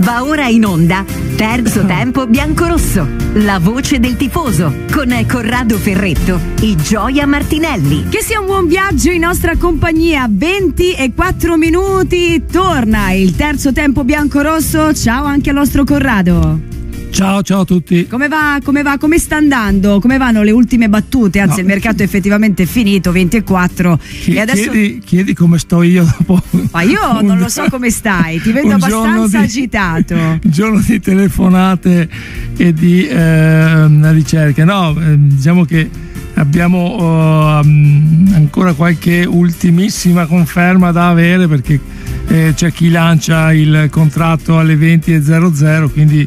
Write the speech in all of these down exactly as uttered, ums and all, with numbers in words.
Va ora in onda Terzo Tempo Biancorosso, la voce del tifoso, con Corrado Ferretto e Gioia Martinelli. Che sia un buon viaggio in nostra compagnia. Venti e quattro minuti, torna il Terzo Tempo Biancorosso. Ciao anche al nostro Corrado. Ciao, ciao a tutti. Come va? Come va? Come sta andando? Come vanno le ultime battute? Anzi, no. Il mercato è effettivamente finito, venti e quattro. Chi, e adesso... chiedi, chiedi come sto io dopo. Ma io un, non lo so come stai, ti vedo abbastanza di, agitato. Un giorno di telefonate e di eh, ricerche. No, eh, diciamo che abbiamo uh, ancora qualche ultimissima conferma da avere, perché eh, c'è chi lancia il contratto alle venti e zero zero, quindi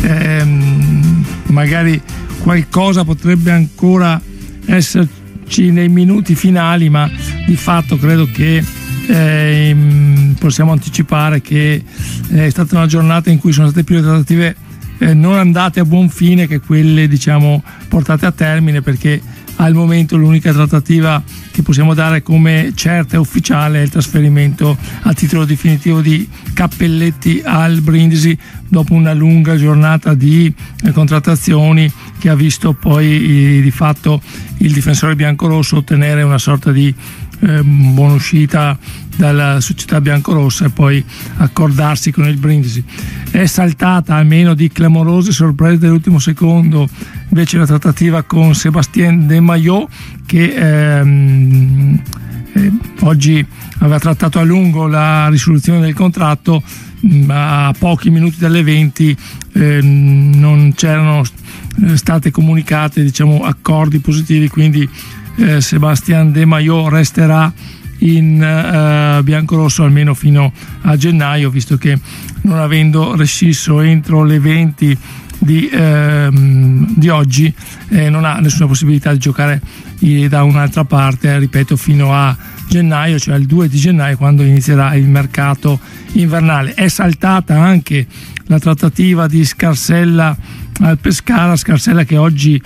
ehm, magari qualcosa potrebbe ancora esserci nei minuti finali, ma di fatto credo che eh, possiamo anticipare che è stata una giornata in cui sono state più le trattative eh, non andate a buon fine che quelle, diciamo, portate a termine, perché al momento l'unica trattativa che possiamo dare come certa e ufficiale è il trasferimento a titolo definitivo di Cappelletti al Brindisi, dopo una lunga giornata di eh, contrattazioni che ha visto poi eh, di fatto il difensore biancorosso ottenere una sorta di eh, buonuscita dalla società biancorossa e poi accordarsi con il Brindisi. È saltata, almeno di clamorose sorprese dell'ultimo secondo, invece la trattativa con Sébastien Desmaillot, che ehm, eh, oggi aveva trattato a lungo la risoluzione del contratto, ma a pochi minuti dalle venti eh, non c'erano state comunicate, diciamo, accordi positivi, quindi eh, Sébastien Desmaillot resterà in uh, biancorosso almeno fino a gennaio, visto che non avendo rescisso entro le venti di, ehm, di oggi eh, non ha nessuna possibilità di giocare eh, da un'altra parte, ripeto, fino a gennaio, cioè il due di gennaio, quando inizierà il mercato invernale. È saltata anche la trattativa di Scarsella al Pescara, Scarsella che oggi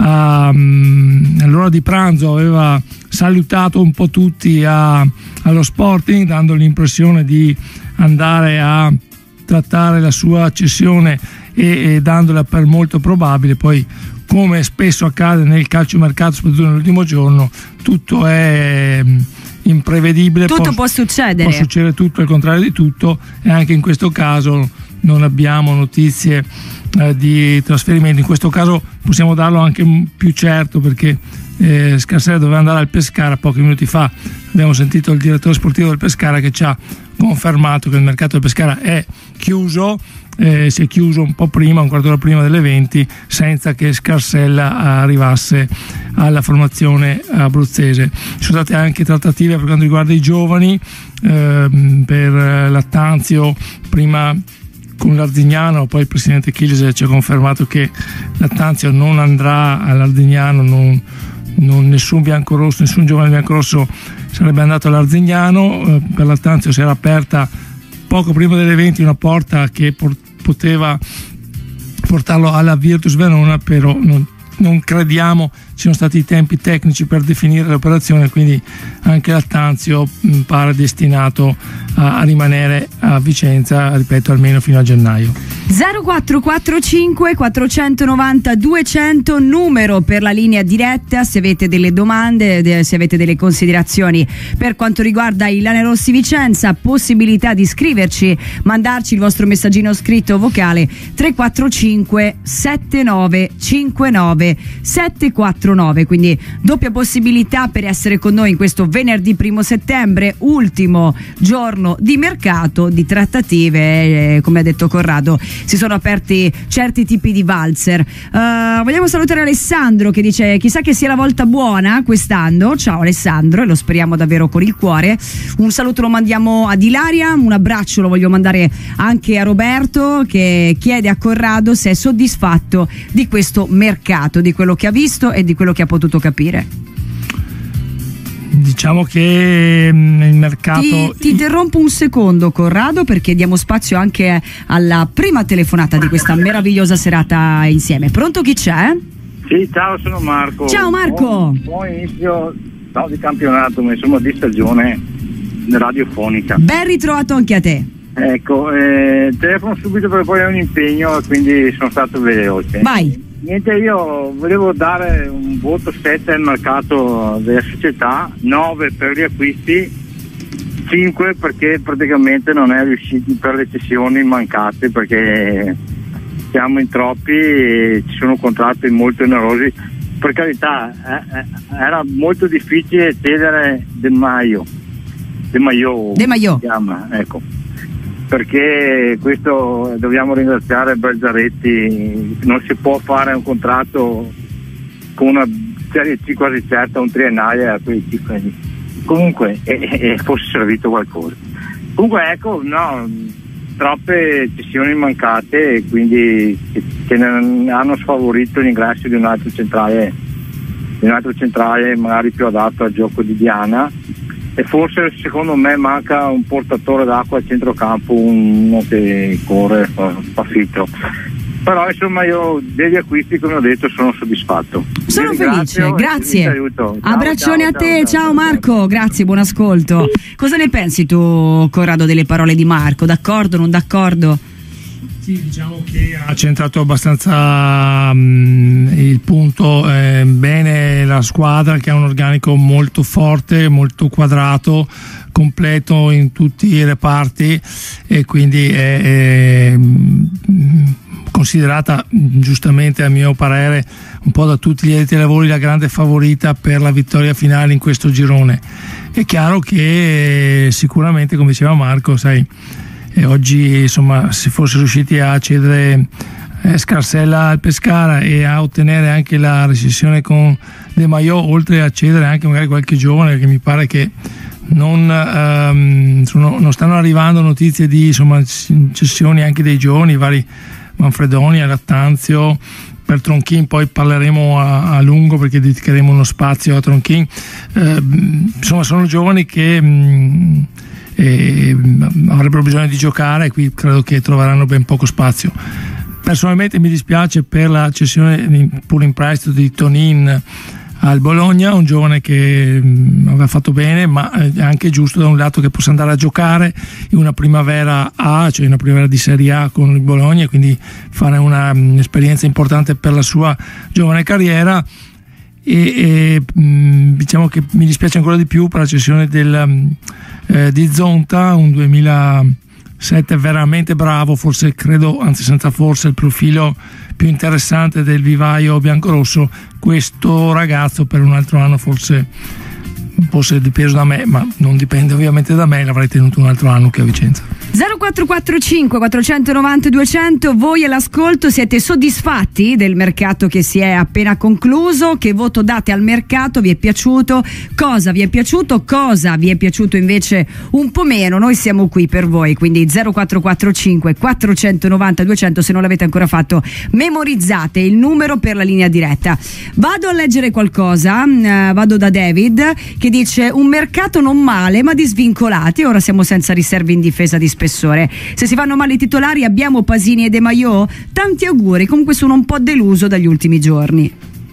um, all'ora di pranzo aveva salutato un po' tutti a, allo Sporting, dando l'impressione di andare a trattare la sua cessione e, e dandola per molto probabile. Poi, come spesso accade nel calciomercato, soprattutto nell'ultimo giorno, tutto è imprevedibile, tutto può, può succedere può succedere tutto, il contrario di tutto, e anche in questo caso non abbiamo notizie eh, di trasferimento. In questo caso possiamo darlo anche più certo, perché eh, Scarsella doveva andare al Pescara. Pochi minuti fa abbiamo sentito il direttore sportivo del Pescara che ci ha confermato che il mercato del Pescara è chiuso. Eh, si è chiuso un po' prima, un quarto d'ora prima delle venti, senza che Scarsella arrivasse alla formazione abruzzese. Ci sono state anche trattative per quanto riguarda i giovani, eh, per Lattanzio, prima con l'Arzignano, poi il presidente Chilese ci ha confermato che Lattanzio non andrà all'Arzignano, non, non nessun biancorosso, nessun giovane biancorosso sarebbe andato all'Arzignano. Eh, per Lattanzio si era aperta poco prima delle venti una porta che port- poteva portarlo alla Virtus Verona, però non, non crediamo ci siano stati i tempi tecnici per definire l'operazione, quindi anche Lattanzio mh, pare destinato a, a rimanere a Vicenza, ripeto, almeno fino a gennaio. zero quattro quattro cinque quattrocentonovanta duecento, numero per la linea diretta se avete delle domande, se avete delle considerazioni per quanto riguarda il Lanerossi Vicenza. Possibilità di scriverci, mandarci il vostro messaggino scritto o vocale tre quattro cinque sette nove cinque nove sette quattro nove, quindi doppia possibilità per essere con noi in questo venerdì primo settembre, ultimo giorno di mercato, di trattative. Eh, come ha detto Corrado, si sono aperti certi tipi di valzer. Uh, vogliamo salutare Alessandro che dice: chissà che sia la volta buona quest'anno. Ciao Alessandro, e lo speriamo davvero con il cuore. Un saluto lo mandiamo ad Ilaria, un abbraccio lo voglio mandare anche a Roberto, che chiede a Corrado se è soddisfatto di questo mercato, di quello che ha visto e di quello che ha potuto capire. Diciamo che il mercato... Ti, ti interrompo un secondo, Corrado, perché diamo spazio anche alla prima telefonata di questa meravigliosa serata insieme. Pronto, chi c'è? Sì, ciao, sono Marco. Ciao Marco. Buon, buon inizio no, di campionato, ma insomma di stagione radiofonica. Ben ritrovato anche a te. ecco, eh, telefono subito perché poi ho un impegno e quindi sono stato veloce. Vai. Niente, io volevo dare un voto sette al mercato della società, nove per gli acquisti, cinque perché praticamente non è riuscito per le cessioni mancate, perché siamo in troppi e ci sono contratti molto onerosi. Per carità, eh, eh, era molto difficile cedere De Maio, De Maio, De Maio. si chiama, ecco, perché questo dobbiamo ringraziare Balzaretti, non si può fare un contratto con una Serie C quasi certa, un triennale a quei cifre lì. Comunque eh, eh, fosse servito qualcosa. Comunque ecco, no, troppe cessioni mancate e quindi che, che ne hanno sfavorito l'ingresso di un altro centrale, di un altro centrale magari più adatto al gioco di Diana, e forse secondo me manca un portatore d'acqua al centrocampo, uno che corre, fa, fa filtro. Però insomma io degli acquisti, come ho detto, sono soddisfatto. Sono Vi felice, ringrazio, grazie. Ciao, Abbraccione ciao, a te, ciao, ciao, ciao, Marco, ciao. grazie, buon ascolto. Cosa ne pensi tu, Corrado, delle parole di Marco? D'accordo, non d'accordo? Sì, diciamo che ha centrato abbastanza um, il punto eh, bene la squadra, che ha un organico molto forte, molto quadrato, completo in tutti i reparti, e quindi è, è considerata giustamente, a mio parere, un po' da tutti gli addetti ai lavori la grande favorita per la vittoria finale in questo girone. È chiaro che sicuramente, come diceva Marco, sai, e oggi insomma, se fosse riusciti a cedere eh, Scarsella al Pescara e a ottenere anche la rescissione con De Maio, oltre a cedere anche magari qualche giovane, che mi pare che non, ehm, sono, non stanno arrivando notizie di insomma, cessioni anche dei giovani, vari Manfredoni, Lattanzio. Per Tronchin poi parleremo a, a lungo, perché dedicheremo uno spazio a Tronchin. Eh, insomma, sono giovani che mh, E avrebbero bisogno di giocare, e qui credo che troveranno ben poco spazio. Personalmente mi dispiace per la cessione pure in prestito di Tonin al Bologna, un giovane che mh, aveva fatto bene, ma è anche giusto da un lato che possa andare a giocare in una primavera A, cioè una primavera di Serie A con il Bologna, e quindi fare una, un'esperienza importante per la sua giovane carriera. E, e mh, diciamo che mi dispiace ancora di più per la cessione del, eh, di Zonta, un duemilasette veramente bravo, forse credo, anzi senza forse, il profilo più interessante del vivaio biancorosso. Questo ragazzo per un altro anno forse fosse dipeso da me, ma non dipende ovviamente da me, l'avrei tenuto un altro anno che a Vicenza. zero quattro quattro cinque quattrocentonovanta duecento, voi all'ascolto siete soddisfatti del mercato che si è appena concluso? Che voto date al mercato? Vi è piaciuto? Cosa vi è piaciuto? Cosa vi è piaciuto invece un po' meno? Noi siamo qui per voi, quindi zero quattro quattro cinque quattrocentonovanta duecento, se non l'avete ancora fatto memorizzate il numero per la linea diretta. Vado a leggere qualcosa, eh, vado da David che dice: un mercato non male ma di svincolati, ora siamo senza riserve in difesa di spessore. Se si fanno male i titolari abbiamo Pasini e De Maio, tanti auguri, comunque sono un po' deluso dagli ultimi giorni.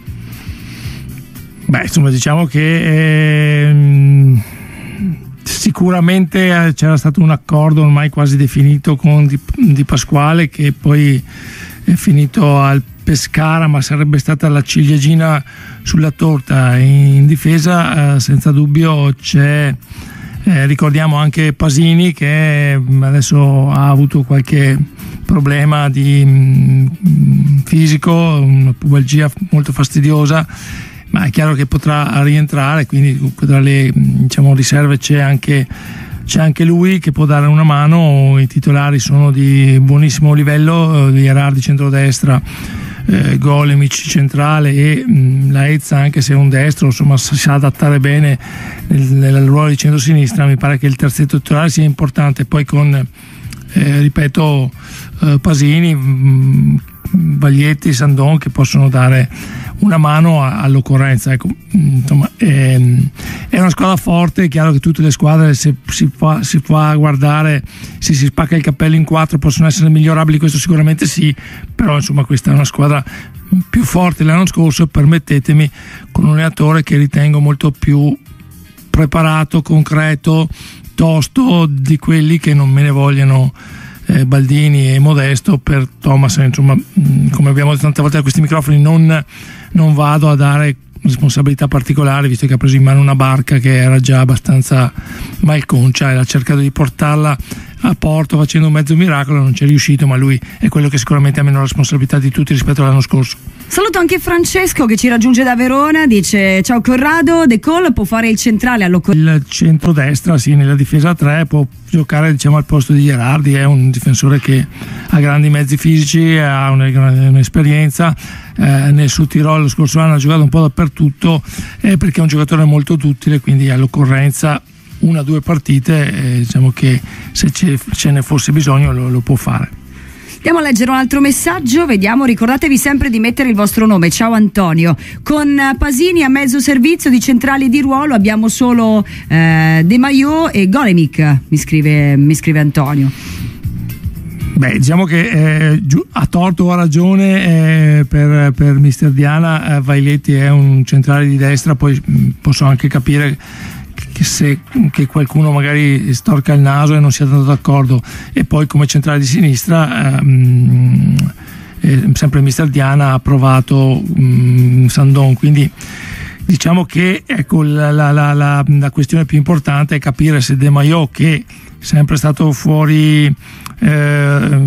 Beh, insomma, diciamo che ehm, sicuramente c'era stato un accordo ormai quasi definito con Di, Di Pasquale, che poi è finito al Pescara, ma sarebbe stata la ciliegina sulla torta. In difesa eh, senza dubbio c'è, eh, ricordiamo anche Pasini, che adesso ha avuto qualche problema di mh, fisico, una pubalgia molto fastidiosa, ma è chiaro che potrà rientrare, quindi tra le, diciamo, riserve c'è anche c'è anche lui che può dare una mano. I titolari sono di buonissimo livello, Ierardi centrodestra, eh, Golemic centrale e mh, Laezza, anche se è un destro, insomma si sa adattare bene nel, nel ruolo di centrosinistra. Mi pare che il terzetto titolare sia importante, poi con eh, ripeto eh, Pasini, mh, Baglietti, Sandon, che possono dare una mano a, all'occorrenza. Ecco, insomma, è, è una squadra forte. È chiaro che tutte le squadre, se si fa, si fa guardare, se si spacca il cappello in quattro, possono essere migliorabili, questo sicuramente sì, però insomma questa è una squadra più forte dell'anno scorso, permettetemi, con un allenatore che ritengo molto più preparato, concreto, piuttosto di quelli che non me ne vogliono eh, Baldini e Modesto. Per Thomas, insomma, mh, come abbiamo detto tante volte a questi microfoni, non, non vado a dare responsabilità particolari, visto che ha preso in mano una barca che era già abbastanza malconcia e ha cercato di portarla a porto facendo un mezzo miracolo, non ci è riuscito, ma lui è quello che sicuramente ha meno responsabilità di tutti rispetto all'anno scorso. Saluto anche Francesco che ci raggiunge da Verona, dice: ciao Corrado, De Col può fare il centrale all'occorrenza. Il centrodestra, sì, nella difesa a tre può giocare, diciamo, al posto di Gherardi, è un difensore che ha grandi mezzi fisici, ha un'esperienza, eh, nel Sud Tirolo lo scorso anno ha giocato un po' dappertutto, eh, perché è un giocatore molto duttile, quindi all'occorrenza una o due partite, eh, diciamo che se ce, ce ne fosse bisogno lo, lo può fare. Andiamo a leggere un altro messaggio, vediamo. Ricordatevi sempre di mettere il vostro nome. Ciao Antonio, con Pasini a mezzo servizio di centrali di ruolo abbiamo solo eh, De Maio e Golemic, mi scrive, mi scrive Antonio. Beh, diciamo che eh, a torto o a ragione, eh, per, per mister Diana, eh, Vailetti è un centrale di destra, poi mh, posso anche capire che se che qualcuno magari storca il naso e non sia tanto d'accordo, e poi come centrale di sinistra ehm, eh, sempre mister Diana ha approvato mh, Sandon, quindi diciamo che ecco la, la, la, la, la questione più importante è capire se De Maio, che è sempre stato fuori eh,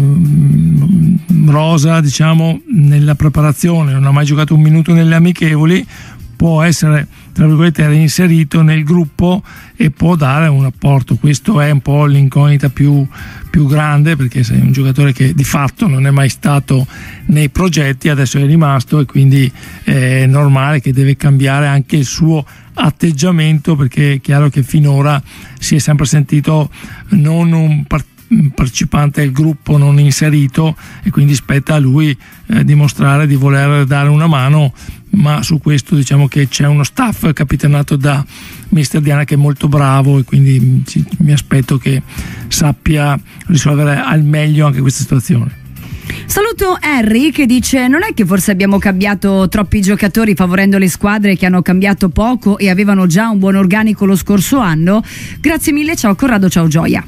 rosa, diciamo, nella preparazione, non ha mai giocato un minuto nelle amichevoli, può essere, tra virgolette, reinserito nel gruppo e può dare un apporto. Questo è un po' l'incognita più, più grande, perché sei un giocatore che di fatto non è mai stato nei progetti, adesso è rimasto, e quindi è normale che deve cambiare anche il suo atteggiamento, perché è chiaro che finora si è sempre sentito non un partito partecipante del gruppo, non inserito, e quindi spetta a lui eh, dimostrare di voler dare una mano, ma su questo diciamo che c'è uno staff capitanato da mister Diana che è molto bravo, e quindi ci, mi aspetto che sappia risolvere al meglio anche questa situazione. Saluto Harry che dice: non è che forse abbiamo cambiato troppi giocatori favorendo le squadre che hanno cambiato poco e avevano già un buon organico lo scorso anno? Grazie mille, ciao Corrado, ciao Gioia.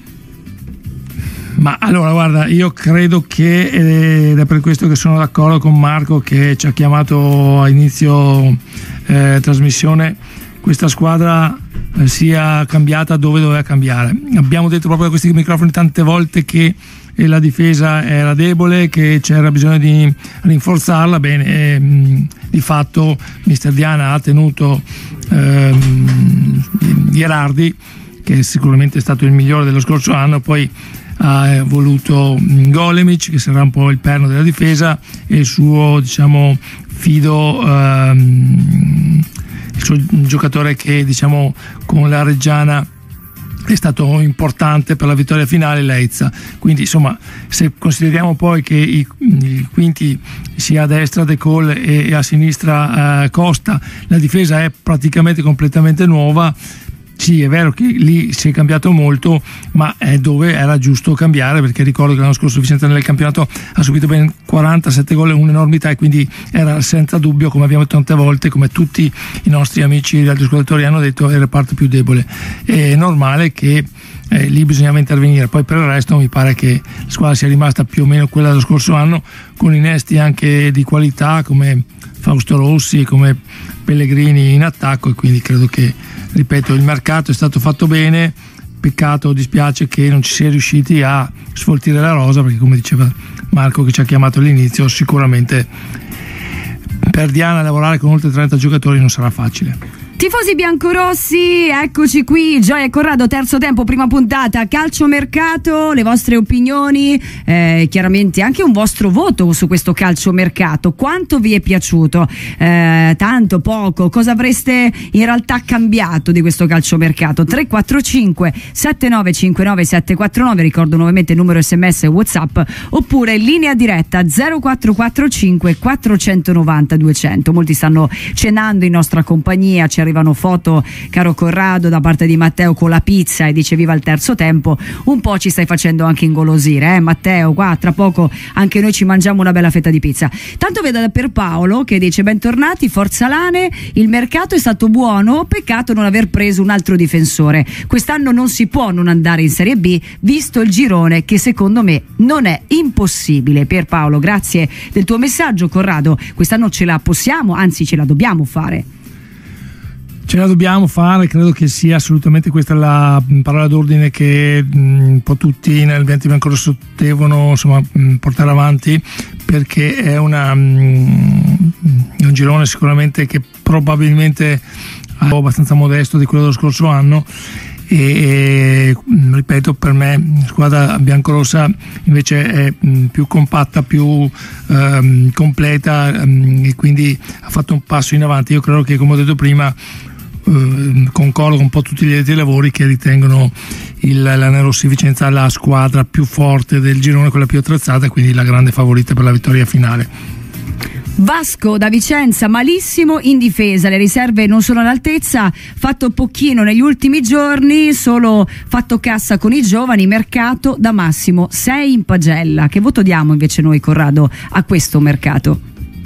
Ma allora, guarda, io credo che, ed è per questo che sono d'accordo con Marco che ci ha chiamato a inizio eh, trasmissione, questa squadra eh, sia cambiata dove doveva cambiare. Abbiamo detto proprio da questi microfoni tante volte che eh, la difesa era debole, che c'era bisogno di rinforzarla. Bene, eh, mh, di fatto mister Diana ha tenuto eh, Gherardi, che sicuramente è stato il migliore dello scorso anno, poi ha voluto Golemic, che sarà un po' il perno della difesa, e il suo, diciamo, fido, ehm, il suo giocatore che, diciamo, con la Reggiana è stato importante per la vittoria finale, Leizza. Quindi insomma, se consideriamo poi che i, i quinti sia a destra De Col e, e a sinistra eh, Costa, la difesa è praticamente completamente nuova. Sì, è vero che lì si è cambiato molto, ma è dove era giusto cambiare, perché ricordo che l'anno scorso Vicenza nel campionato ha subito ben quarantasette gol, un'enormità, e quindi era senza dubbio, come abbiamo detto tante volte, come tutti i nostri amici e gli altri ascoltatori hanno detto, è il reparto più debole. È normale che eh, lì bisognava intervenire. Poi per il resto mi pare che la squadra sia rimasta più o meno quella dello scorso anno, con innesti anche di qualità come Fausto Rossi, come Pellegrini in attacco, e quindi credo che, ripeto, il mercato è stato fatto bene. Peccato, dispiace che non ci si è riusciti a sfoltire la rosa, perché come diceva Marco che ci ha chiamato all'inizio, sicuramente per Diana lavorare con oltre trenta giocatori non sarà facile. Tifosi biancorossi, eccoci qui, Gioia e Corrado, terzo tempo, prima puntata, calciomercato, le vostre opinioni, eh, chiaramente anche un vostro voto su questo calciomercato. Quanto vi è piaciuto? Eh, tanto, poco? Cosa avreste in realtà cambiato di questo calciomercato? tre quattro cinque sette nove cinque nove sette quattro nove, ricordo nuovamente il numero sms e WhatsApp, oppure linea diretta zero quattro quattro cinque quattro nove zero duecento. Molti stanno cenando in nostra compagnia, ci arrivano foto, caro Corrado, da parte di Matteo con la pizza e dice viva il terzo tempo. Un po' ci stai facendo anche ingolosire, eh Matteo, qua tra poco anche noi ci mangiamo una bella fetta di pizza. Tanto vedo da Pierpaolo che dice bentornati, forza Lane, il mercato è stato buono, peccato non aver preso un altro difensore, quest'anno non si può non andare in Serie B visto il girone che secondo me non è impossibile. Pierpaolo, grazie del tuo messaggio. Corrado, quest'anno ce la possiamo, anzi ce la dobbiamo fare. Ce la dobbiamo fare, credo che sia assolutamente questa la parola d'ordine che mh, un po' tutti nel Venti Biancorosso devono insomma, mh, portare avanti, perché è una, mh, un girone sicuramente che probabilmente è abbastanza modesto di quello dello scorso anno e, e ripeto, per me la squadra biancorossa invece è mh, più compatta, più ehm, completa mh, e quindi ha fatto un passo in avanti. Io credo che, come ho detto prima, Uh, concordo con un po' tutti gli addetti ai lavori che ritengono il, la Nerossi Vicenza la squadra più forte del girone, quella più attrezzata, quindi la grande favorita per la vittoria finale. Vasco da Vicenza, malissimo in difesa, le riserve non sono all'altezza, fatto pochino negli ultimi giorni, solo fatto cassa con i giovani, mercato da massimo sei in pagella. Che voto diamo invece noi, Corrado, a questo mercato?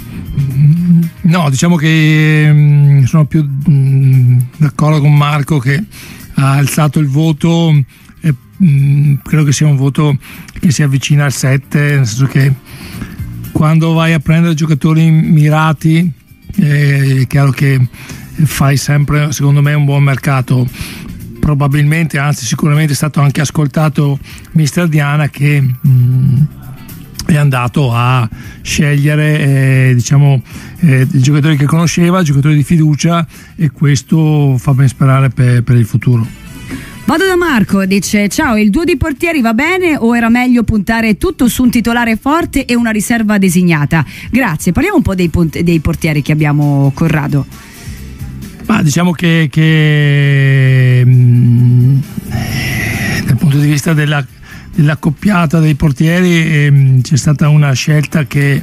No, diciamo che mh, sono più mh, d'accordo con Marco, che ha alzato il voto, e, mh, credo che sia un voto che si avvicina al sette, nel senso che quando vai a prendere giocatori mirati eh, è chiaro che fai sempre, secondo me, un buon mercato. Probabilmente, anzi sicuramente è stato anche ascoltato mister Diana, che mh, è andato a scegliere eh, diciamo eh, i giocatori che conosceva, giocatori di fiducia, e questo fa ben sperare per, per il futuro. Vado da Marco, dice ciao, il duo di portieri va bene o era meglio puntare tutto su un titolare forte e una riserva designata? Grazie, parliamo un po' dei, dei portieri che abbiamo, Corrado. Ma diciamo che, che mh, dal punto di vista della della coppiata dei portieri ehm, c'è stata una scelta che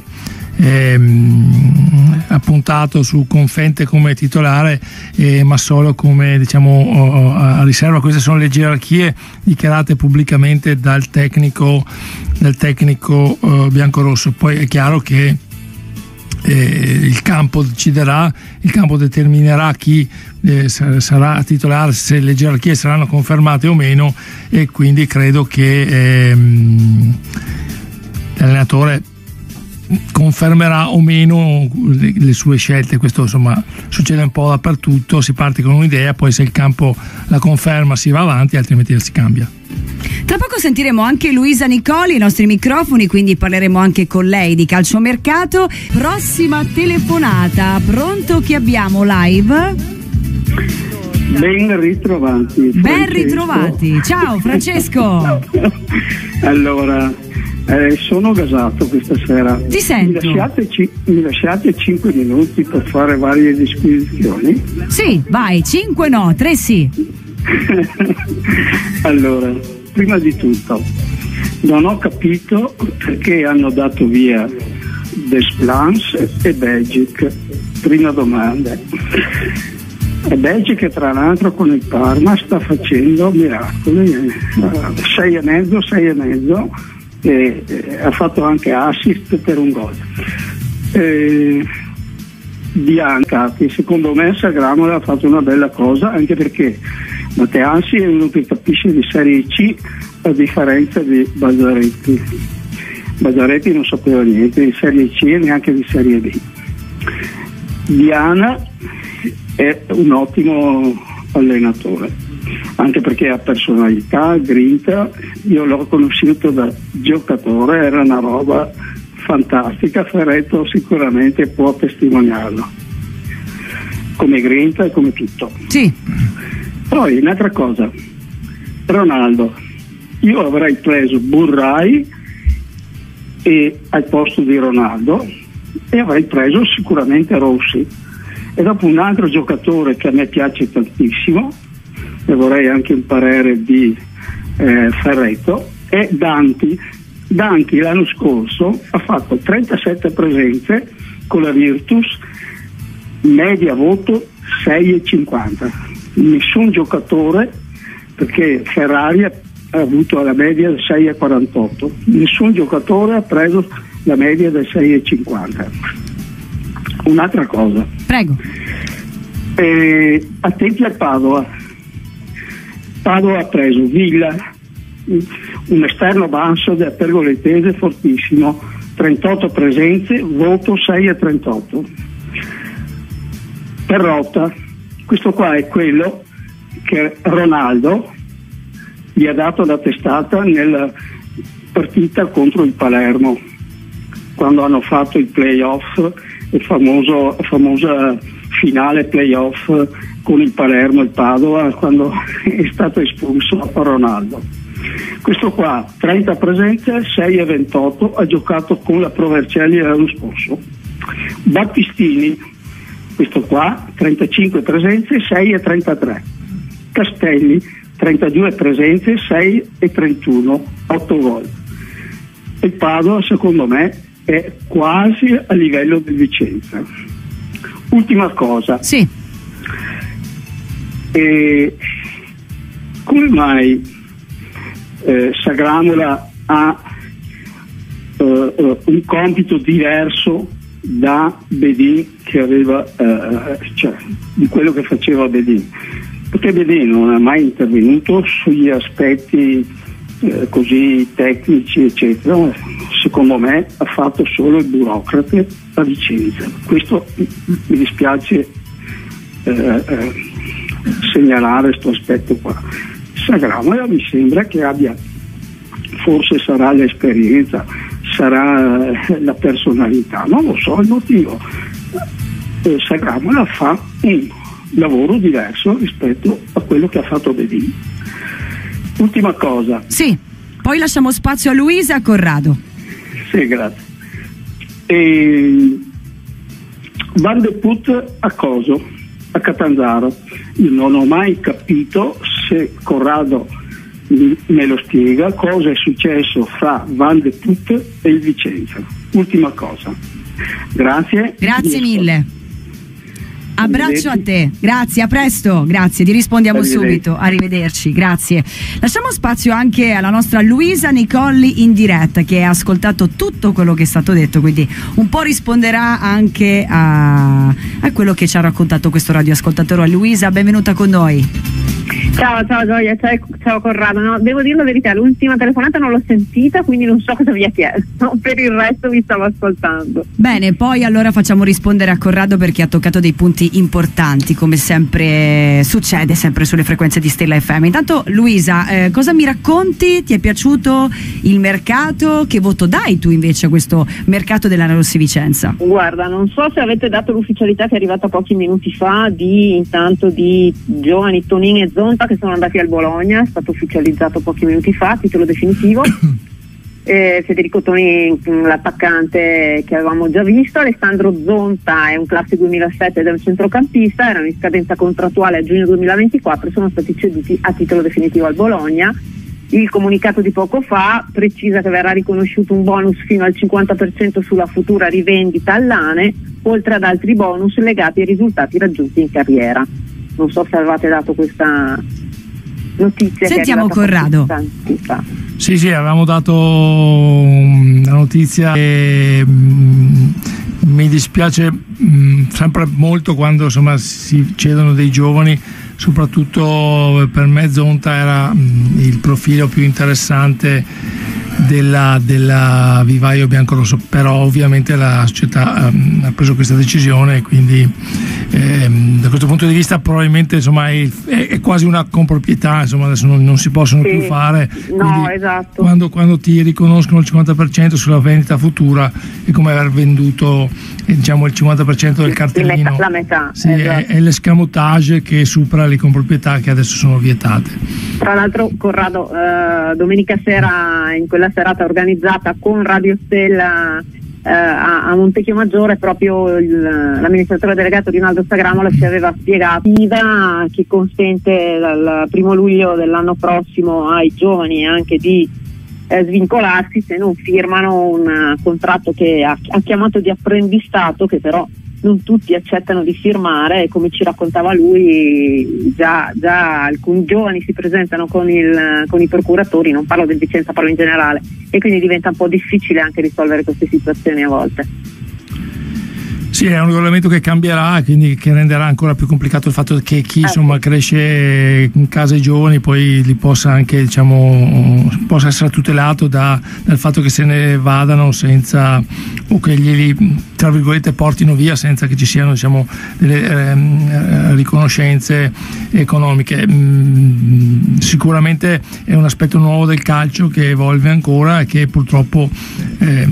ehm, ha puntato su Confente come titolare e Massolo come, diciamo, a riserva. Queste sono le gerarchie dichiarate pubblicamente dal tecnico dal tecnico eh, biancorosso. Poi è chiaro che Eh, il campo deciderà, il campo determinerà chi eh, sarà titolare, se le gerarchie saranno confermate o meno, e quindi credo che ehm, l'allenatore confermerà o meno le, le sue scelte. Questo insomma succede un po' dappertutto, si parte con un'idea, poi se il campo la conferma si va avanti, altrimenti si cambia. Tra poco sentiremo anche Luisa Nicoli ai nostri microfoni, quindi parleremo anche con lei di calciomercato. Prossima telefonata, pronto, chi abbiamo live? Ben ritrovati. Ben ritrovati, ciao Francesco. Allora, eh, sono gasato questa sera. Ti sento. Mi lasciate, ci, mi lasciate cinque minuti per fare varie disquisizioni? Sì, vai, cinque no, tre sì. Allora, prima di tutto, non ho capito perché hanno dato via Desplanche e Belgic. Prima domanda. E Belgic, tra l'altro, con il Parma sta facendo miracoli, sei e mezzo, sei e mezzo, e, e ha fatto anche assist per un gol. E, Bianca, che secondo me Sagramola ha fatto una bella cosa, anche perché Mateansi è uno che capisce di Serie C, a differenza di Bazzaretti. Bazzaretti non sapeva niente di Serie C e neanche di Serie B. Diana è un ottimo allenatore, anche perché ha personalità, grinta. Io l'ho conosciuto da giocatore, era una roba fantastica. Ferretto sicuramente può testimoniarlo, come grinta e come tutto. Sì. Poi un'altra cosa, Ronaldo, io avrei preso Burrai e al posto di Ronaldo, e avrei preso sicuramente Rossi, e dopo un altro giocatore che a me piace tantissimo, e vorrei anche un parere di eh, Ferretto, è Danti. Danti l'anno scorso ha fatto trentasette presenze con la Virtus media voto sei virgola cinquanta. Nessun giocatore, perché Ferrari ha avuto la media del sei virgola quarantotto, nessun giocatore ha preso la media del sei virgola cinquanta. Un'altra cosa, prego, eh, attenti al Padova. Padova ha preso Villa, un esterno basso del pergolettese fortissimo, trentotto presenze, voto sei virgola trentotto. Perrotta, questo qua è quello che Ronaldo gli ha dato la testata nella partita contro il Palermo, quando hanno fatto il playoff, il famoso famosa finale playoff con il Palermo e il Padova, quando è stato espulso Ronaldo. Questo qua, trenta presenze, sei virgola ventotto, ha giocato con la Pro Vercelli l'anno scorso. Battistini, questo qua, trentacinque presenze, sei virgola trentatré. Castelli, trentadue presenze, sei virgola trentuno, otto gol. Il Padova, secondo me, è quasi a livello del Vicenza. Ultima cosa. Sì. E come mai eh, Sagramola ha eh, eh, un compito diverso da Bedin, che aveva eh, cioè di quello che faceva Bedin? Perché Bedin non è mai intervenuto sugli aspetti eh, così tecnici eccetera, secondo me ha fatto solo il burocrate a Vicenza. Questo mi dispiace eh, eh, segnalare questo aspetto qua. Sagramola mi sembra che abbia, forse sarà l'esperienza, sarà la personalità, non lo so il motivo. eh, Sagramola fa un lavoro diverso rispetto a quello che ha fatto Bedin. Ultima cosa. Sì, poi lasciamo spazio a Luisa e a Corrado. Sì, grazie. E Van de Put a Coso, a Catanzaro. Io non ho mai capito, se Corrado me lo spiega, cosa è successo fra Van de Put e il Vicenza. Ultima cosa. Grazie. Grazie mille. Abbraccio a te, grazie, a presto, grazie, ti rispondiamo subito, arrivederci, grazie. Lasciamo spazio anche alla nostra Luisa Nicolli in diretta, che ha ascoltato tutto quello che è stato detto, quindi un po' risponderà anche a, a quello che ci ha raccontato questo radioascoltatore. Luisa, benvenuta con noi. Ciao, ciao Gioia, ciao, ciao Corrado. No, devo dire la verità, l'ultima telefonata non l'ho sentita, quindi non so cosa vi ha chiesto, per il resto vi stavo ascoltando. Bene, poi allora facciamo rispondere a Corrado, perché ha toccato dei punti importanti, come sempre succede sempre sulle frequenze di Stella F M. Intanto Luisa, eh, cosa mi racconti? Ti è piaciuto il mercato? Che voto dai tu invece a questo mercato della Rossi Vicenza? Guarda, non so se avete dato l'ufficialità che è arrivata pochi minuti fa di intanto di giovani Tonini e Zonta che sono andati al Bologna, è stato ufficializzato pochi minuti fa, titolo definitivo. eh, Federico Tonini, l'attaccante che avevamo già visto, Alessandro Zonta è un classe duemilasette ed è un centrocampista, erano in scadenza contrattuale a giugno duemilaventiquattro, sono stati ceduti a titolo definitivo al Bologna. Il comunicato di poco fa precisa che verrà riconosciuto un bonus fino al cinquanta per cento sulla futura rivendita all'Ane, oltre ad altri bonus legati ai risultati raggiunti in carriera. Non so se avevate dato questa notizia. Sentiamo Corrado. Sì, sì, avevamo dato una notizia e mh, mi dispiace mh, sempre molto quando insomma si cedono dei giovani, soprattutto per me Zonta era mh, il profilo più interessante della, della vivaio biancorosso, però ovviamente la società um, ha preso questa decisione e quindi ehm, da questo punto di vista probabilmente insomma è, è, è quasi una comproprietà, insomma adesso non, non si possono sì, più fare, no, esatto. quando, quando ti riconoscono il cinquanta per cento sulla vendita futura è come aver venduto eh, diciamo il cinquanta per cento del cartellino, metà, la metà, sì, esatto. è, è l'escamotage che supera le comproprietà che adesso sono vietate. Tra l'altro Corrado, eh, domenica sera in quella serata organizzata con Radio Stella eh, a, a Montecchio Maggiore, proprio il, l'amministratore delegato Rinaldo Sagramola ci aveva spiegato che consente dal primo luglio dell'anno prossimo ai giovani anche di eh, svincolarsi se non firmano un contratto che ha, ha chiamato di apprendistato, che però non tutti accettano di firmare, e come ci raccontava lui già, già alcuni giovani si presentano con, il, con i procuratori, non parlo del Vicenza, parlo in generale, e quindi diventa un po' difficile anche risolvere queste situazioni a volte. Sì, è un regolamento che cambierà, quindi che renderà ancora più complicato il fatto che chi insomma cresce in casa i giovani poi li possa anche, diciamo, possa essere tutelato da, dal fatto che se ne vadano senza, o che glieli, tra virgolette, portino via senza che ci siano, diciamo, delle eh, riconoscenze economiche. Mm, sicuramente è un aspetto nuovo del calcio che evolve ancora e che purtroppo eh,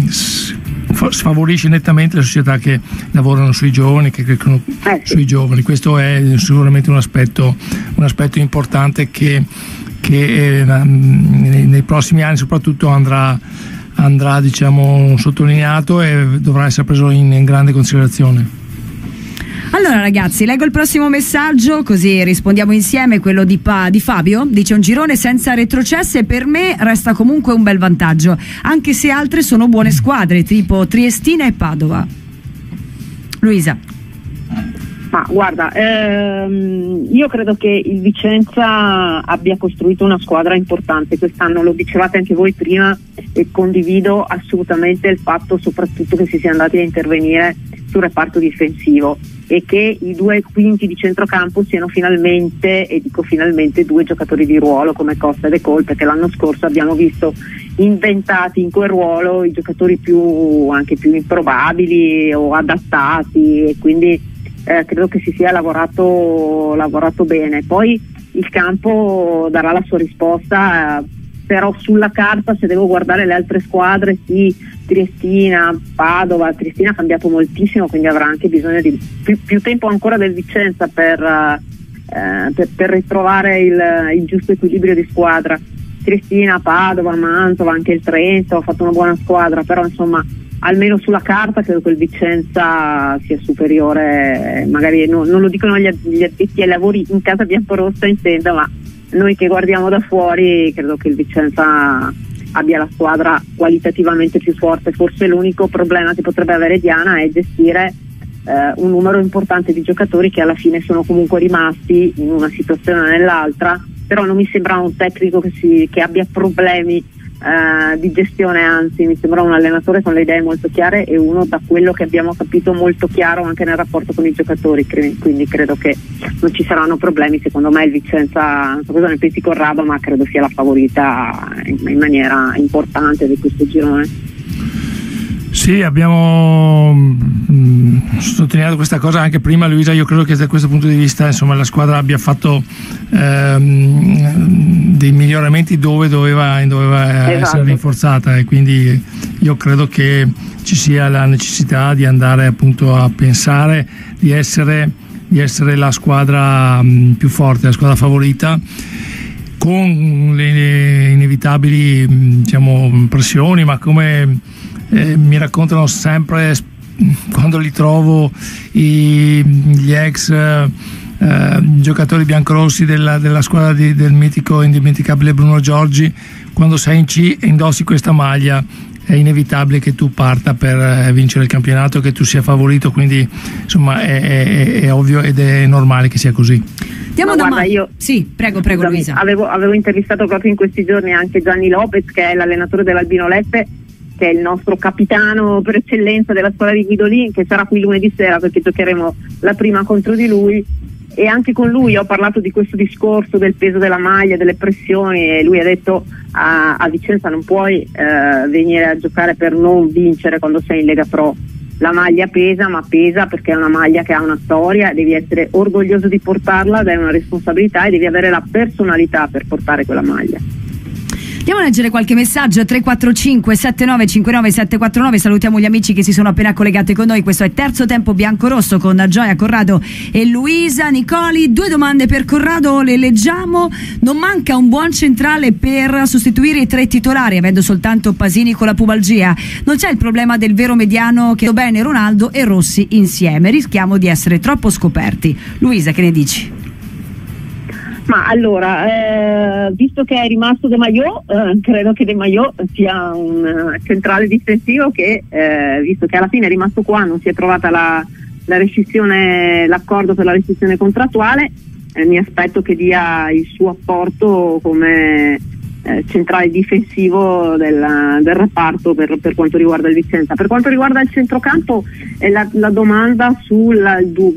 sfavorisce nettamente le società che lavorano sui giovani, che crescono eh sì. sui giovani. Questo è sicuramente un aspetto, un aspetto importante che, che eh, nei, nei prossimi anni soprattutto andrà, andrà diciamo, sottolineato e dovrà essere preso in, in grande considerazione. Allora ragazzi, leggo il prossimo messaggio così rispondiamo insieme, quello di, pa- di Fabio. Dice: un girone senza retrocesse per me resta comunque un bel vantaggio, anche se altre sono buone squadre tipo Triestina e Padova. Luisa. Ma guarda, ehm, io credo che il Vicenza abbia costruito una squadra importante quest'anno, lo dicevate anche voi prima e condivido assolutamente il fatto soprattutto che si sia andati a intervenire sul reparto difensivo e che i due quinti di centrocampo siano finalmente, e dico finalmente, due giocatori di ruolo come Costa e De Col, perché l'anno scorso abbiamo visto inventati in quel ruolo i giocatori più anche più improbabili o adattati, e quindi eh, credo che si sia lavorato, lavorato bene. Poi il campo darà la sua risposta, eh, però sulla carta, se devo guardare le altre squadre, sì, Triestina, Padova, Triestina ha cambiato moltissimo, quindi avrà anche bisogno di più, più tempo ancora del Vicenza per, eh, per, per ritrovare il, il giusto equilibrio di squadra. Triestina, Padova, Mantova, anche il Trento ha fatto una buona squadra, però insomma almeno sulla carta credo che il Vicenza sia superiore, magari no, non lo dicono gli, gli addetti ai lavori in casa biancorossa intendo, ma noi che guardiamo da fuori credo che il Vicenza abbia la squadra qualitativamente più forte. Forse l'unico problema che potrebbe avere Diana è gestire eh, un numero importante di giocatori che alla fine sono comunque rimasti in una situazione o nell'altra, però non mi sembra un tecnico che, si, che abbia problemi Uh, di gestione, anzi mi sembra un allenatore con le idee molto chiare e uno, da quello che abbiamo capito, molto chiaro anche nel rapporto con i giocatori, quindi credo che non ci saranno problemi. Secondo me il Vicenza, non so cosa ne pensi Corrado, ma credo sia la favorita in, in maniera importante di questo girone. Sì, abbiamo mh, sottolineato questa cosa anche prima, Luisa. Io credo che da questo punto di vista, insomma, la squadra abbia fatto ehm, dei miglioramenti dove doveva, doveva esatto. essere rinforzata, e quindi io credo che ci sia la necessità di andare appunto a pensare di essere, di essere la squadra mh, più forte, la squadra favorita, con le inevitabili mh, diciamo, pressioni, ma come Eh, mi raccontano sempre quando li trovo i, gli ex eh, giocatori biancorossi della, della squadra di, del mitico e indimenticabile Bruno Giorgi: quando sei in C e indossi questa maglia è inevitabile che tu parta per eh, vincere il campionato, che tu sia favorito, quindi insomma è, è, è ovvio ed è normale che sia così. Andiamo da guarda, io sì, prego, prego Luisa. Avevo, avevo intervistato proprio in questi giorni anche Gianni Lopez, che è l'allenatore dell'Albino Leffe, che è il nostro capitano per eccellenza della squadra di Guidolin, che sarà qui lunedì sera perché giocheremo la prima contro di lui, e anche con lui ho parlato di questo discorso del peso della maglia, delle pressioni, e lui ha detto a, a Vicenza non puoi eh, venire a giocare per non vincere quando sei in Lega Pro. La maglia pesa, ma pesa perché è una maglia che ha una storia, devi essere orgoglioso di portarla, è una responsabilità e devi avere la personalità per portare quella maglia. Andiamo a leggere qualche messaggio. Tre quattro cinque sette nove cinque nove sette quattro nove. Salutiamo gli amici che si sono appena collegati con noi. Questo è Terzo Tempo Biancorosso con Gioia, Corrado e Luisa. Nicoli, due domande per Corrado, le leggiamo. Non manca un buon centrale per sostituire i tre titolari, avendo soltanto Pasini con la pubalgia. Non c'è il problema del vero mediano che bene Ronaldo e Rossi insieme. Rischiamo di essere troppo scoperti. Luisa, che ne dici? Ma allora, eh, visto che è rimasto De Maio, eh, credo che De Maio sia un uh, centrale difensivo che, eh, visto che alla fine è rimasto qua, non si è trovata la, la rescissione, l'accordo per la rescissione contrattuale. Eh, mi aspetto che dia il suo apporto come eh, centrale difensivo del, del reparto per, per quanto riguarda il Vicenza. Per quanto riguarda il centrocampo, eh, la, la domanda sulla,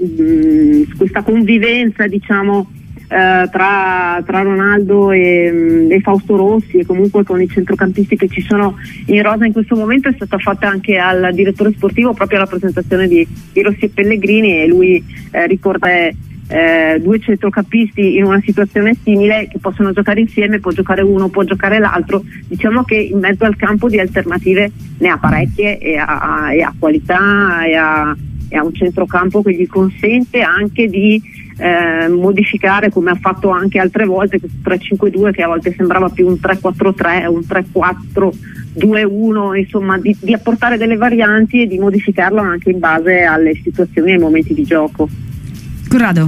su questa convivenza, diciamo, eh, tra, tra Ronaldo e, e Fausto Rossi, e comunque con i centrocampisti che ci sono in rosa in questo momento, è stata fatta anche al direttore sportivo proprio alla presentazione di, di Rossi e Pellegrini, e lui eh, ricorda Eh, due centrocampisti in una situazione simile che possono giocare insieme, può giocare uno, può giocare l'altro. Diciamo che in mezzo al campo di alternative ne ha parecchie, e ha, e ha qualità, e ha, e ha un centrocampo che gli consente anche di eh, modificare, come ha fatto anche altre volte, questo tre cinque due che a volte sembrava più un tre quattro tre, un tre quattro due uno, insomma di, di apportare delle varianti e di modificarlo anche in base alle situazioni e ai momenti di gioco. Corrado.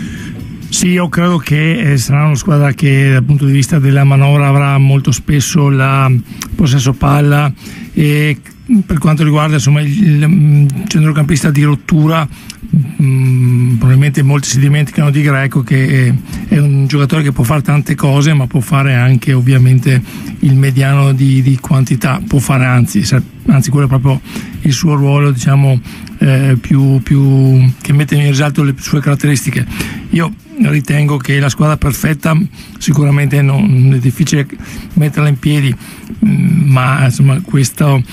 Sì, io credo che eh, sarà una squadra che dal punto di vista della manovra avrà molto spesso la possesso palla, e per quanto riguarda insomma il, il centrocampista di rottura, mh, probabilmente molti si dimenticano di Greco, che è, è un giocatore che può fare tante cose, ma può fare anche ovviamente il mediano di, di quantità, può fare anzi, anzi quello è proprio il suo ruolo, diciamo, eh, più, più che mette in risalto le sue caratteristiche. Io ritengo che la squadra perfetta sicuramente non è difficile metterla in piedi, ma insomma questo,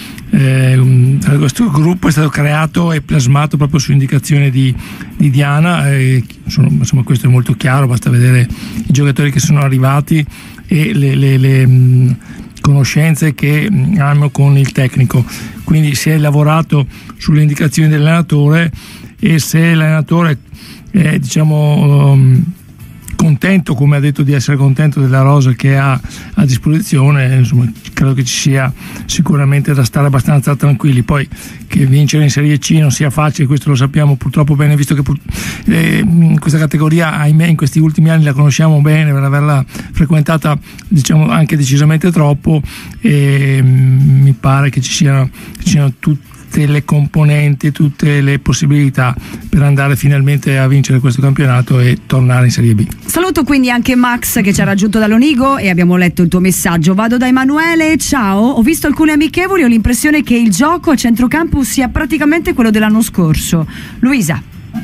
eh, questo gruppo è stato creato e plasmato proprio su indicazione di, di Diana, e sono, insomma questo è molto chiaro, basta vedere i giocatori che sono arrivati e le, le, le mh, conoscenze che hanno con il tecnico. Quindi si è lavorato sulle indicazioni dell'allenatore, e se l'allenatore è diciamo um, contento, come ha detto di essere contento della rosa che ha a disposizione, insomma credo che ci sia sicuramente da stare abbastanza tranquilli. Poi che vincere in Serie C non sia facile, questo lo sappiamo purtroppo bene, visto che pur, eh, questa categoria, ahimè, in questi ultimi anni la conosciamo bene per averla frequentata, diciamo, anche decisamente troppo, e mm, mi pare che ci siano, ci siano tutti tutte le componenti, tutte le possibilità per andare finalmente a vincere questo campionato e tornare in Serie B. Saluto quindi anche Max che ci ha raggiunto dall'Onigo, e abbiamo letto il tuo messaggio. Vado da Emanuele. Ciao, ho visto alcune amichevoli, ho l'impressione che il gioco a centrocampo sia praticamente quello dell'anno scorso. Luisa.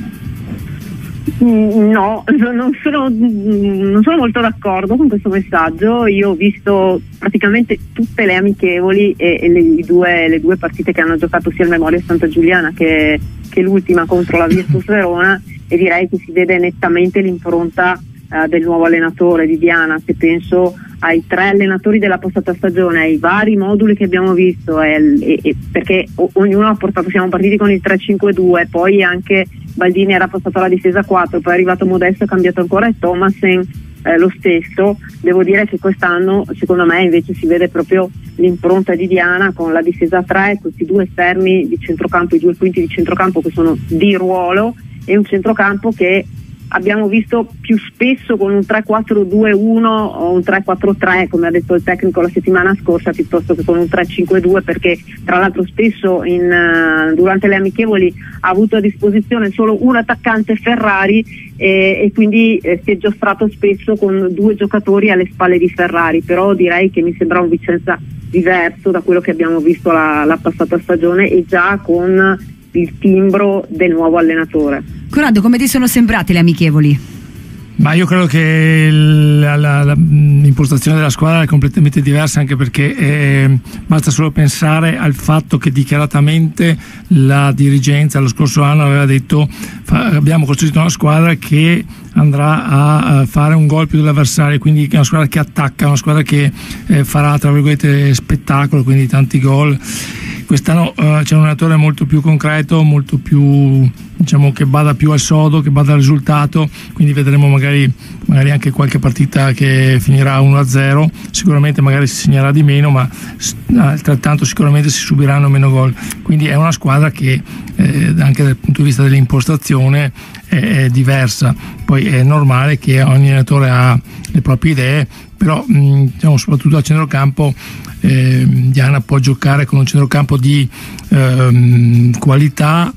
No, non sono, non sono molto d'accordo con questo messaggio. Io ho visto praticamente tutte le amichevoli e, e le, due, le due partite che hanno giocato sia il Memoria Santa Giuliana che, che l'ultima contro la Virtus Verona, e direi che si vede nettamente l'impronta uh, del nuovo allenatore di Diana. Se penso ai tre allenatori della passata stagione, ai vari moduli che abbiamo visto, e, e, e perché o, ognuno ha portato, siamo partiti con il tre cinque due, poi anche Baldini era passato alla difesa quattro, poi è arrivato Modesto, è cambiato ancora, e Thomasen eh, lo stesso. Devo dire che quest'anno secondo me invece si vede proprio l'impronta di Diana con la difesa tre, questi due esterni di centrocampo, i due quinti di centrocampo che sono di ruolo, e un centrocampo che abbiamo visto più spesso con un tre quattro due uno o un tre quattro tre, come ha detto il tecnico la settimana scorsa, piuttosto che con un tre cinque due, perché tra l'altro spesso in, uh, durante le amichevoli ha avuto a disposizione solo un attaccante, Ferrari, e, e quindi eh, si è giostrato spesso con due giocatori alle spalle di Ferrari. Però direi che mi sembra un Vicenza diverso da quello che abbiamo visto la, la passata stagione, e già con il timbro del nuovo allenatore. Corrado, come ti sono sembrate le amichevoli? Ma io credo che la, la, la, l'impostazione della squadra è completamente diversa, anche perché eh, basta solo pensare al fatto che dichiaratamente la dirigenza lo scorso anno aveva detto fa, abbiamo costruito una squadra che andrà a, a fare un gol più dell'avversario, quindi è una squadra che attacca, una squadra che eh, farà tra virgolette spettacolo, quindi tanti gol. Quest'anno uh, c'è un allenatore molto più concreto, molto più, diciamo, che bada più al sodo, che bada al risultato, quindi vedremo magari, magari anche qualche partita che finirà uno a zero, sicuramente magari si segnerà di meno, ma altrettanto sicuramente si subiranno meno gol. Quindi è una squadra che eh, anche dal punto di vista dell'impostazione è, è diversa. Poi è normale che ogni allenatore ha le proprie idee, però mh, diciamo, soprattutto a centrocampo eh, Diana può giocare con un centrocampo di ehm, qualità,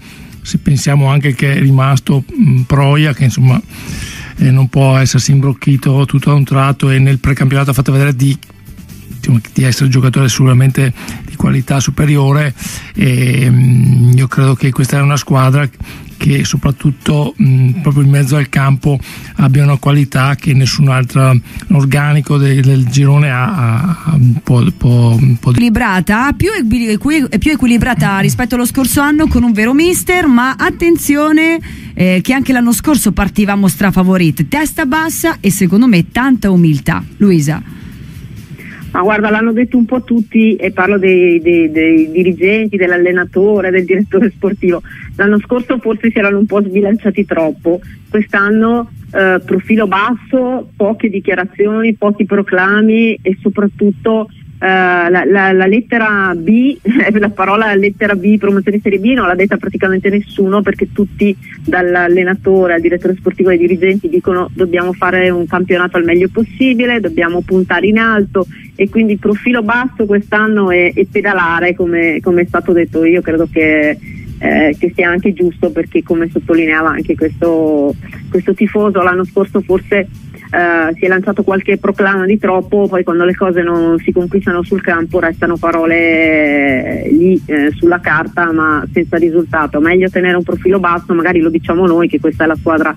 se pensiamo anche che è rimasto mh, Proia, che insomma eh, non può essersi imbrocchito tutto a un tratto, e nel precampionato ha fatto vedere di, diciamo, di essere un giocatore sicuramente di qualità superiore, e mh, io credo che questa è una squadra che soprattutto mh, proprio in mezzo al campo abbia una qualità che nessun altro organico del, del girone ha, ha può, può, può... equilibrata, più, equi, più equilibrata rispetto allo scorso anno, con un vero mister, ma attenzione eh, che anche l'anno scorso partivamo strafavorite, testa bassa e secondo me tanta umiltà. Luisa. Ma guarda, l'hanno detto un po' tutti, e parlo dei, dei, dei dirigenti, dell'allenatore, del direttore sportivo. L'anno scorso forse si erano un po' sbilanciati troppo, quest'anno eh, profilo basso, poche dichiarazioni, pochi proclami e soprattutto eh, la, la, la lettera B, la parola lettera B, promozione Serie B, non l'ha detta praticamente nessuno, perché tutti, dall'allenatore al direttore sportivo ai dirigenti, dicono dobbiamo fare un campionato al meglio possibile, dobbiamo puntare in alto, e quindi profilo basso quest'anno e, e pedalare, come, come è stato detto. Io credo che, eh, che sia anche giusto, perché come sottolineava anche questo, questo tifoso, l'anno scorso forse eh, si è lanciato qualche proclama di troppo, poi quando le cose non si conquistano sul campo restano parole eh, lì eh, sulla carta ma senza risultato. Meglio tenere un profilo basso, magari lo diciamo noi che questa è la squadra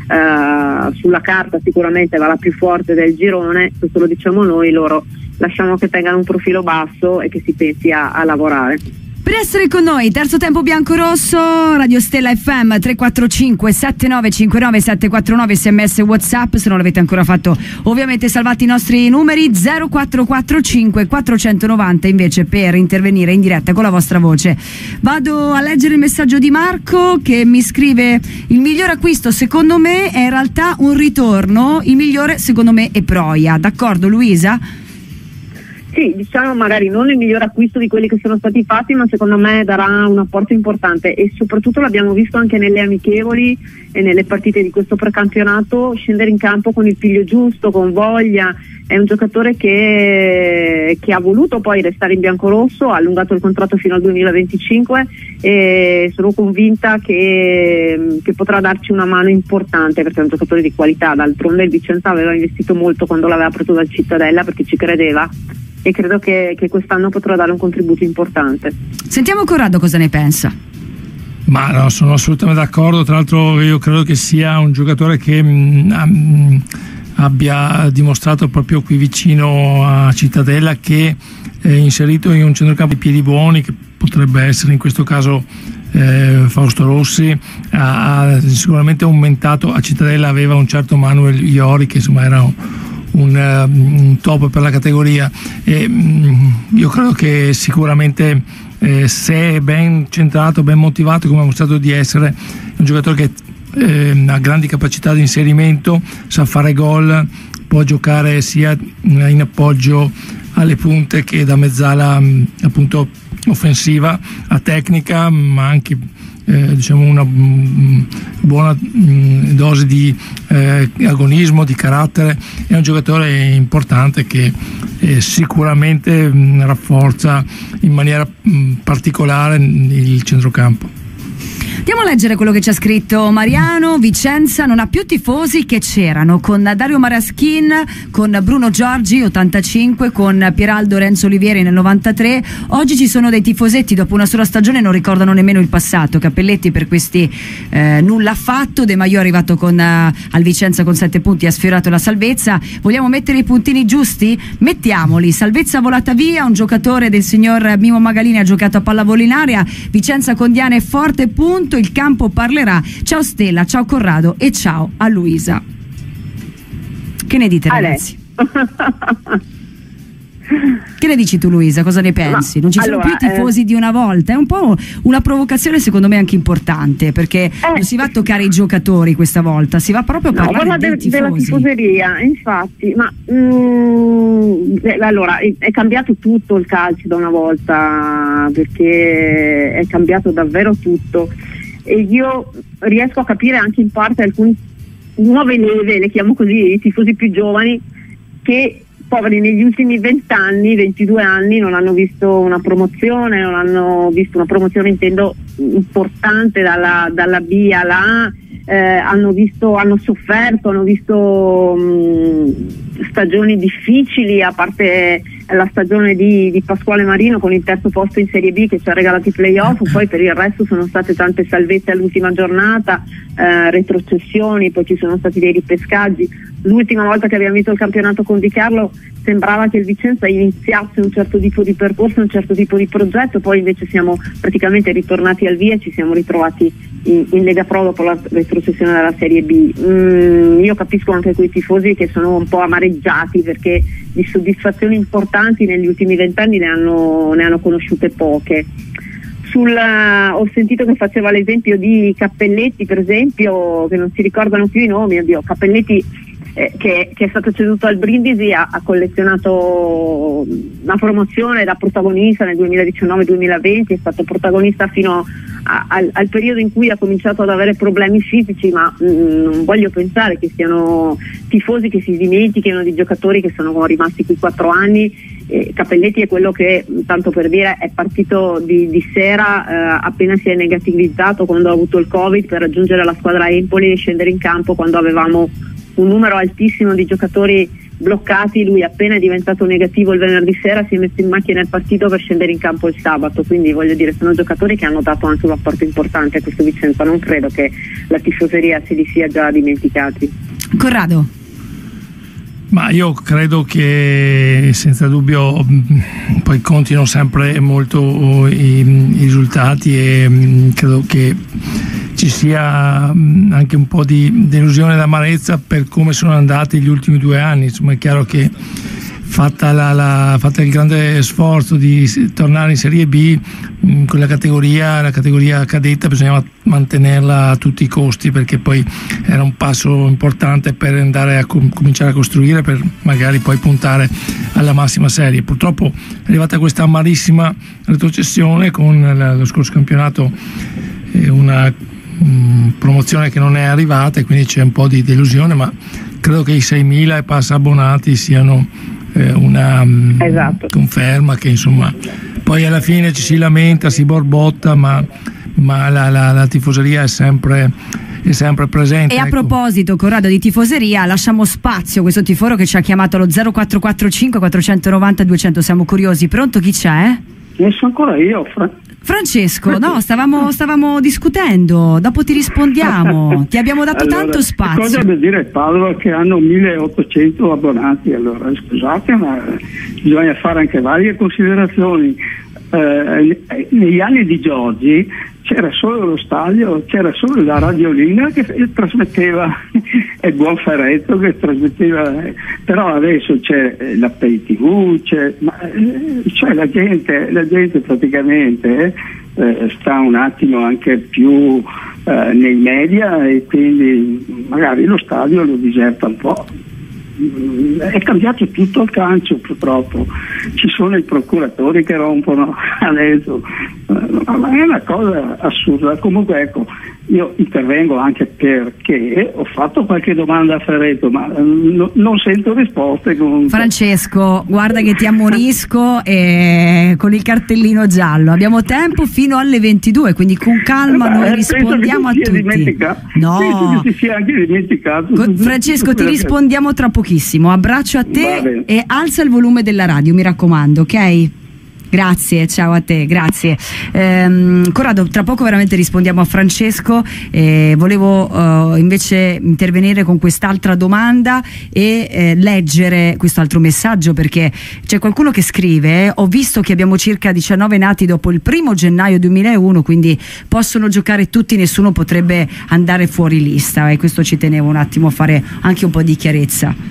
Uh, sulla carta sicuramente va la più forte del girone, questo lo diciamo noi, loro lasciamo che tengano un profilo basso e che si pensi a, a lavorare. Per essere con noi, terzo tempo bianco-rosso, Radio Stella F M tre quattro cinque sette nove cinque nove sette quattro nove, sms WhatsApp, se non l'avete ancora fatto ovviamente salvate i nostri numeri, zero quattro quattro cinque quattrocentonovanta invece per intervenire in diretta con la vostra voce. Vado a leggere il messaggio di Marco che mi scrive: il miglior acquisto secondo me è in realtà un ritorno, il migliore secondo me è Proia. D'accordo Luisa? Sì, diciamo magari non il miglior acquisto di quelli che sono stati fatti, ma secondo me darà un apporto importante, e soprattutto l'abbiamo visto anche nelle amichevoli e nelle partite di questo precampionato, scendere in campo con il piglio giusto, con voglia. È un giocatore che, che ha voluto poi restare in biancorosso, ha allungato il contratto fino al duemilaventicinque e sono convinta che, che potrà darci una mano importante, perché è un giocatore di qualità. D'altronde il Vicenza aveva investito molto quando l'aveva preso dal Cittadella, perché ci credeva, e credo che, che quest'anno potrà dare un contributo importante. Sentiamo Corrado cosa ne pensa. Ma no, sono assolutamente d'accordo. Tra l'altro io credo che sia un giocatore che mh, abbia dimostrato proprio qui vicino a Cittadella che è inserito in un centrocampo di piedi buoni, che potrebbe essere in questo caso eh, Fausto Rossi, ha, ha sicuramente aumentato. A Cittadella aveva un certo Manuel Iori che insomma era un, un, un top per la categoria, e mh, io credo che sicuramente eh, se è ben centrato, ben motivato come ha mostrato di essere, è un giocatore che eh, ha grandi capacità di inserimento, sa fare gol, può giocare sia in appoggio alle punte che da mezzala appunto offensiva, ha tecnica ma anche eh, diciamo una mh, buona mh, dose di eh, agonismo, di carattere. È un giocatore importante che eh, sicuramente mh, rafforza in maniera mh, particolare il centrocampo. Andiamo a leggere quello che ci ha scritto Mariano. Vicenza non ha più tifosi che c'erano, con Dario Maraschin, con Bruno Giorgi ottantacinque, con Pieraldo Renzo Olivieri nel novantatré. Oggi ci sono dei tifosetti, dopo una sola stagione non ricordano nemmeno il passato. Cappelletti per questi eh, nulla affatto. De Maio è arrivato con, uh, al Vicenza con sette punti, ha sfiorato la salvezza. Vogliamo mettere i puntini giusti? Mettiamoli. Salvezza volata via, un giocatore del signor Mimo Magalini ha giocato a pallavolo in area. Vicenza con Diane forte, punto. Il campo parlerà. Ciao Stella, ciao Corrado e ciao a Luisa. Che ne dite ragazzi? Che ne dici tu Luisa? Cosa ne pensi? Non ci sono allora, più tifosi eh... di una volta? È un po' una provocazione secondo me anche importante, perché eh... non si va a toccare i giocatori questa volta, si va proprio a no, parlare dei de- tifosi. della tifoseria, infatti, ma mm, eh, allora è, è cambiato tutto il calcio da una volta, perché è cambiato davvero tutto, e io riesco a capire anche in parte alcune nuove leve, le chiamo così, i tifosi più giovani, che poveri negli ultimi vent'anni, ventidue anni non hanno visto una promozione, non hanno visto una promozione intendo importante dalla, dalla B alla A, eh, hanno visto, hanno sofferto, hanno visto mh, stagioni difficili, a parte la stagione di, di Pasquale Marino con il terzo posto in Serie B che ci ha regalato i playoff, poi per il resto sono state tante salvezze all'ultima giornata, eh, retrocessioni, poi ci sono stati dei ripescaggi. L'ultima volta che abbiamo visto il campionato con Di Carlo sembrava che il Vicenza iniziasse un certo tipo di percorso, un certo tipo di progetto, poi invece siamo praticamente ritornati al via e ci siamo ritrovati in, in Lega Pro dopo la retrocessione della Serie B. Mm, io capisco anche quei tifosi che sono un po' amareggiati perché di soddisfazioni importanti negli ultimi vent'anni ne hanno, ne hanno conosciute poche. Sul, uh, ho sentito che faceva l'esempio di Cappelletti, per esempio, che non si ricordano più i nomi, oddio, Cappelletti eh, che, che è stato ceduto al Brindisi, ha, ha collezionato una promozione da protagonista nel duemiladiciannove duemilaventi, è stato protagonista fino a, al, al periodo in cui ha cominciato ad avere problemi fisici, ma mh, non voglio pensare che siano tifosi che si dimentichino di giocatori che sono rimasti qui quattro anni. Eh, Cappelletti è quello che, tanto per dire, è partito di, di sera eh, appena si è negativizzato quando ha avuto il Covid per raggiungere la squadra Empoli e scendere in campo quando avevamo un numero altissimo di giocatori bloccati. Lui appena è diventato negativo il venerdì sera si è messo in macchina e è partito per scendere in campo il sabato, quindi voglio dire sono giocatori che hanno dato anche un apporto importante a questo Vicenza, non credo che la tifoseria se li sia già dimenticati. Corrado. Ma io credo che senza dubbio poi continuano sempre molto i, i risultati e credo che ci sia anche un po' di delusione ed amarezza per come sono andati gli ultimi due anni. Insomma, è chiaro che fatta, la, la, fatta il grande sforzo di tornare in Serie B, con la categoria, la categoria cadetta bisognava mantenerla a tutti i costi, perché poi era un passo importante per andare a com- cominciare a costruire, per magari poi puntare alla massima serie. Purtroppo è arrivata questa amarissima retrocessione con la, lo scorso campionato, eh, una mh, promozione che non è arrivata e quindi c'è un po' di delusione, ma credo che i seimila e passa abbonati siano eh, una mh, esatto. conferma che insomma poi alla fine ci si lamenta, si borbotta, ma, ma la, la, la tifoseria è sempre, è sempre presente. E a ecco. proposito, Corrado, di tifoseria, lasciamo spazio a questo tiforo che ci ha chiamato allo zero quattro quattro cinque quattrocentonovanta duecento. Siamo curiosi. Pronto, chi c'è? Ne so ancora io, Fra- Francesco, no, stavamo, stavamo discutendo, dopo ti rispondiamo, ti abbiamo dato allora, tanto spazio. Cosa deve dire Padova che hanno milleottocento abbonati? Allora, scusate, ma bisogna fare anche varie considerazioni. Eh, negli anni di Giorgi c'era solo lo stadio, c'era solo la radiolina che trasmetteva e buon Ferretto che trasmetteva, però adesso c'è la Pay tivù, c'è, ma, cioè la gente, la gente praticamente eh, sta un attimo anche più eh, nei media e quindi magari lo stadio lo diserta un po'. È cambiato tutto il calcio, purtroppo ci sono i procuratori che rompono adesso, ma è una cosa assurda. Comunque ecco, io intervengo anche perché ho fatto qualche domanda a Ferretto, ma no, non sento risposte comunque. Francesco, guarda che ti ammonisco e con il cartellino giallo abbiamo tempo fino alle ventidue, quindi con calma eh, noi rispondiamo a tutti. No, penso che ti sia anche dimenticato. Con, Francesco, ti rispondiamo tra pochissimo. Abbraccio a te e alza il volume della radio, mi raccomando, ok? Grazie, ciao a te, grazie. Ehm, Corrado, tra poco veramente rispondiamo a Francesco. Eh, volevo uh, invece intervenire con quest'altra domanda e eh, leggere quest'altro messaggio, perché c'è qualcuno che scrive: ho visto che abbiamo circa diciannove nati dopo il primo gennaio duemilauno, quindi possono giocare tutti, nessuno potrebbe andare fuori lista, e questo ci tenevo un attimo a fare anche un po' di chiarezza.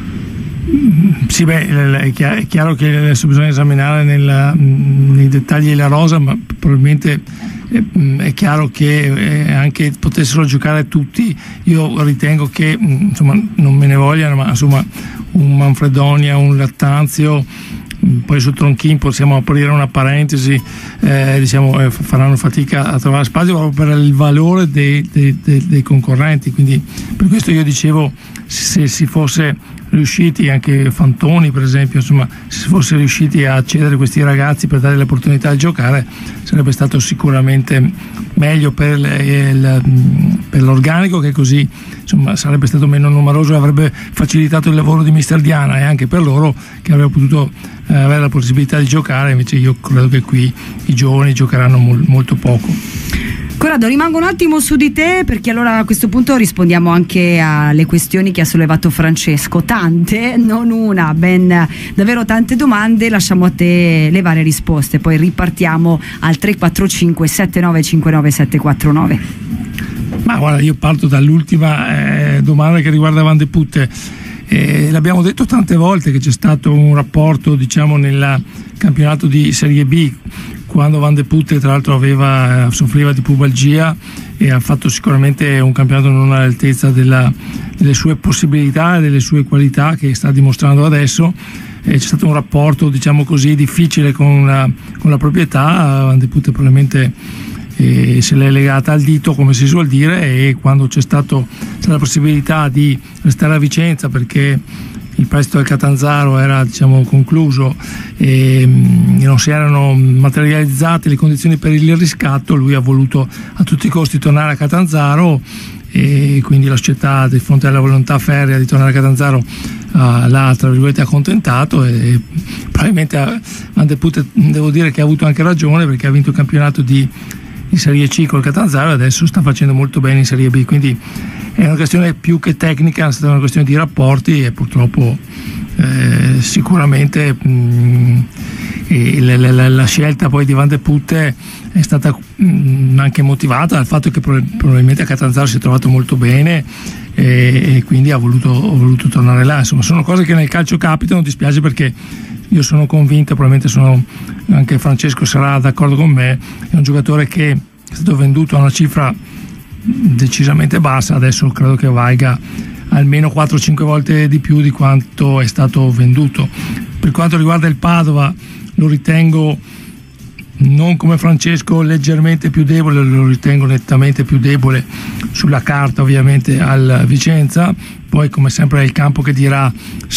Sì, beh, è chiaro che adesso bisogna esaminare nella, nei dettagli la rosa, ma probabilmente è chiaro che anche potessero giocare tutti. Io ritengo che, insomma, non me ne vogliano, ma insomma un Manfredonia, un Lattanzio, poi su Tronchin possiamo aprire una parentesi, eh, diciamo, eh, faranno fatica a trovare spazio proprio per il valore dei, dei, dei, dei concorrenti, quindi per questo io dicevo se si fosse riusciti, anche Fantoni per esempio, insomma, se si fosse riusciti a accedere a questi ragazzi per dare l'opportunità di giocare, sarebbe stato sicuramente meglio per, il, per l'organico, che così insomma sarebbe stato meno numeroso e avrebbe facilitato il lavoro di mister Diana, e anche per loro che avrebbero potuto eh, avere la possibilità di giocare. Invece io credo che qui i giovani giocheranno mol, molto poco. Corrado, rimango un attimo su di te, perché allora a questo punto rispondiamo anche alle questioni che ha sollevato Francesco, tante, non una, ben davvero tante domande. Lasciamo a te le varie risposte, poi ripartiamo al tre quattro cinque sette nove cinque nove sette quattro nove. Ma guarda, io parto dall'ultima eh, domanda che riguarda Van de Putte. Eh, l'abbiamo detto tante volte che c'è stato un rapporto, diciamo, nel campionato di Serie B, quando Van de Putte tra l'altro aveva, soffriva di pubalgia e ha fatto sicuramente un campionato non all'altezza della, delle sue possibilità e delle sue qualità che sta dimostrando adesso. Eh, c'è stato un rapporto, diciamo così, difficile con, una, con la proprietà. Van de Putte probabilmente eh, se l'è legata al dito, come si suol dire, e quando c'è stato, c'è la possibilità di restare a Vicenza perché il prestito del Catanzaro era, diciamo, concluso e non si erano materializzate le condizioni per il riscatto, lui ha voluto a tutti i costi tornare a Catanzaro, e quindi la società, di fronte alla volontà ferrea di tornare a Catanzaro, uh, l'ha, tra virgolette, accontentato, e probabilmente Van de Putte, devo dire che ha avuto anche ragione, perché ha vinto il campionato di, di Serie C col Catanzaro e adesso sta facendo molto bene in Serie B, quindi è una questione più che tecnica, è stata una questione di rapporti, e purtroppo eh, sicuramente mh, e la, la, la scelta poi di Van de Putte è stata mh, anche motivata dal fatto che probabilmente a Catanzaro si è trovato molto bene, e, e quindi ha voluto, ha voluto tornare là. Insomma, sono cose che nel calcio capitano. Ti spiace, perché io sono convinto, probabilmente sono, anche Francesco sarà d'accordo con me, è un giocatore che è stato venduto a una cifra decisamente bassa, adesso credo che valga almeno quattro cinque volte di più di quanto è stato venduto. Per quanto riguarda il Padova, lo ritengo, non come Francesco, leggermente più debole, lo ritengo nettamente più debole sulla carta, ovviamente, al Vicenza. Poi, come sempre, è il campo che dirà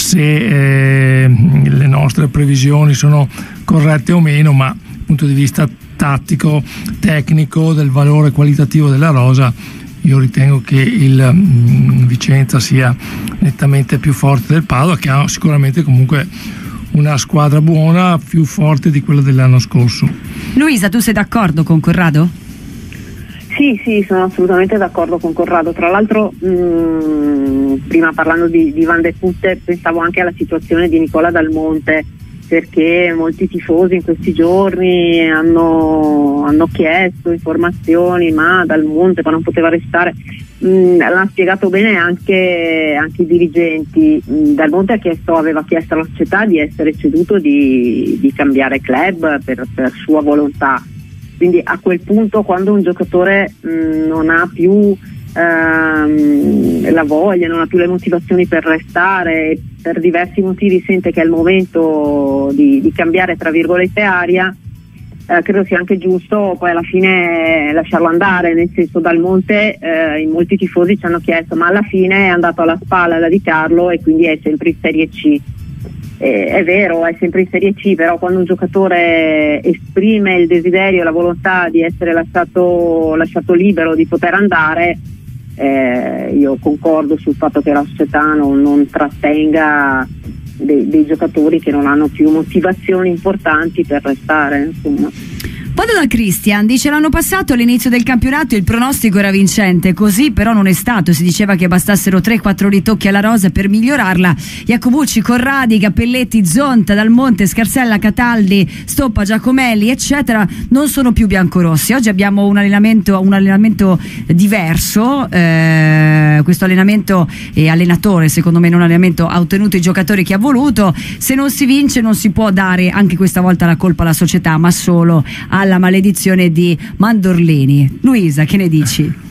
se eh, le nostre previsioni sono corrette o meno, ma dal punto di vista tattico, tecnico, del valore qualitativo della rosa, io ritengo che il mh, Vicenza sia nettamente più forte del Padova, che ha sicuramente comunque una squadra buona, più forte di quella dell'anno scorso. Luisa, tu sei d'accordo con Corrado? Sì, sì, sono assolutamente d'accordo con Corrado. Tra l'altro mh, prima, parlando di, di Van de Putte, pensavo anche alla situazione di Nicola Dal Monte, perché molti tifosi in questi giorni hanno, hanno chiesto informazioni, ma Dal Monte ma non poteva restare. Mm, l'hanno spiegato bene anche, anche i dirigenti. Mm, Dal Monte ha chiesto, aveva chiesto alla società di essere ceduto, di, di cambiare club per, per sua volontà. Quindi a quel punto, quando un giocatore mh, non ha più ehm, la voglia, non ha più le motivazioni per restare, per diversi motivi sente che è il momento di, di cambiare, tra virgolette, aria, eh, credo sia anche giusto poi alla fine lasciarlo andare. Nel senso, Dal Monte, eh, in molti tifosi ci hanno chiesto, ma alla fine è andato alla spalla da Di Carlo e quindi è sempre in Serie C. Eh, è vero, è sempre in Serie C, però quando un giocatore esprime il desiderio e la volontà di essere lasciato, lasciato libero, di poter andare, eh, io concordo sul fatto che la società non, non trattenga dei, dei giocatori che non hanno più motivazioni importanti per restare, insomma. Vado da Christian, dice: l'anno passato all'inizio del campionato il pronostico era vincente, così però non è stato, si diceva che bastassero tre quattro ritocchi alla rosa per migliorarla. Iacobucci, Corradi, Cappelletti, Zonta, Dal Monte, Scarsella, Cataldi, Stoppa, Giacomelli eccetera non sono più biancorossi. Oggi abbiamo un allenamento, un allenamento diverso, eh, questo allenamento è allenatore, secondo me non allenamento, ha ottenuto i giocatori che ha voluto. Se non si vince non si può dare anche questa volta la colpa alla società, ma solo alla maledizione di Mandorlini. Luisa, che ne dici?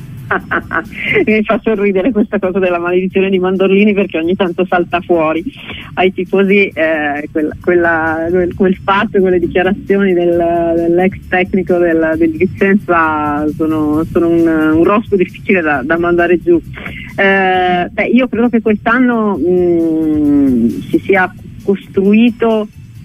Mi fa sorridere questa cosa della maledizione di Mandorlini, perché ogni tanto salta fuori ai tifosi eh, quella, quella, quel, quel fatto, quelle dichiarazioni del, dell'ex tecnico del, del Vicenza sono, sono un, un rospo difficile da, da mandare giù. Eh, beh, io credo che quest'anno mh, si sia costruito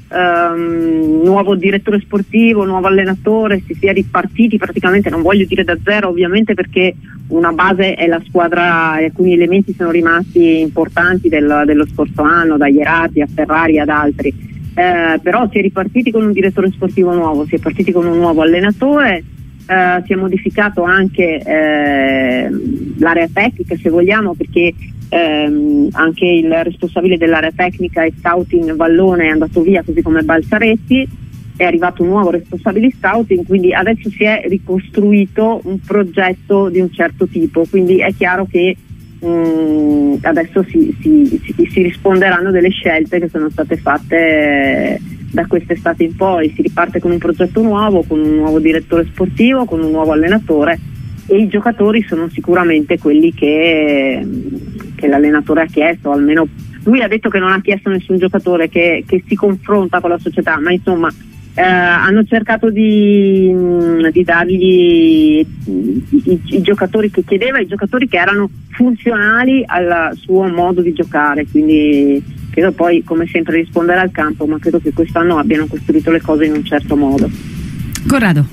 um, nuovo direttore sportivo, nuovo allenatore, si sia ripartiti praticamente, non voglio dire da zero ovviamente, perché una base è la squadra, alcuni elementi sono rimasti importanti del, dello scorso anno, da Ierardi a Ferrari ad altri, eh, però si è ripartiti con un direttore sportivo nuovo, si è partiti con un nuovo allenatore. Uh, si è modificato anche eh, l'area tecnica, se vogliamo, perché ehm, anche il responsabile dell'area tecnica e scouting Vallone è andato via, così come Balzaretti, è arrivato un nuovo responsabile scouting, quindi adesso si è ricostruito un progetto di un certo tipo, quindi è chiaro che mh, adesso si, si, si, si risponderanno delle scelte che sono state fatte eh, da quest'estate in poi. Si riparte con un progetto nuovo, con un nuovo direttore sportivo, con un nuovo allenatore, e i giocatori sono sicuramente quelli che, che l'allenatore ha chiesto, almeno lui ha detto che non ha chiesto nessun giocatore che, che si confronta con la società, ma insomma eh, hanno cercato di, di dargli i, i, i giocatori che chiedeva, i giocatori che erano funzionali al suo modo di giocare, quindi credo poi come sempre rispondere al campo, ma credo che quest'anno abbiano costruito le cose in un certo modo. Corrado.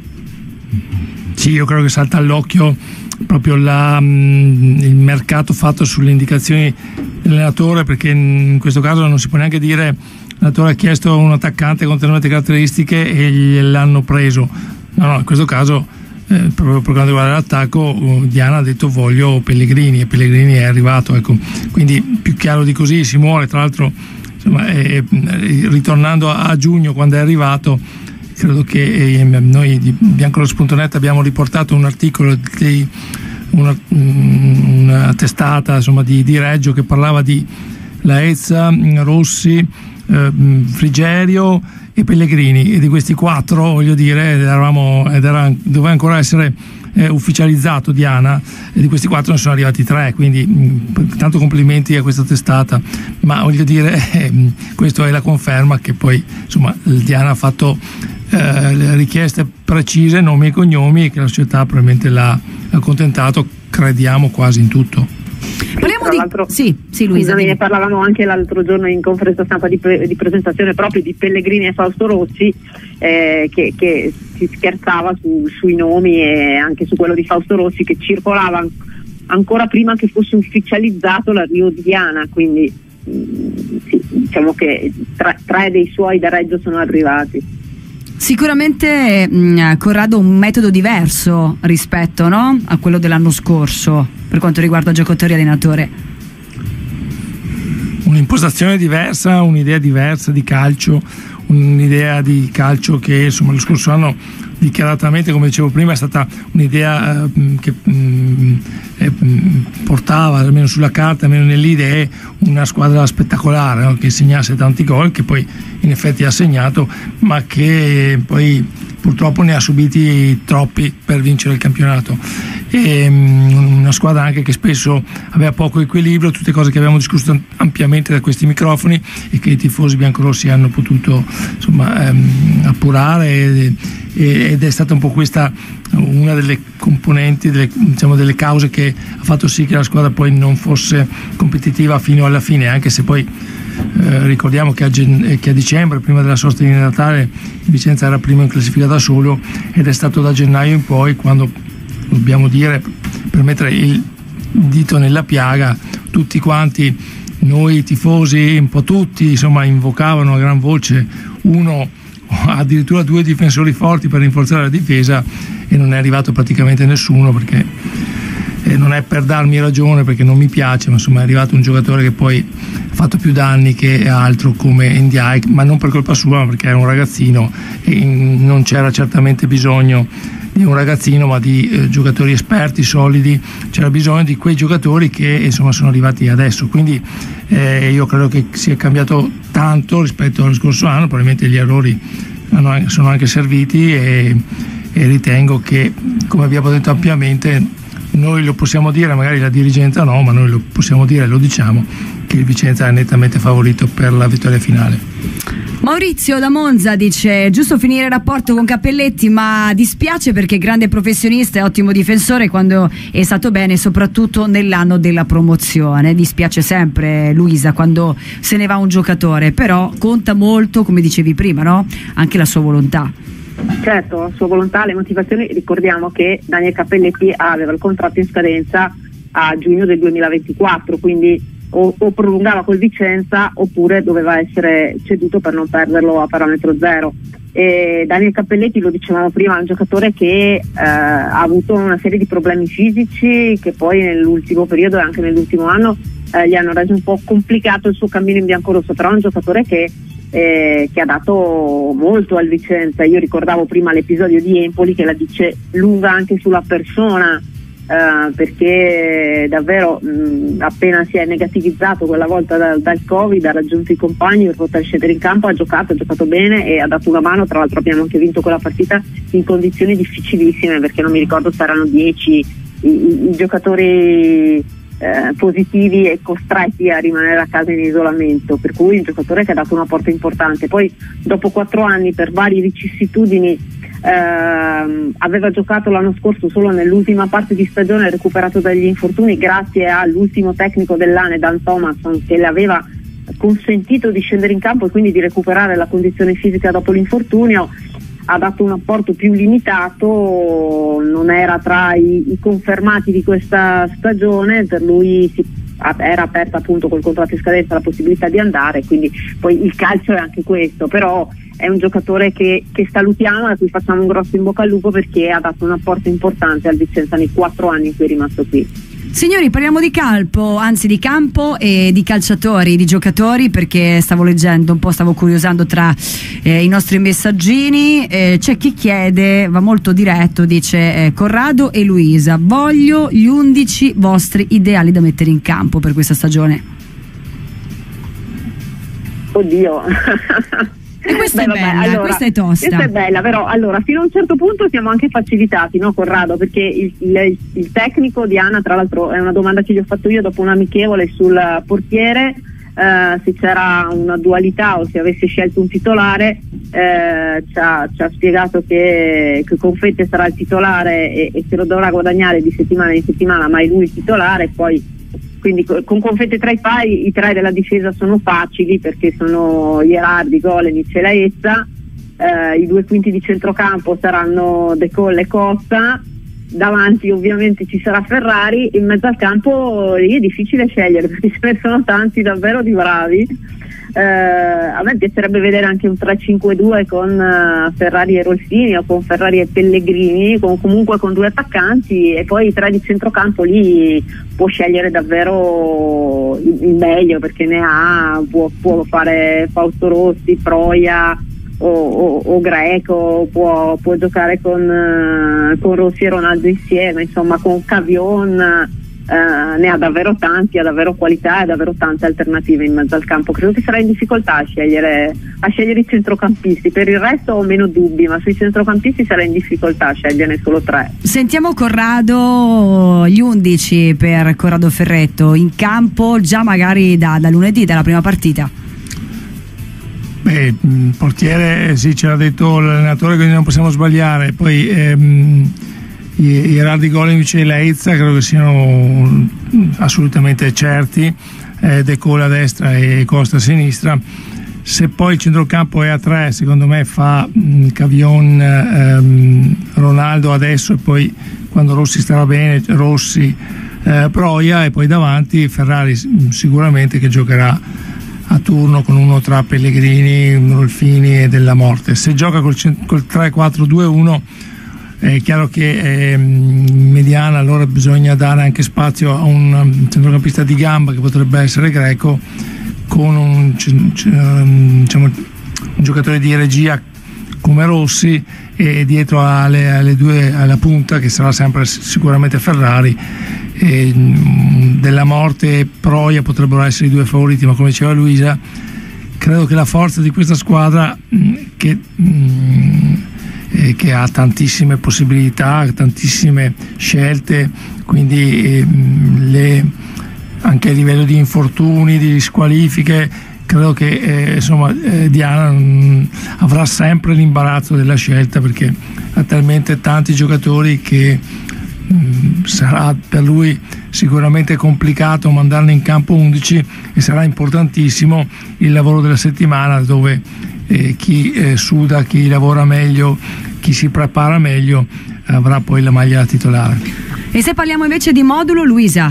Sì, io credo che salta all'occhio proprio la, mh, il mercato fatto sulle indicazioni dell'allenatore, perché in questo caso non si può neanche dire l'allenatore ha chiesto un attaccante con determinate caratteristiche e gliel'hanno preso. No, no, in questo caso Eh, proprio per quanto riguarda l'attacco, Diana ha detto voglio Pellegrini e Pellegrini è arrivato, ecco. Quindi più chiaro di così si muore. Tra l'altro insomma, eh, ritornando a, a giugno, quando è arrivato, credo che eh, noi di biancorosso punto net abbiamo riportato un articolo di una, una testata insomma, di, di Reggio, che parlava di Laezza, Rossi, eh, Frigerio e Pellegrini, e di questi quattro, voglio dire, eravamo, ed era, doveva ancora essere eh, ufficializzato Diana, e di questi quattro ne sono arrivati tre, quindi mh, tanto complimenti a questa testata, ma voglio dire eh, questa è la conferma che poi insomma Diana ha fatto eh, le richieste precise, nomi e cognomi, e che la società probabilmente l'ha accontentato, crediamo quasi in tutto. Parliamo di... Sì, sì, Luisa. Ne parlavamo anche l'altro giorno in conferenza stampa di, pre- di presentazione proprio di Pellegrini e Fausto Rossi, eh, che, che si scherzava su, sui nomi, e anche su quello di Fausto Rossi, che circolava an- ancora prima che fosse ufficializzato l'arrivo di Diana, quindi mh, sì, diciamo che tre, tre dei suoi da Reggio sono arrivati. Sicuramente mh, Corrado, un metodo diverso rispetto, no? a quello dell'anno scorso per quanto riguarda giocatori e allenatore. Un'impostazione diversa, un'idea diversa di calcio, un'idea di calcio che insomma lo scorso anno dichiaratamente, come dicevo prima, è stata un'idea eh, che mh, eh, portava almeno sulla carta, almeno nelle idee, una squadra spettacolare, no? Che segnasse tanti gol, che poi in effetti ha segnato, ma che poi purtroppo ne ha subiti troppi per vincere il campionato. E, mh, una squadra anche che spesso aveva poco equilibrio, tutte cose che abbiamo discusso ampiamente da questi microfoni e che i tifosi biancorossi hanno potuto insomma ehm, appurare, e, e, ed è stata un po' questa una delle componenti, delle, diciamo, delle cause che ha fatto sì che la squadra poi non fosse competitiva fino alla fine, anche se poi eh, ricordiamo che a, gen- che a dicembre, prima della sosta di Natale, Vicenza era primo in classifica da solo, ed è stato da gennaio in poi, quando, dobbiamo dire, per mettere il dito nella piaga, tutti quanti noi tifosi, un po' tutti, insomma, invocavano a gran voce uno, addirittura due difensori forti per rinforzare la difesa, e non è arrivato praticamente nessuno, perché eh, non è per darmi ragione, perché non mi piace, ma insomma è arrivato un giocatore che poi ha fatto più danni che altro, come Ndiaye, ma non per colpa sua, ma perché era un ragazzino e non c'era certamente bisogno di un ragazzino, ma di eh, giocatori esperti, solidi. C'era bisogno di quei giocatori che insomma sono arrivati adesso, quindi eh, io credo che sia cambiato tanto rispetto allo scorso anno, probabilmente gli errori hanno, sono anche serviti, e, e ritengo che, come abbiamo detto ampiamente, noi lo possiamo dire, magari la dirigenza no, ma noi lo possiamo dire e lo diciamo, che il Vicenza è nettamente favorito per la vittoria finale. Maurizio da Monza dice: giusto finire il rapporto con Cappelletti, ma dispiace perché grande professionista e ottimo difensore quando è stato bene, soprattutto nell'anno della promozione. Dispiace sempre, Luisa, quando se ne va un giocatore, però conta molto, come dicevi prima, no? Anche la sua volontà. Certo, la sua volontà, le motivazioni. Ricordiamo che Daniel Cappelletti aveva il contratto in scadenza a giugno del duemilaventiquattro, quindi o, o prolungava col Vicenza oppure doveva essere ceduto per non perderlo a parametro zero. E Daniel Cappelletti, lo dicevamo prima, è un giocatore che eh, ha avuto una serie di problemi fisici che poi nell'ultimo periodo e anche nell'ultimo anno eh, gli hanno reso un po' complicato il suo cammino in biancorosso, però è un giocatore che Eh, che ha dato molto al Vicenza. Io ricordavo prima l'episodio di Empoli che la dice lunga anche sulla persona, eh, perché davvero mh, appena si è negativizzato quella volta da, dal Covid ha raggiunto i compagni per poter scendere in campo, ha giocato, ha giocato bene e ha dato una mano. Tra l'altro abbiamo anche vinto quella partita in condizioni difficilissime, perché non mi ricordo se erano dieci i, i, i giocatori Eh, positivi e costretti a rimanere a casa in isolamento, per cui un giocatore che ha dato un apporto importante. Poi dopo quattro anni, per varie vicissitudini, ehm, aveva giocato l'anno scorso solo nell'ultima parte di stagione, recuperato dagli infortuni grazie all'ultimo tecnico dell'A N E, Dan Thomason, che le aveva consentito di scendere in campo e quindi di recuperare la condizione fisica dopo l'infortunio. Ha dato un apporto più limitato, non era tra i, i confermati di questa stagione, per lui si, era aperta appunto col contratto in scadenza la possibilità di andare, quindi poi il calcio è anche questo, però è un giocatore che, che salutiamo e a cui facciamo un grosso in bocca al lupo, perché ha dato un apporto importante al Vicenza nei quattro anni in cui è rimasto qui. Signori, parliamo di calcio, anzi di campo e di calciatori, di giocatori, perché stavo leggendo un po', stavo curiosando tra eh, i nostri messaggini. Eh, c'è chi chiede, va molto diretto, dice eh, Corrado e Luisa, voglio gli undici vostri ideali da mettere in campo per questa stagione. Oddio. E questa Beh, è vabbè, bella, allora, questa è tosta. Questa è bella, però allora fino a un certo punto siamo anche facilitati, no Corrado? Perché il, il, il tecnico di Anna, tra l'altro è una domanda che gli ho fatto io dopo un amichevole sul portiere, eh, se c'era una dualità o se avesse scelto un titolare, eh, ci, ha, ci ha spiegato che, che Confette sarà il titolare e, e se lo dovrà guadagnare di settimana in settimana, ma è lui il titolare. Poi quindi con Confette tra i pali i tre della difesa sono facili, perché sono Ierardi, Golenic e Laezza. Eh, i due quinti di centrocampo saranno De Colle e Costa, davanti ovviamente ci sarà Ferrari, in mezzo al campo lì è difficile scegliere perché ce ne sono tanti davvero di bravi. Eh, a me piacerebbe vedere anche un tre cinque due con uh, Ferrari e Rolfini, o con Ferrari e Pellegrini, con, comunque con due attaccanti, e poi i tre di centrocampo lì può scegliere davvero il, il meglio, perché ne ha, può, può fare Fausto Rossi, Proia o, o, o Greco, può, può giocare con, uh, con Rossi e Ronaldo insieme, insomma con Cavion. Uh, ne ha davvero tanti, ha davvero qualità e ha davvero tante alternative in mezzo al campo. Credo che sarà in difficoltà a scegliere, a scegliere i centrocampisti, per il resto ho meno dubbi, ma sui centrocampisti sarà in difficoltà a sceglierne solo tre. Sentiamo Corrado, gli undici per Corrado Ferretto in campo già magari da, da lunedì, dalla prima partita. Beh, il portiere sì, ce l'ha detto l'allenatore, quindi non possiamo sbagliare. Poi ehm, Ierardi, Golenic e Laezza credo che siano assolutamente certi, eh, De Colle a destra e Costa a sinistra. Se poi il centrocampo è a tre, secondo me fa mh, Cavion, ehm, Ronaldo adesso, e poi quando Rossi starà bene Rossi, eh, Proia, e poi davanti Ferrari sicuramente, che giocherà a turno con uno tra Pellegrini, Rolfini e Della Morte. Se gioca col, col tre quattro due uno è chiaro che eh, mediana, allora bisogna dare anche spazio a un centrocampista di gamba che potrebbe essere Greco, con un, diciamo, un giocatore di regia come Rossi, e dietro alle, alle due, alla punta, che sarà sempre sicuramente Ferrari, e Della Morte e Proia potrebbero essere i due favoriti, ma come diceva Luisa, credo che la forza di questa squadra, che Eh, che ha tantissime possibilità, tantissime scelte, quindi eh, le, anche a livello di infortuni, di squalifiche, credo che eh, insomma, eh, Diana mh, avrà sempre l'imbarazzo della scelta, perché ha talmente tanti giocatori che mh, sarà per lui sicuramente complicato mandarne in campo undici, e sarà importantissimo il lavoro della settimana, dove eh, chi eh, suda, chi lavora meglio, chi si prepara meglio avrà poi la maglia titolare. E se parliamo invece di modulo, Luisa?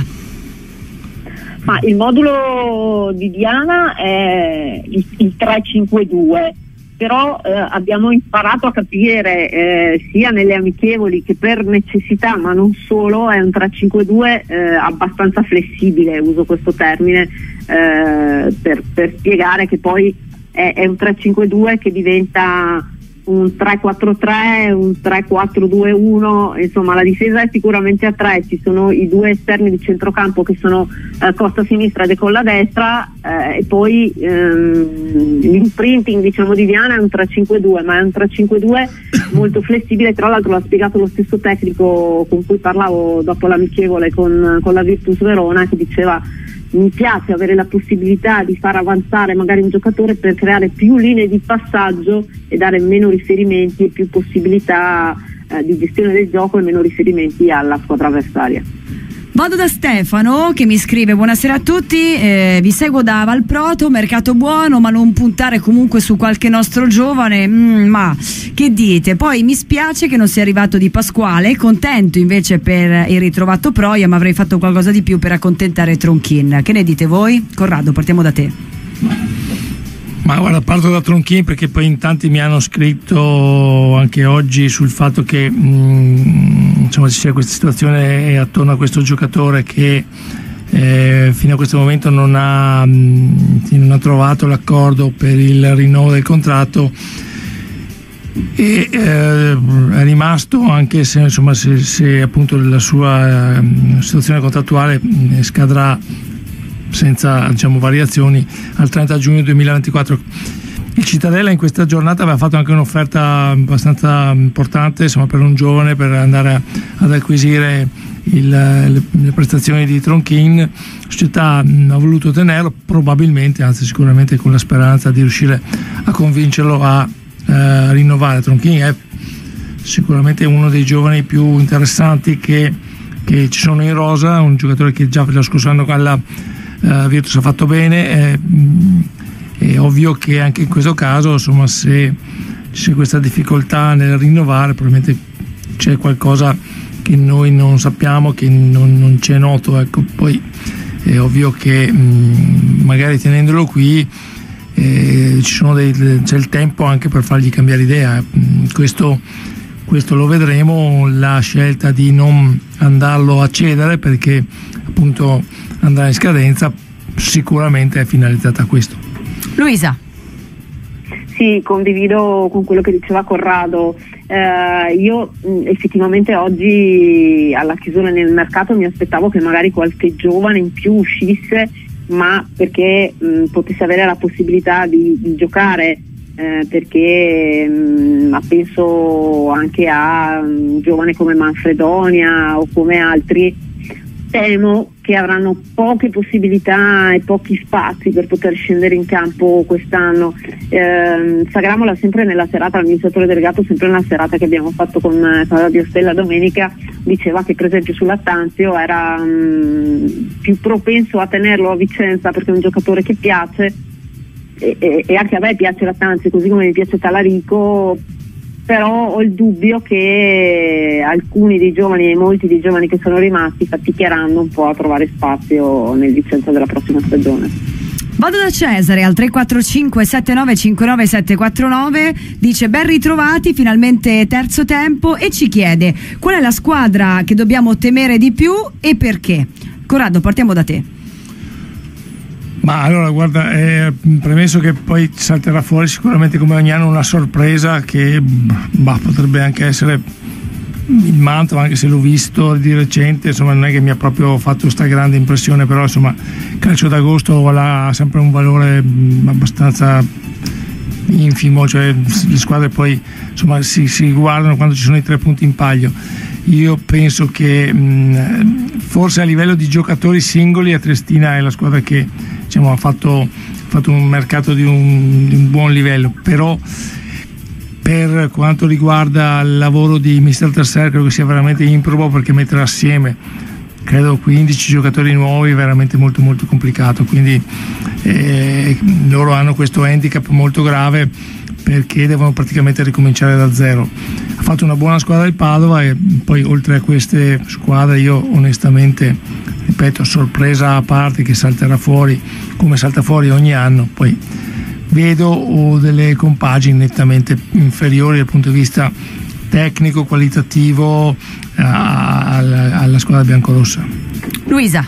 Ma il modulo di Diana è il, il tre cinque due, però eh, abbiamo imparato a capire eh, sia nelle amichevoli che per necessità, ma non solo, è un tre cinque due eh, abbastanza flessibile, uso questo termine eh, per, per spiegare che poi è, è un tre cinque due che diventa un tre quattro tre, un tre quattro due uno, insomma la difesa è sicuramente a tre, ci sono i due esterni di centrocampo che sono eh, Costa sinistra e De Colla destra, eh, e poi ehm, l'imprinting diciamo di Diana è un tre cinque due, ma è un tre cinque due molto flessibile. Tra l'altro l'ha spiegato lo stesso tecnico con cui parlavo dopo l'amichevole con, con la Virtus Verona, che diceva: mi piace avere la possibilità di far avanzare magari un giocatore per creare più linee di passaggio e dare meno riferimenti e più possibilità eh, di gestione del gioco e meno riferimenti alla squadra avversaria. Vado da Stefano che mi scrive: buonasera a tutti, eh, vi seguo da Valproto, mercato buono ma non puntare comunque su qualche nostro giovane, mm, ma che dite? Poi mi spiace che non sia arrivato Di Pasquale, contento invece per il ritrovato Proia, ma avrei fatto qualcosa di più per accontentare Tronchin. Che ne dite voi? Corrado, partiamo da te. Ma guarda, parto da Tronchin perché poi in tanti mi hanno scritto anche oggi sul fatto che mh, insomma ci sia questa situazione attorno a questo giocatore che eh, fino a questo momento non ha, mh, non ha trovato l'accordo per il rinnovo del contratto, e eh, è rimasto, anche se, insomma, se, se appunto la sua eh, situazione contrattuale mh, scadrà senza, diciamo, variazioni al trenta giugno duemilaventiquattro. Il Cittadella in questa giornata aveva fatto anche un'offerta abbastanza importante, insomma, per un giovane, per andare a, ad acquisire il, le, le prestazioni di Tronchin. La società mh, ha voluto tenerlo, probabilmente, anzi sicuramente con la speranza di riuscire a convincerlo a eh, rinnovare. Tronchin è sicuramente uno dei giovani più interessanti che, che ci sono in rosa, un giocatore che già lo scorso anno alla Uh, Virtus ha fatto bene, è, è ovvio che anche in questo caso, insomma, se c'è questa difficoltà nel rinnovare, probabilmente c'è qualcosa che noi non sappiamo, che non, non c'è noto, ecco. Poi è ovvio che mh, magari tenendolo qui eh, ci sono dei, c'è il tempo anche per fargli cambiare idea. Questo, questo lo vedremo. La scelta di non andarlo a cedere, perché appunto andare in scadenza, sicuramente è finalizzata a questo. Luisa. Sì, condivido con quello che diceva Corrado. Eh, io mh, effettivamente oggi alla chiusura nel mercato mi aspettavo che magari qualche giovane in più uscisse, ma perché mh, potesse avere la possibilità di, di giocare, eh, perché mh, ma penso anche a un giovane come Manfredonia o come altri. Temo che avranno poche possibilità e pochi spazi per poter scendere in campo quest'anno. Eh, Sagramola sempre nella serata, l'amministratore delegato sempre nella serata che abbiamo fatto con Radio Stella domenica, diceva che per esempio su Lattanzio era mh, più propenso a tenerlo a Vicenza perché è un giocatore che piace, e, e, e anche a me piace Lattanzio così come mi piace Talarico, però ho il dubbio che alcuni dei giovani e molti dei giovani che sono rimasti faticheranno un po' a trovare spazio nel Vicenza della prossima stagione. Vado da Cesare al tre quattro cinque sette nove cinque nove sette quattro nove, dice ben ritrovati, finalmente terzo tempo, e ci chiede qual è la squadra che dobbiamo temere di più e perché. Corrado, partiamo da te. Ma allora guarda, eh, premesso che poi salterà fuori sicuramente come ogni anno una sorpresa che bah, potrebbe anche essere il Mantova, anche se l'ho visto di recente, insomma non è che mi ha proprio fatto questa grande impressione, però insomma calcio d'agosto ha sempre un valore mh, abbastanza infimo, cioè le squadre poi insomma si, si guardano quando ci sono i tre punti in palio. Io penso che mh, forse a livello di giocatori singoli a Triestina è la squadra che, diciamo, ha fatto fatto un mercato di un, di un buon livello, però per quanto riguarda il lavoro di mister Tesser credo che sia veramente improbo, perché mettere assieme credo quindici giocatori nuovi è veramente molto molto complicato, quindi eh, loro hanno questo handicap molto grave perché devono praticamente ricominciare da zero. Ha fatto una buona squadra il Padova e poi oltre a queste squadre io onestamente, ripeto, sorpresa a parte che salterà fuori come salta fuori ogni anno, poi vedo delle compagini nettamente inferiori dal punto di vista tecnico, qualitativo alla, alla squadra biancorossa. Luisa.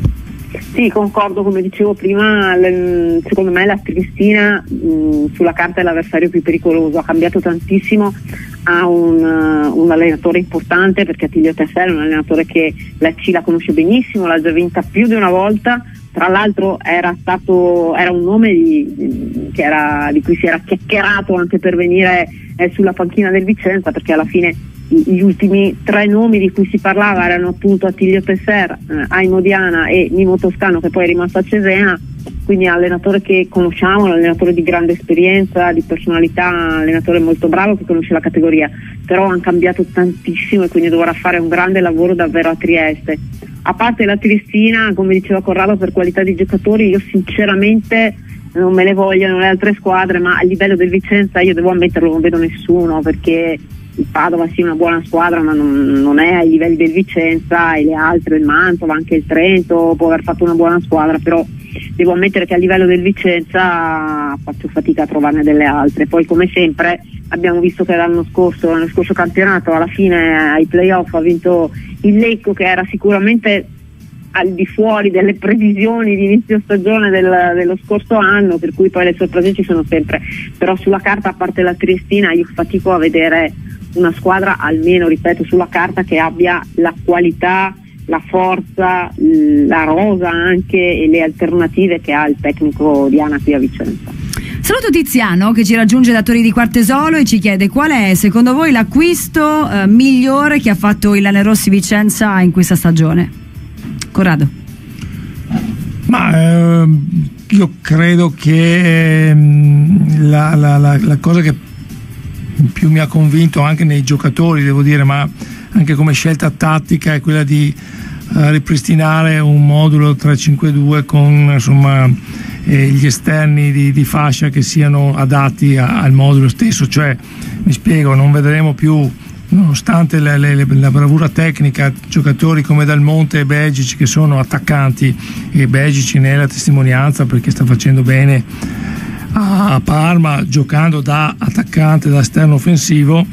Sì, concordo, come dicevo prima, secondo me la Triestina mh, sulla carta è l'avversario più pericoloso, ha cambiato tantissimo, ha un, uh, un allenatore importante, perché Attilio Tesser è un allenatore che la C la conosce benissimo, l'ha già vinta più di una volta, tra l'altro era stato era un nome di, di, che era, di cui si era chiacchierato anche per venire eh, sulla panchina del Vicenza, perché alla fine gli ultimi tre nomi di cui si parlava erano appunto Attilio Tesser, eh, Aimo Diana e Mimo Toscano, che poi è rimasto a Cesena, quindi è un allenatore che conosciamo, un allenatore di grande esperienza, di personalità, un allenatore molto bravo che conosce la categoria, però hanno cambiato tantissimo e quindi dovrà fare un grande lavoro davvero a Trieste. A parte la Triestina, come diceva Corrado, per qualità di giocatori io sinceramente non me ne vogliono le altre squadre, ma a livello del Vicenza io devo ammetterlo, non vedo nessuno, perché il Padova sì è una buona squadra ma non, non è ai livelli del Vicenza, e le altre, il Mantova, anche il Trento può aver fatto una buona squadra, però devo ammettere che a livello del Vicenza faccio fatica a trovarne delle altre. Poi come sempre abbiamo visto che l'anno scorso, l'anno scorso campionato alla fine ai playoff ha vinto il Lecco, che era sicuramente al di fuori delle previsioni di inizio stagione del, dello scorso anno, per cui poi le sorprese ci sono sempre, però sulla carta, a parte la Triestina, io fatico a vedere una squadra, almeno ripeto sulla carta, che abbia la qualità, la forza, la rosa anche e le alternative che ha il tecnico Diana qui a Vicenza. Saluto Tiziano che ci raggiunge da Torri di Quartesolo e ci chiede qual è secondo voi l'acquisto eh, migliore che ha fatto il Lanerossi Vicenza in questa stagione. Corrado. Ma eh, io credo che eh, la, la, la, la cosa che più mi ha convinto anche nei giocatori, devo dire, ma anche come scelta tattica, è quella di uh, ripristinare un modulo tre cinque due con insomma eh, gli esterni di, di fascia che siano adatti a, al modulo stesso, cioè mi spiego, non vedremo più, nonostante le, le, la bravura tecnica, giocatori come Dal Monte e Begic che sono attaccanti, e Begic ne è la testimonianza perché sta facendo bene a Parma giocando da attaccante, da esterno offensivo,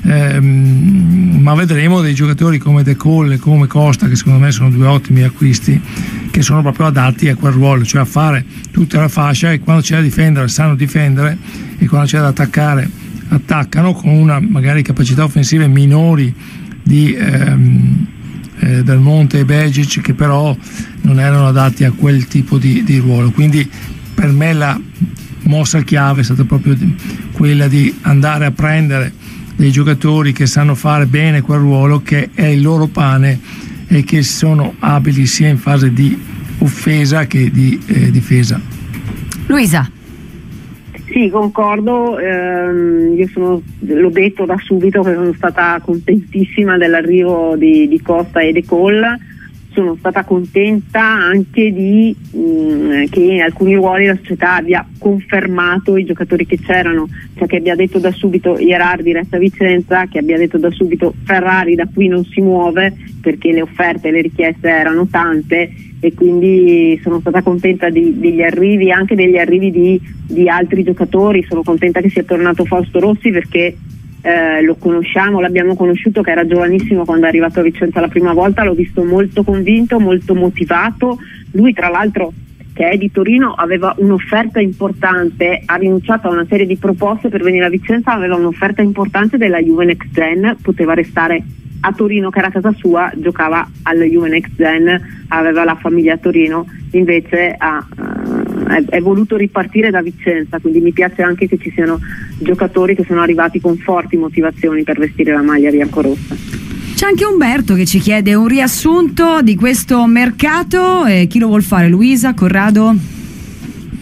ehm, ma vedremo dei giocatori come De Colle, come Costa, che secondo me sono due ottimi acquisti, che sono proprio adatti a quel ruolo, cioè a fare tutta la fascia, e quando c'è da difendere sanno difendere, e quando c'è da attaccare attaccano con una magari capacità offensive minori di ehm, eh, Dal Monte e Begic, che però non erano adatti a quel tipo di, di ruolo. Quindi per me la mossa chiave è stata proprio quella di andare a prendere dei giocatori che sanno fare bene quel ruolo, che è il loro pane, e che sono abili sia in fase di offesa che di eh, difesa. Luisa. Sì, concordo, ehm, io sono, l'ho detto da subito che sono stata contentissima dell'arrivo di, di Costa e De Colle. Sono stata contenta anche di mh, che in alcuni ruoli la società abbia confermato i giocatori che c'erano, cioè che abbia detto da subito Ierardi resta a Vicenza, che abbia detto da subito Ferrari da qui non si muove, perché le offerte e le richieste erano tante, e quindi sono stata contenta di, degli arrivi, anche degli arrivi di, di altri giocatori. Sono contenta che sia tornato Fausto Rossi, perché Eh, lo conosciamo, l'abbiamo conosciuto che era giovanissimo quando è arrivato a Vicenza la prima volta, l'ho visto molto convinto, molto motivato. Lui tra l'altro, che è di Torino, aveva un'offerta importante, ha rinunciato a una serie di proposte per venire a Vicenza, aveva un'offerta importante della Juve Next Gen, poteva restare a Torino che era casa sua, giocava alla Juve Next Gen, aveva la famiglia a Torino, invece ha È, è voluto ripartire da Vicenza, quindi mi piace anche che ci siano giocatori che sono arrivati con forti motivazioni per vestire la maglia biancorossa. C'è anche Umberto che ci chiede un riassunto di questo mercato, e chi lo vuol fare? Luisa, Corrado?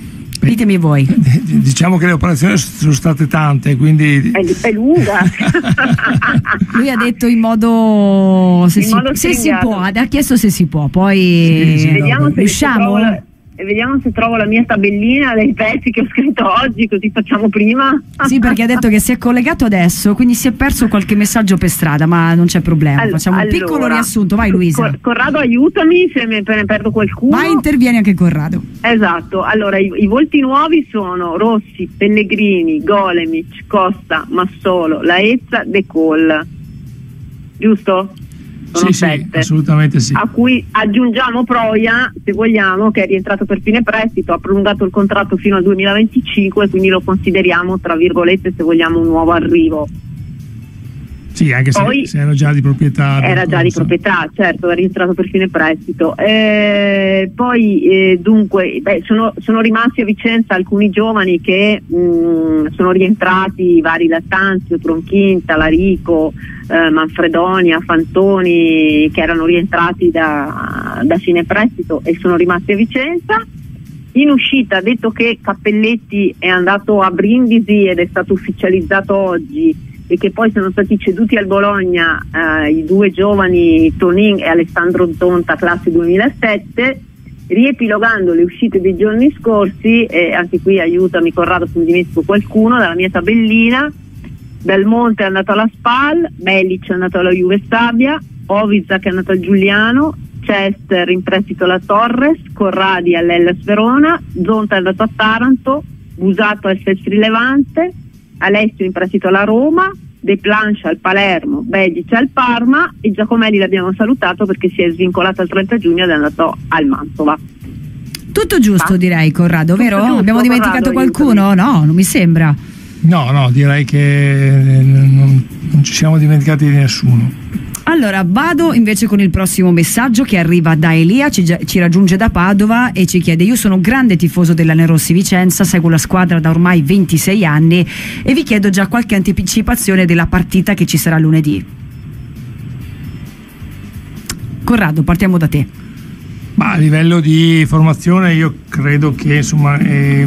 Ditemi voi. Diciamo che le operazioni sono state tante, quindi è, è lunga. Lui ha detto in modo se, in si, modo se si può, ha chiesto se si può, poi sì, sì, vediamo no, se, se trovo la, vediamo se trovo la mia tabellina dei pezzi che ho scritto oggi, così facciamo prima. Sì, perché ha detto che si è collegato adesso, quindi si è perso qualche messaggio per strada, ma non c'è problema. All- Facciamo allora, un piccolo riassunto, vai Luisa. Cor- Corrado, aiutami se ne perdo qualcuno. Vai, intervieni anche Corrado. Esatto, allora i, i volti nuovi sono Rossi, Pellegrini, Golemic, Costa, Massolo, Laezza, De Col. Giusto? Sono sì, sette. sì, assolutamente sì. A cui aggiungiamo Proia, se vogliamo, che è rientrato per fine prestito, ha prolungato il contratto fino al duemilaventicinque, quindi lo consideriamo, tra virgolette, se vogliamo, un nuovo arrivo. Sì, anche se, Poi, se era già di proprietà. Era già di proprietà, certo, è rientrato per fine prestito. Eh, poi eh, dunque beh, sono, sono rimasti a Vicenza alcuni giovani che mh, sono rientrati, vari Lattanzio, Tronchin, Talarico, eh, Manfredonia, Fantoni, che erano rientrati da, da fine prestito e sono rimasti a Vicenza. In uscita ha detto che Cappelletti è andato a Brindisi ed è stato ufficializzato oggi, e che poi sono stati ceduti al Bologna eh, i due giovani Tonin e Alessandro Zonta, classe duemilasette. Riepilogando le uscite dei giorni scorsi, e anche qui aiutami Corrado se mi dimentico qualcuno dalla mia tabellina: Belmonte è andato alla Spal, Belic è andato alla Juve Stabia, Oviza che è andato al Giuliano, Chester in prestito alla Torres, Corradi all'Hellas Verona, Zonta è andato a Taranto, Busato al Sestri Levante, Alessio in prestito alla Roma, De Planche al Palermo, Begic al Parma, e Giacomelli l'abbiamo salutato perché si è svincolato il trenta giugno ed è andato al Mantova. Tutto giusto, ah. direi, Corrado, Tutto vero? giusto, Abbiamo dimenticato Corrado, qualcuno? No, non mi sembra. No, no, direi che non, non ci siamo dimenticati di nessuno. Allora, vado invece con il prossimo messaggio che arriva da Elia, ci, ci raggiunge da Padova e ci chiede: io sono grande tifoso della Nerossi Vicenza, seguo la squadra da ormai ventisei anni e vi chiedo già qualche anticipazione della partita che ci sarà lunedì. Corrado, partiamo da te. Ma a livello di formazione io credo che insomma eh,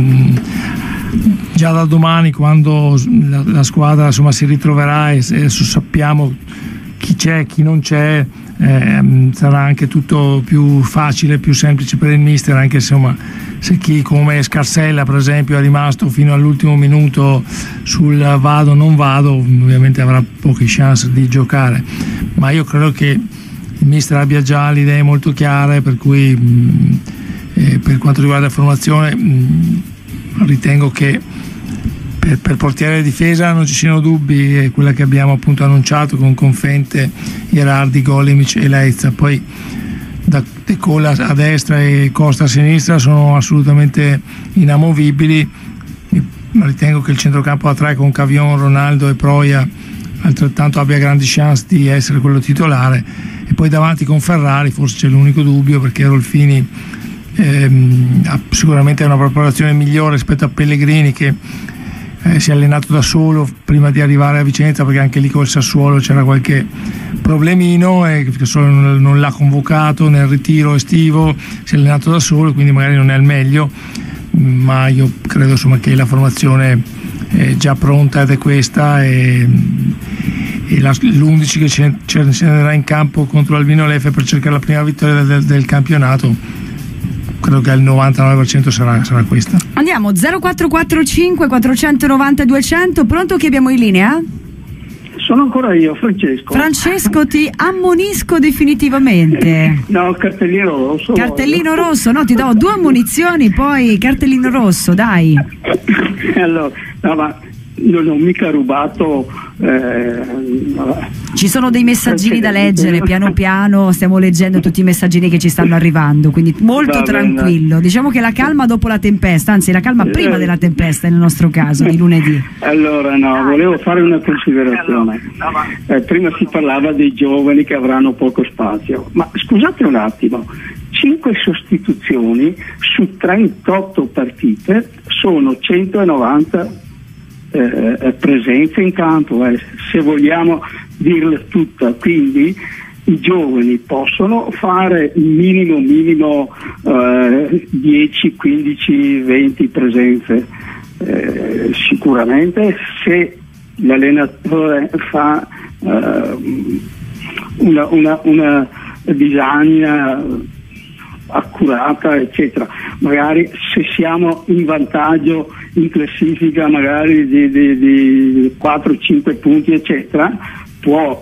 già da domani, quando la, la squadra insomma si ritroverà e adesso sappiamo chi c'è, chi non c'è, eh, sarà anche tutto più facile, più semplice per il mister, anche se, insomma, se chi come Scarsella per esempio è rimasto fino all'ultimo minuto sul vado non vado, ovviamente avrà poche chance di giocare, ma io credo che il mister abbia già le idee molto chiare, per cui mh, eh, per quanto riguarda la formazione mh, ritengo che Per, per portiere e difesa non ci siano dubbi, è quella che abbiamo appunto annunciato con Confente, Ierardi, Golemic e Laezza. Poi da De Cola a destra e Costa a sinistra sono assolutamente inamovibili. Ritengo che il centrocampo a tre con Cavion, Ronaldo e Proia altrettanto abbia grandi chance di essere quello titolare, e poi davanti con Ferrari forse c'è l'unico dubbio, perché Rolfini ehm, ha sicuramente una preparazione migliore rispetto a Pellegrini, che Eh, si è allenato da solo prima di arrivare a Vicenza, perché anche lì col Sassuolo c'era qualche problemino e che solo non, non l'ha convocato nel ritiro estivo, si è allenato da solo, quindi magari non è al meglio, ma io credo insomma che la formazione è già pronta ed è questa, e, e la, l'undici che scenderà in campo contro Albino Leffe per cercare la prima vittoria del, del campionato, credo che al novantanove per cento sarà, sarà questa. Andiamo, zero quattro quattro cinque quattrocentonovanta duecento, pronto, chi abbiamo in linea? Sono ancora io, Francesco. Francesco, ti ammonisco definitivamente. No, cartellino rosso. Cartellino voglio. rosso, no, ti do due ammonizioni, poi cartellino rosso, dai. Allora, no, ma non ho mica rubato. Eh, Ci sono dei messaggini da leggere, piano piano stiamo leggendo tutti i messaggini che ci stanno arrivando, quindi molto tranquillo. Diciamo che la calma dopo la tempesta, anzi la calma prima della tempesta nel nostro caso, di lunedì. Allora no, volevo fare una considerazione. Eh, prima si parlava dei giovani che avranno poco spazio, ma scusate un attimo, cinque sostituzioni su trentotto partite sono centonovanta Eh, presenze in campo, eh, se vogliamo dirla tutta, quindi i giovani possono fare minimo minimo eh, dieci, quindici, venti presenze, eh, sicuramente se l'allenatore fa eh, una, una, una disagna accurata, eccetera. Magari se siamo in vantaggio in classifica magari di, di, di quattro cinque punti, eccetera, può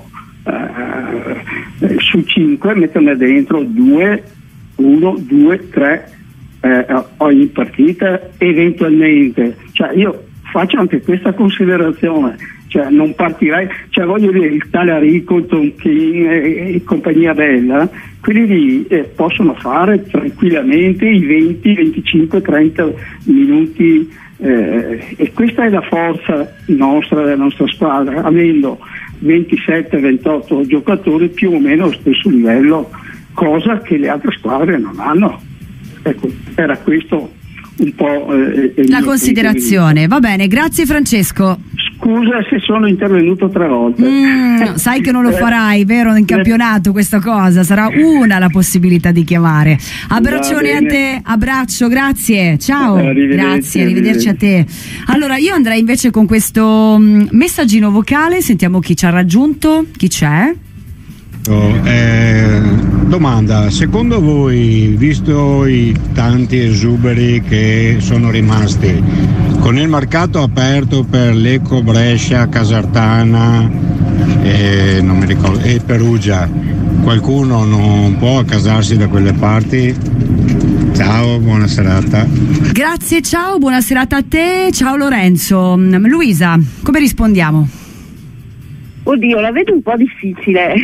eh, su cinque metterne dentro due, uno, due, tre eh, ogni partita eventualmente. Cioè io faccio anche questa considerazione, cioè non partirei, cioè voglio dire il Talarico, il Tonkin e, e compagnia bella, quelli lì eh, possono fare tranquillamente i venti, venticinque, trenta minuti eh, e questa è la forza nostra, della nostra squadra, avendo ventisette ventotto giocatori più o meno allo stesso livello, cosa che le altre squadre non hanno. Ecco, era questo un po' eh, la considerazione. Va bene, grazie Francesco. Scusa se sono intervenuto tre volte. Mm, sai che non lo farai, vero? In campionato questa cosa sarà una la possibilità di chiamare. Abbraccione a te, abbraccio, grazie, ciao. Arrivederci, grazie, arrivederci a te. Allora io andrei invece con questo messaggino vocale, sentiamo chi ci ha raggiunto, chi c'è? Oh, eh, domanda, secondo voi, visto i tanti esuberi che sono rimasti, con il mercato aperto per Lecco, Brescia, Casertana e, non mi ricordo, e Perugia, qualcuno non può accasarsi da quelle parti? Ciao, buona serata. Grazie, ciao, buona serata a te, ciao Lorenzo. Luisa, come rispondiamo? Oddio, la vedo un po' difficile,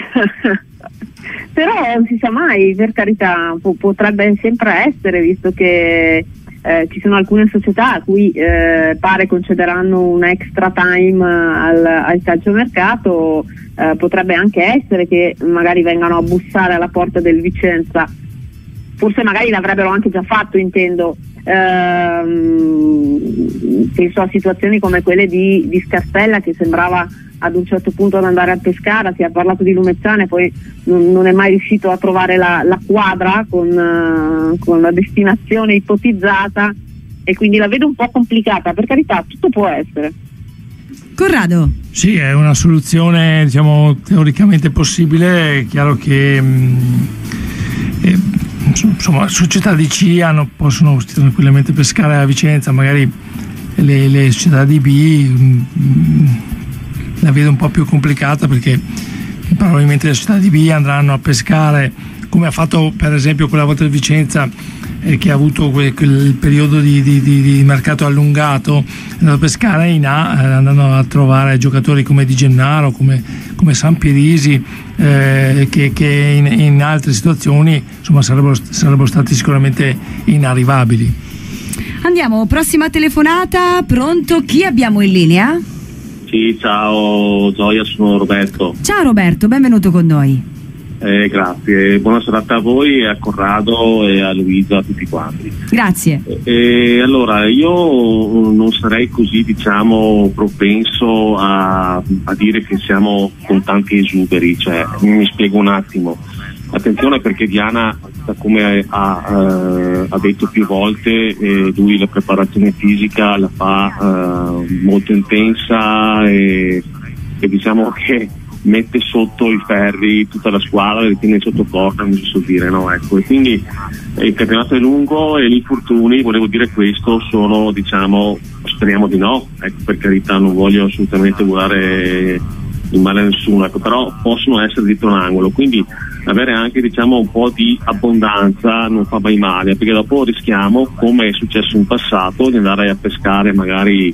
però non si sa mai, per carità, po- potrebbe sempre essere, visto che eh, ci sono alcune società a cui eh, pare concederanno un extra time al, al calciomercato, eh, potrebbe anche essere che magari vengano a bussare alla porta del Vicenza, forse magari l'avrebbero anche già fatto, intendo. Ehm, penso a situazioni come quelle di, di Scastella, che sembrava ad un certo punto ad andare a Pescara, si è parlato di Lumezzane, poi non, non è mai riuscito a trovare la, la quadra con, uh, con la destinazione ipotizzata, e quindi la vedo un po' complicata. Per carità, tutto può essere. Corrado? Sì, è una soluzione, diciamo, teoricamente possibile. È chiaro che mh, eh, insomma, società di C hanno, possono tranquillamente pescare a Vicenza, magari le, le società di B mh, la vedo un po' più complicata, perché probabilmente le società di B andranno a pescare, come ha fatto per esempio quella volta il Vicenza, eh, che ha avuto quel, quel periodo di, di, di mercato allungato, andando a pescare in A, eh, andando a trovare giocatori come Di Gennaro, come, come Sampierisi, eh, che, che in, in altre situazioni insomma sarebbero, sarebbero stati sicuramente inarrivabili. Andiamo, prossima telefonata, pronto? Chi abbiamo in linea? Sì, ciao Gioia, sono Roberto. Ciao Roberto, benvenuto con noi. Eh, grazie, buona serata a voi, a Corrado e a Luisa, a tutti quanti. Grazie. Eh, allora, io non sarei così, diciamo, propenso a, a dire che siamo con tanti esuberi, cioè mi spiego un attimo. Attenzione, perché Diana, come ha, eh, ha detto più volte, eh, lui la preparazione fisica la fa eh, molto intensa e, e diciamo che mette sotto i ferri tutta la squadra, li tiene sotto corda, non si so dire, no? Ecco, e quindi eh, il campionato è lungo e gli infortuni, volevo dire questo, sono, diciamo, speriamo di no, ecco, per carità, non voglio assolutamente guardare in male a nessuno, ecco, però possono essere dietro un angolo, quindi avere anche, diciamo, un po' di abbondanza non fa mai male, perché dopo rischiamo, come è successo in passato, di andare a pescare magari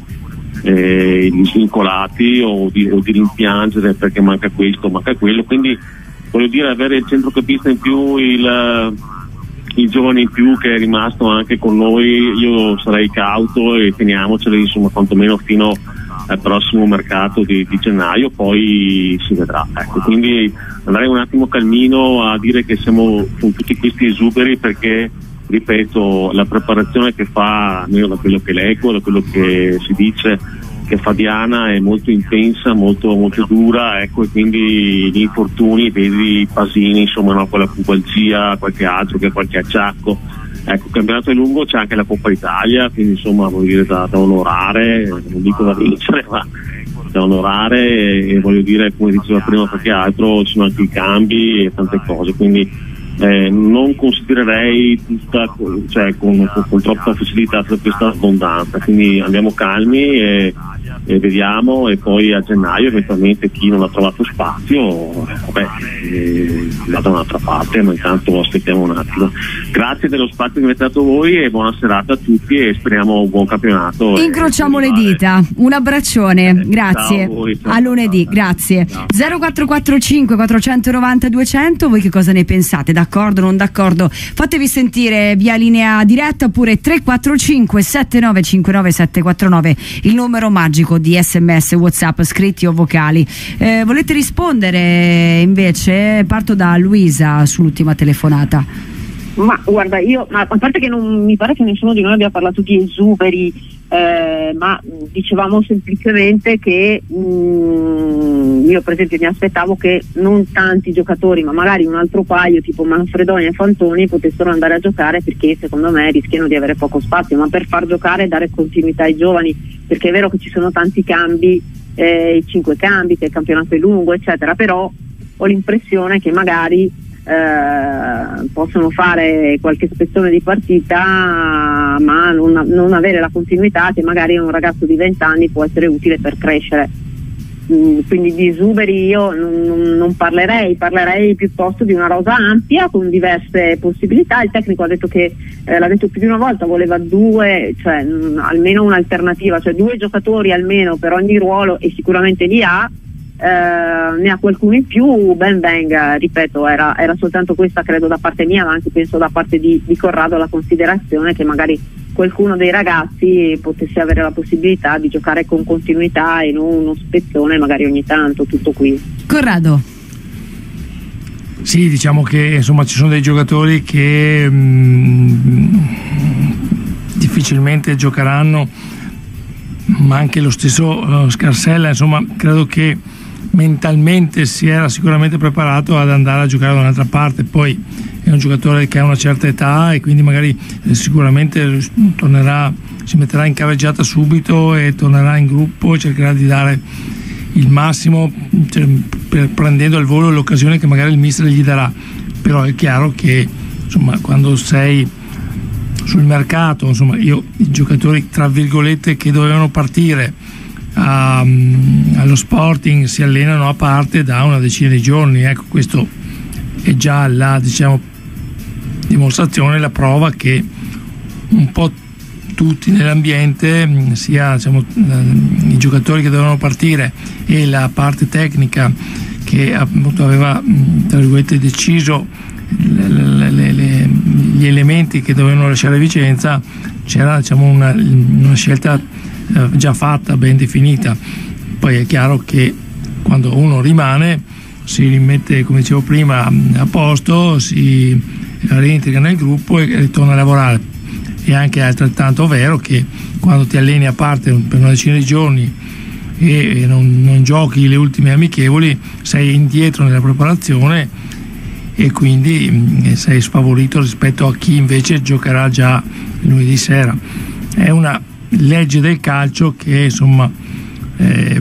eh, gli svincolati o di, o di rimpiangere perché manca questo, manca quello, quindi voglio dire, avere il centrocampista in più, il, il giovane in più che è rimasto anche con noi, io sarei cauto e teniamoceli, insomma, quantomeno fino al prossimo mercato di, di gennaio, poi si vedrà, ecco, quindi andrei un attimo calmino a dire che siamo con tutti questi esuberi, perché ripeto, la preparazione che fa, almeno da quello che leggo, da quello che si dice, che Fabiana è molto intensa, molto, molto dura, ecco, e quindi gli infortuni, vedi Pasini, insomma, no, quella pubalgia, qualche altro, che qualche acciacco. Ecco, il campionato è lungo, c'è anche la Coppa Italia, quindi insomma voglio dire da, da onorare, non dico da vincere, ma da onorare, e, e voglio dire, come diceva prima qualche altro, ci sono anche i cambi e tante cose, quindi Eh, non considererei tutta, cioè, con, con, con troppa facilità tutta questa abbondanza, quindi andiamo calmi e, e vediamo, e poi a gennaio eventualmente chi non ha trovato spazio vabbè, eh, va da un'altra parte, ma intanto aspettiamo un attimo. Grazie dello spazio che avete dato voi e buona serata a tutti e speriamo un buon campionato. Incrociamo le dita, un abbraccione, grazie. Ciao a voi, ciao. A lunedì, grazie. Ciao. zero quattro quattro cinque quattro nove zero due zero zero, voi che cosa ne pensate? D'accordo, non d'accordo? Fatevi sentire via linea diretta oppure tre quattro cinque sette nove cinque nove sette quattro nove, il numero magico di sms, WhatsApp, scritti o vocali. Eh, volete rispondere invece? Parto da Luisa sull'ultima telefonata. Ma guarda, io, ma a parte che non mi pare che nessuno di noi abbia parlato di esuberi, eh, ma dicevamo semplicemente che mh, io per esempio mi aspettavo che non tanti giocatori, ma magari un altro paio tipo Manfredoni e Fantoni potessero andare a giocare, perché secondo me rischiano di avere poco spazio, ma per far giocare e dare continuità ai giovani, perché è vero che ci sono tanti cambi, eh, i cinque cambi, che il campionato è lungo eccetera, però ho l'impressione che magari Eh, possono fare qualche spezzone di partita ma non, non avere la continuità che magari un ragazzo di venti anni può essere utile per crescere. Mm, quindi di esuberi io non, non parlerei, parlerei piuttosto di una rosa ampia con diverse possibilità. Il tecnico ha detto che, eh, l'ha detto più di una volta, voleva due, cioè mh, almeno un'alternativa, cioè due giocatori almeno per ogni ruolo, e sicuramente li ha. Uh, ne ha qualcuno in più, ben venga, ripeto, era, era soltanto questa, credo, da parte mia, ma anche penso da parte di, di Corrado, la considerazione che magari qualcuno dei ragazzi potesse avere la possibilità di giocare con continuità e non uno spezzone magari ogni tanto, tutto qui. Corrado. Sì, diciamo che insomma ci sono dei giocatori che mh, difficilmente giocheranno, ma anche lo stesso uh, Scarsella, insomma credo che mentalmente si era sicuramente preparato ad andare a giocare da un'altra parte. Poi è un giocatore che ha una certa età e quindi magari eh, sicuramente tornerà, si metterà in carreggiata subito e tornerà in gruppo e cercherà di dare il massimo, cioè, per, prendendo al volo l'occasione che magari il mister gli darà. Però è chiaro che insomma quando sei sul mercato, insomma io i giocatori tra virgolette che dovevano partire Um, allo Sporting si allenano a parte da una decina di giorni, ecco, questo è già la, diciamo, dimostrazione, la prova che un po' tutti nell'ambiente, sia diciamo, i giocatori che dovevano partire e la parte tecnica che appunto aveva tra virgolette deciso le, le, le, gli elementi che dovevano lasciare Vicenza, c'era diciamo una, una scelta già fatta, ben definita. Poi è chiaro che quando uno rimane si rimette, come dicevo prima, a posto, si rientra nel gruppo e ritorna a lavorare. È anche altrettanto vero che quando ti alleni a parte per una decina di giorni e non, non giochi le ultime amichevoli, sei indietro nella preparazione e quindi sei sfavorito rispetto a chi invece giocherà già lunedì sera. È una legge del calcio che insomma eh,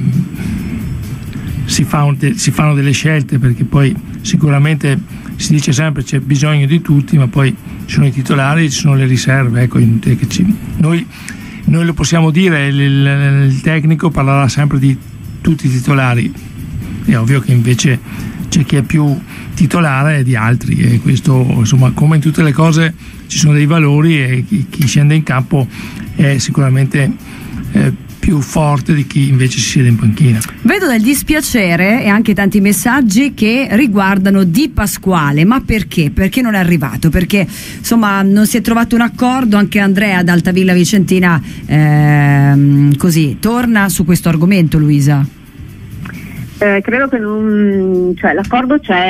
si, fa un, si fanno delle scelte, perché poi sicuramente si dice sempre c'è bisogno di tutti, ma poi ci sono i titolari, ci sono le riserve, ecco, che ci, noi, noi lo possiamo dire, il, il, il tecnico parlerà sempre di tutti i titolari, è ovvio che invece c'è chi è più titolare di altri, e questo insomma come in tutte le cose ci sono dei valori e chi, chi scende in campo è sicuramente eh, più forte di chi invece si siede in panchina. Vedo del dispiacere e anche tanti messaggi che riguardano Di Pasquale, ma perché? Perché non è arrivato? Perché insomma non si è trovato un accordo. Anche Andrea ad Altavilla Vicentina ehm, così torna su questo argomento, Luisa. Eh, credo che non, cioè l'accordo c'era,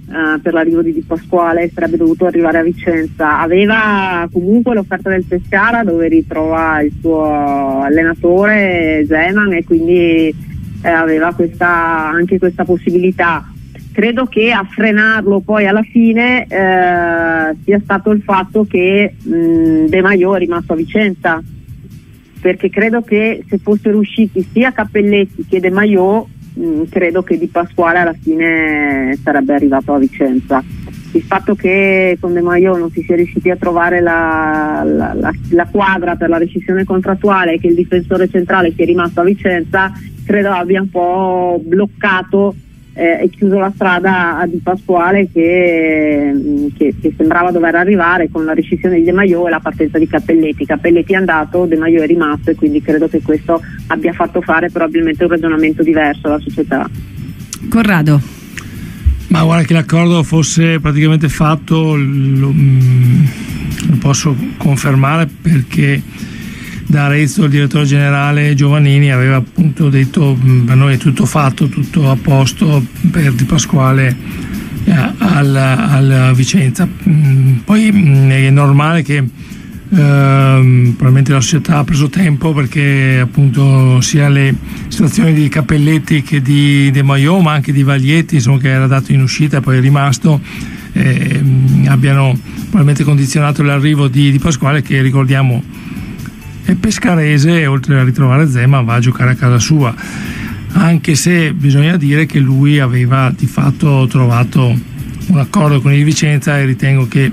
Uh, per l'arrivo di Di Pasquale, sarebbe dovuto arrivare a Vicenza. Aveva comunque l'offerta del Pescara, dove ritrova il suo allenatore Zeman, e quindi eh, aveva questa, anche questa possibilità. Credo che a frenarlo poi alla fine eh, sia stato il fatto che mh, De Maio è rimasto a Vicenza, perché credo che se fossero usciti sia Cappelletti che De Maio, credo che Di Pasquale alla fine sarebbe arrivato a Vicenza. Il fatto che con De Maio non si sia riusciti a trovare la, la, la, la quadra per la rescissione contrattuale e che il difensore centrale sia rimasto a Vicenza, credo abbia un po' bloccato eh, e chiuso la strada a Di Pasquale, che, che, che sembrava dover arrivare con la rescissione di De Maio e la partenza di Cappelletti. Cappelletti è andato, De Maio è rimasto, e quindi credo che questo abbia fatto fare probabilmente un ragionamento diverso alla società. Corrado. Ma guarda che l'accordo fosse praticamente fatto, lo, lo posso confermare, perché da Arezzo il direttore generale Giovannini aveva appunto detto: per noi è tutto fatto, tutto a posto per Di Pasquale eh, alla, alla Vicenza. Poi è normale che eh, probabilmente la società ha preso tempo, perché appunto sia le situazioni di Cappelletti che di De Maio, ma anche di Vaglietti, insomma, che era dato in uscita e poi è rimasto, eh, abbiano probabilmente condizionato l'arrivo di Di Pasquale, che ricordiamo è pescarese, e oltre a ritrovare Zeman va a giocare a casa sua, anche se bisogna dire che lui aveva di fatto trovato un accordo con il Vicenza, e ritengo che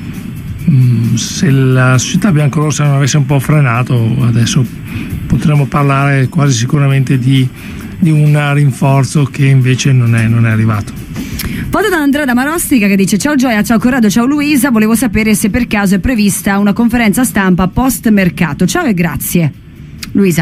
mh, se la società biancorossa non avesse un po' frenato, adesso potremmo parlare quasi sicuramente di, di un rinforzo che invece non è, non è arrivato. Vado da Andrea da Marostica, che dice: ciao Gioia, ciao Corrado, ciao Luisa, volevo sapere se per caso è prevista una conferenza stampa post mercato. Ciao e grazie. Luisa.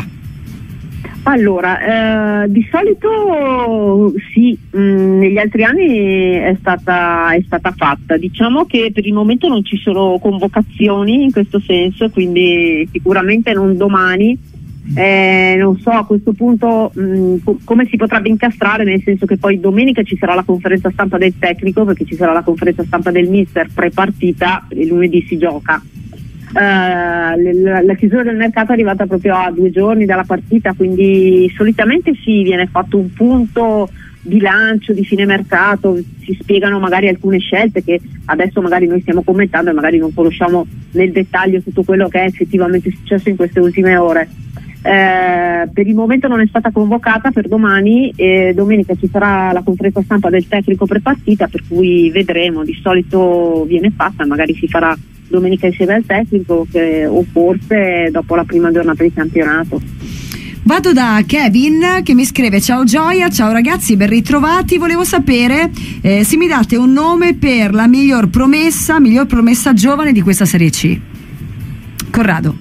Allora, eh, di solito sì, mh, negli altri anni è stata, è stata fatta. Diciamo che per il momento non ci sono convocazioni in questo senso, quindi sicuramente non domani. Eh, non so a questo punto mh, co- come si potrebbe incastrare, nel senso che poi domenica ci sarà la conferenza stampa del tecnico, perché ci sarà la conferenza stampa del mister pre-partita, e lunedì si gioca. Eh, la, la chiusura del mercato è arrivata proprio a due giorni dalla partita, quindi solitamente sì, viene fatto un punto di lancio di fine mercato, si spiegano magari alcune scelte che adesso magari noi stiamo commentando e magari non conosciamo nel dettaglio tutto quello che è effettivamente successo in queste ultime ore. Eh, per il momento non è stata convocata per domani, e domenica ci sarà la conferenza stampa del tecnico pre-partita, per cui vedremo. Di solito viene fatta, magari si farà domenica insieme al tecnico, che, o forse dopo la prima giornata di campionato. Vado da Kevin, che mi scrive: ciao Gioia, ciao ragazzi, ben ritrovati. Volevo sapere eh, se mi date un nome per la miglior promessa, miglior promessa giovane di questa Serie C. Corrado.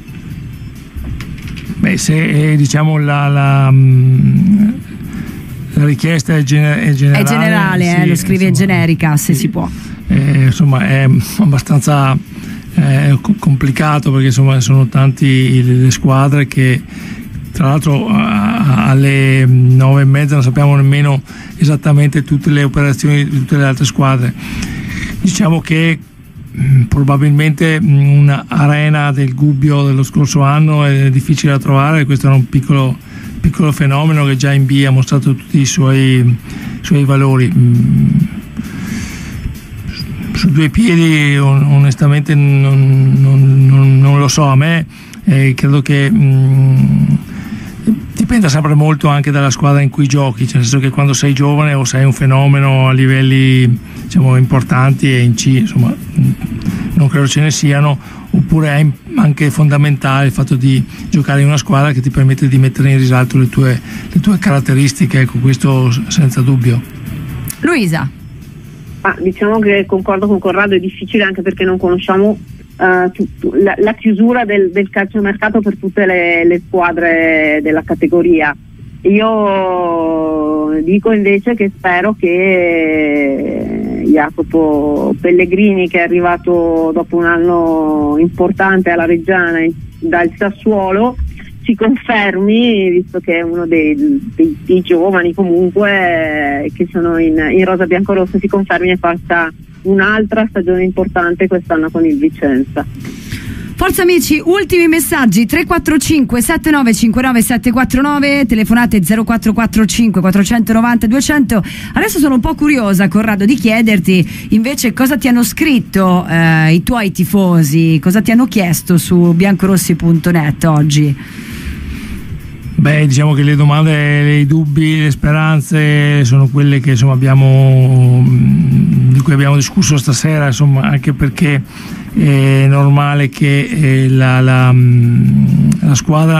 Beh, se eh, diciamo la, la, la richiesta è, gener- è generale, è generale sì, eh, lo scrive insomma, generica, se sì, si può. Eh, insomma, è abbastanza eh, complicato, perché insomma sono tanti le squadre che, tra l'altro, alle nove e mezza non sappiamo nemmeno esattamente tutte le operazioni di tutte le altre squadre. Diciamo che probabilmente un'arena del Gubbio dello scorso anno è difficile da trovare. Questo era un piccolo, piccolo fenomeno che già in B ha mostrato tutti i suoi, suoi valori. Su due piedi onestamente non, non, non, non lo so. A me eh, credo che mh, dipenda sempre molto anche dalla squadra in cui giochi, cioè nel senso che quando sei giovane o sei un fenomeno a livelli, diciamo, importanti, e in C insomma non credo ce ne siano, oppure è anche fondamentale il fatto di giocare in una squadra che ti permette di mettere in risalto le tue, le tue caratteristiche, ecco, questo senza dubbio. Luisa. Ah, diciamo che concordo con Corrado, è difficile anche perché non conosciamo Uh, tu, tu, la, la chiusura del, del calciomercato per tutte le, le squadre della categoria. Io dico invece che spero che Jacopo Pellegrini, che è arrivato dopo un anno importante alla Reggiana dal Sassuolo, si confermi, visto che è uno dei, dei, dei giovani comunque eh, che sono in, in rosa biancorossa, si confermi e faccia un'altra stagione importante quest'anno con il Vicenza. Forza amici, ultimi messaggi: tre quattro cinque sette nove cinque nove sette quattro nove, telefonate zero quattro quattro cinque quattro nove zero duecento. Adesso sono un po' curiosa, Corrado, di chiederti invece cosa ti hanno scritto eh, i tuoi tifosi, cosa ti hanno chiesto su biancorossi punto net oggi. Beh, diciamo che le domande, i dubbi, le speranze sono quelle che insomma abbiamo, di cui abbiamo discusso stasera, insomma, anche perché è normale che eh, la, la, la squadra,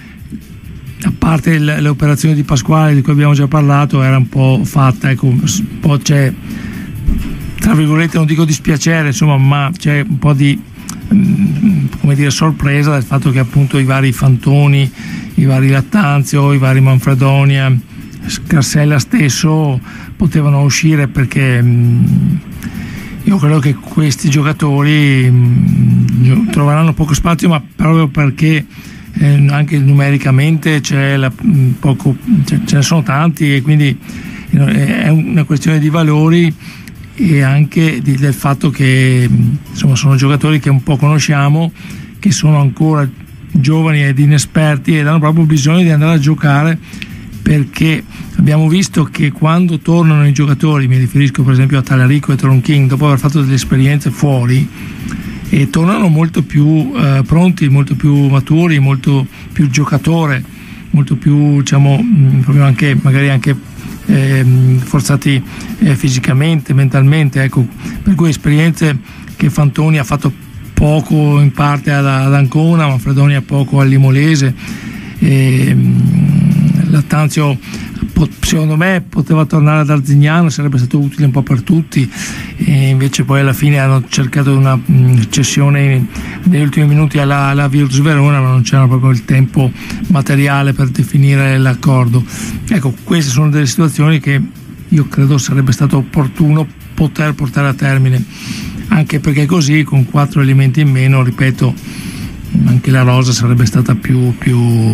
a parte le, le operazioni di Pasquale di cui abbiamo già parlato, era un po' fatta, ecco, un po' c'è, tra virgolette, non dico dispiacere, insomma, ma c'è un po' di come dire, sorpresa dal fatto che appunto i vari Fantoni, i vari Lattanzio, i vari Manfredonia, Scarsella stesso potevano uscire, perché mh, io credo che questi giocatori mh, troveranno poco spazio, ma proprio perché eh, anche numericamente c'è la, mh, poco, c'è, ce ne sono tanti, e quindi eh, è una questione di valori e anche di, del fatto che insomma sono giocatori che un po' conosciamo, che sono ancora giovani ed inesperti ed hanno proprio bisogno di andare a giocare, perché abbiamo visto che quando tornano i giocatori, mi riferisco per esempio a Talarico e Tronkin, dopo aver fatto delle esperienze fuori, e tornano molto più eh, pronti, molto più maturi, molto più giocatore, molto più, diciamo, mh, proprio anche magari anche Eh, forzati eh, fisicamente, mentalmente, ecco, per cui esperienze che Fantoni ha fatto poco in parte ad, ad Ancona, Manfredonia poco al Limolese, eh, Lattanzio secondo me poteva tornare ad Arzignano, sarebbe stato utile un po' per tutti, e invece poi alla fine hanno cercato una mh, cessione negli ultimi minuti alla, alla Virtus Verona, ma non c'era proprio il tempo materiale per definire l'accordo. Ecco, queste sono delle situazioni che io credo sarebbe stato opportuno poter portare a termine, anche perché così con quattro elementi in meno, ripeto, anche la rosa sarebbe stata più, più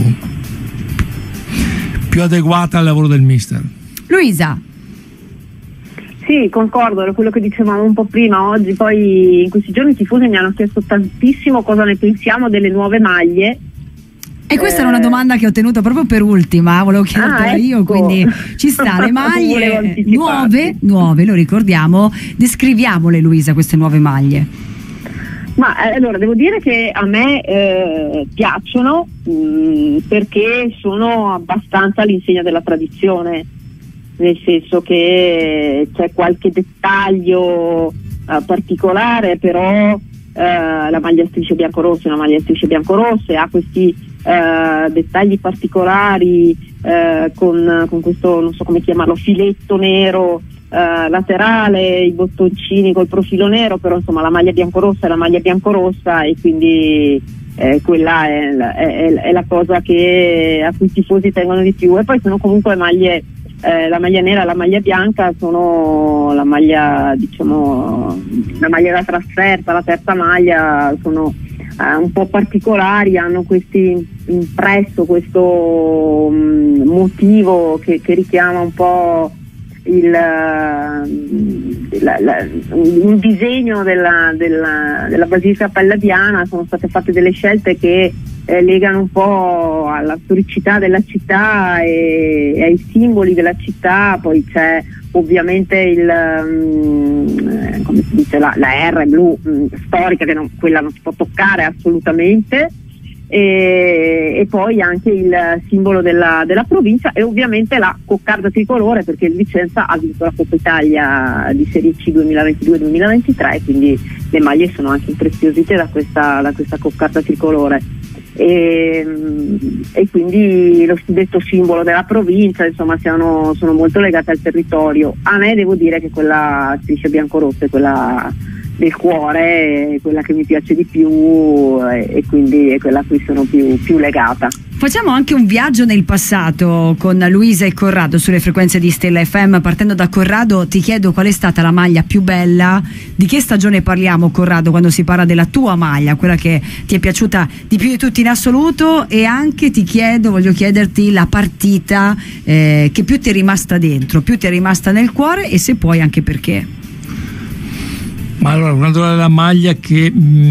più adeguata al lavoro del mister. Luisa. Sì, concordo, era quello che dicevamo un po' prima. Oggi poi in questi giorni i tifosi mi hanno chiesto tantissimo cosa ne pensiamo delle nuove maglie. E questa eh... era una domanda che ho tenuto proprio per ultima, volevo chiedertela ah, ecco. io, quindi ci sta, le maglie nuove, nuove, lo ricordiamo, descriviamole Luisa, queste nuove maglie. Ma eh, allora devo dire che a me eh, piacciono mh, perché sono abbastanza all'insegna della tradizione, nel senso che c'è qualche dettaglio eh, particolare, però eh, la maglia a strisce biancorosse è una maglia a strisce biancorosse, ha questi eh, dettagli particolari eh, con, con questo, non so come chiamarlo, filetto nero Uh, laterale, i bottoncini col profilo nero, però insomma la maglia biancorossa è la maglia biancorossa, e quindi eh, quella è, è, è la cosa che a cui i tifosi tengono di più. E poi sono comunque maglie, eh, la maglia nera e la maglia bianca sono la maglia, diciamo, la maglia da trasferta, la terza maglia, sono eh, un po' particolari, hanno questi impresso questo um, motivo che, che richiama un po' Il, la, la, un disegno della, della, della Basilica Palladiana. Sono state fatte delle scelte che eh, legano un po' alla storicità della città e, e ai simboli della città. Poi c'è ovviamente il um, come si dice, la, la R blu um, storica, che non, quella non si può toccare assolutamente. E, e poi anche il simbolo della, della provincia, e ovviamente la coccarda tricolore, perché il Vicenza ha vinto la Coppa Italia di Serie C duemilaventidue duemilaventitré, quindi le maglie sono anche impreziosite da questa, da questa coccarda tricolore, e, e quindi lo detto simbolo della provincia, insomma siano, sono molto legate al territorio. A me devo dire che quella striscia biancorossa è quella del cuore, è quella che mi piace di più, e, e quindi è quella a cui sono più, più legata. Facciamo anche un viaggio nel passato con Luisa e Corrado sulle frequenze di Stella F M. Partendo da Corrado, ti chiedo qual è stata la maglia più bella. Di che stagione parliamo, Corrado, quando si parla della tua maglia, quella che ti è piaciuta di più di tutti in assoluto? E anche ti chiedo, voglio chiederti la partita eh, che più ti è rimasta dentro, più ti è rimasta nel cuore, e se puoi anche perché. Ma allora, guardando la maglia che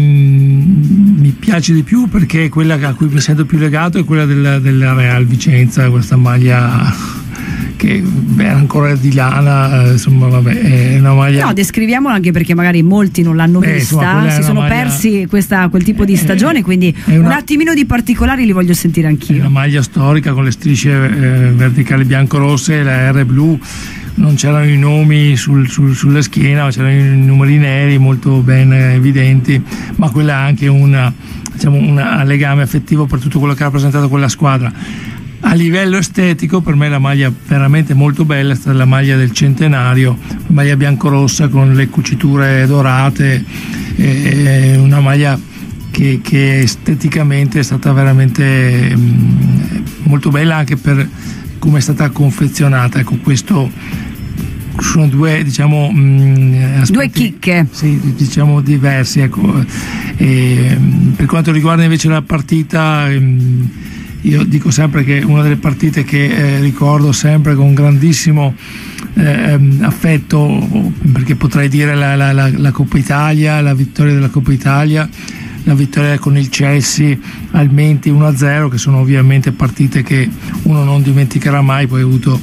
mh, mi piace di più, perché è quella a cui mi sento più legato, è quella della, della Real Vicenza, questa maglia che beh, ancora di lana, eh, insomma vabbè, è una maglia. No, descriviamola anche perché magari molti non l'hanno beh, vista, insomma, si sono maglia, persi questa, quel tipo di stagione, quindi una, un attimino di particolari li voglio sentire anch'io. È una maglia storica con le strisce eh, verticali bianco-rosse e la R blu. Non c'erano i nomi sul, sul, sulla schiena, ma c'erano i numeri neri molto ben evidenti, ma quella ha anche una, diciamo, un legame affettivo per tutto quello che ha rappresentato quella squadra. A livello estetico, per me la maglia veramente molto bella è stata la maglia del centenario, maglia biancorossa con le cuciture dorate, eh, una maglia che, che esteticamente è stata veramente mh, molto bella anche per come è stata confezionata. Ecco, questo sono due, diciamo, mh, aspetti, due chicche, sì, diciamo diversi, ecco. E, per quanto riguarda invece la partita, mh, io dico sempre che una delle partite che eh, ricordo sempre con grandissimo eh, affetto, perché potrei dire la, la, la, la Coppa Italia, la vittoria della Coppa Italia, la vittoria con il Chelsea al Menti uno a zero, che sono ovviamente partite che uno non dimenticherà mai. Poi ho avuto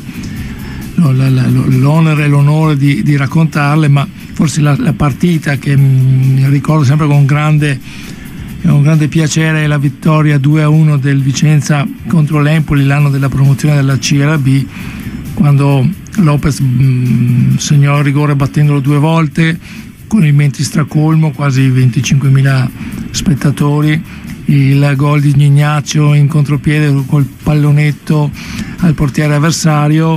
l'onere e l'onore di, di raccontarle, ma forse la, la partita che mi ricordo sempre con grande, con grande piacere è la vittoria due a uno del Vicenza contro l'Empoli l'anno della promozione della C R B, quando Lopez mh, segnò il rigore battendolo due volte, con il Menti stracolmo, quasi venticinquemila spettatori, il gol di Gnignaccio in contropiede col pallonetto al portiere avversario,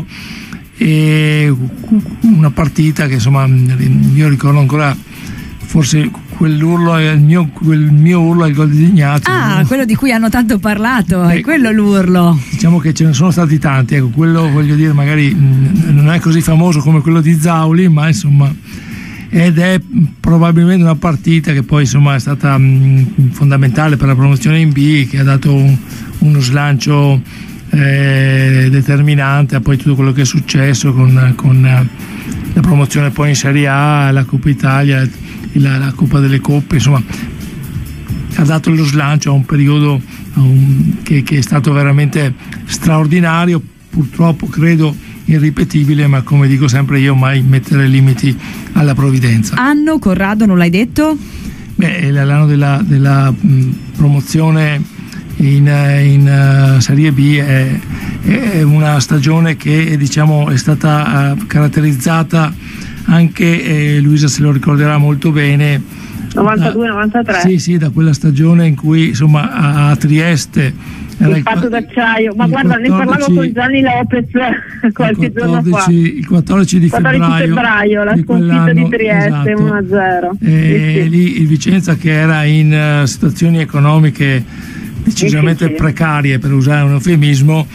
e una partita che insomma io ricordo ancora, forse quell'urlo è il mio, quel mio urlo è il gol di Gnignaccio. Ah, quello di cui hanno tanto parlato, Beh, è quello l'urlo. Diciamo che ce ne sono stati tanti, ecco, quello voglio dire magari mh, non è così famoso come quello di Zauli, ma insomma, ed è probabilmente una partita che poi insomma è stata mh, fondamentale per la promozione in B, che ha dato un, uno slancio eh, determinante a poi tutto quello che è successo con, con la promozione poi in Serie A, la Coppa Italia, la, la Coppa delle Coppe, insomma ha dato lo slancio a un periodo a un, che, che è stato veramente straordinario, purtroppo credo irripetibile, ma come dico sempre io, mai mettere limiti alla provvidenza. Anno, Corrado, non l'hai detto? Beh, è l'anno della, della mh, promozione in, in uh, Serie B, è, è una stagione che diciamo è stata uh, caratterizzata anche, eh, Luisa se lo ricorderà molto bene, novantadue novantatré. Sì, sì, da quella stagione in cui insomma a, a Trieste il patto d'acciaio, ma guarda, quattordici, ne parlavo con Gianni Lopez qualche giorno fa. Il quattordici di febbraio, febbraio la di sconfitta di Trieste, esatto. uno a zero. E sì, sì. Lì il Vicenza, che era in uh, situazioni economiche decisamente precarie, per usare un eufemismo,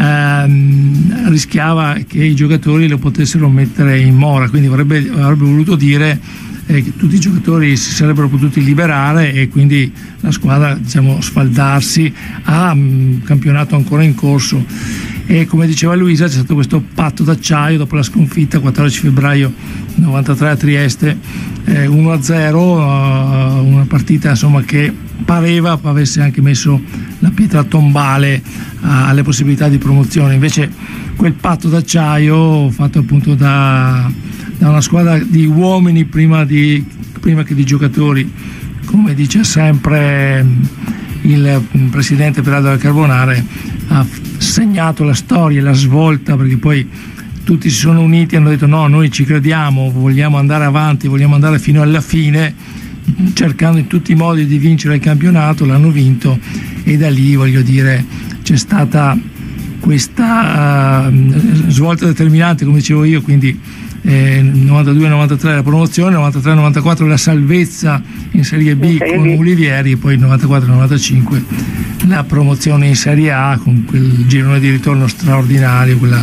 ehm, rischiava che i giocatori lo potessero mettere in mora, quindi avrebbe, avrebbe voluto dire eh, che tutti i giocatori si sarebbero potuti liberare e quindi la squadra, diciamo, sfaldarsi a un campionato ancora in corso. E come diceva Luisa, c'è stato questo patto d'acciaio dopo la sconfitta quattordici febbraio novantatré a Trieste, eh, uno a zero, uh, una partita insomma che pareva avesse anche messo la pietra tombale uh, alle possibilità di promozione. Invece quel patto d'acciaio fatto appunto da, da una squadra di uomini prima, di, prima che di giocatori, come dice sempre il presidente Peraldo del Carbonare, ha segnato la storia e la svolta, perché poi tutti si sono uniti e hanno detto no, noi ci crediamo, vogliamo andare avanti, vogliamo andare fino alla fine, cercando in tutti i modi di vincere il campionato. L'hanno vinto e da lì, voglio dire, c'è stata questa uh, svolta determinante, come dicevo io, quindi eh, novantadue novantatré la promozione, novantatré novantaquattro la salvezza in Serie B in con Ulivieri, e poi novantaquattro novantacinque la promozione in Serie A con quel girone di ritorno straordinario, quella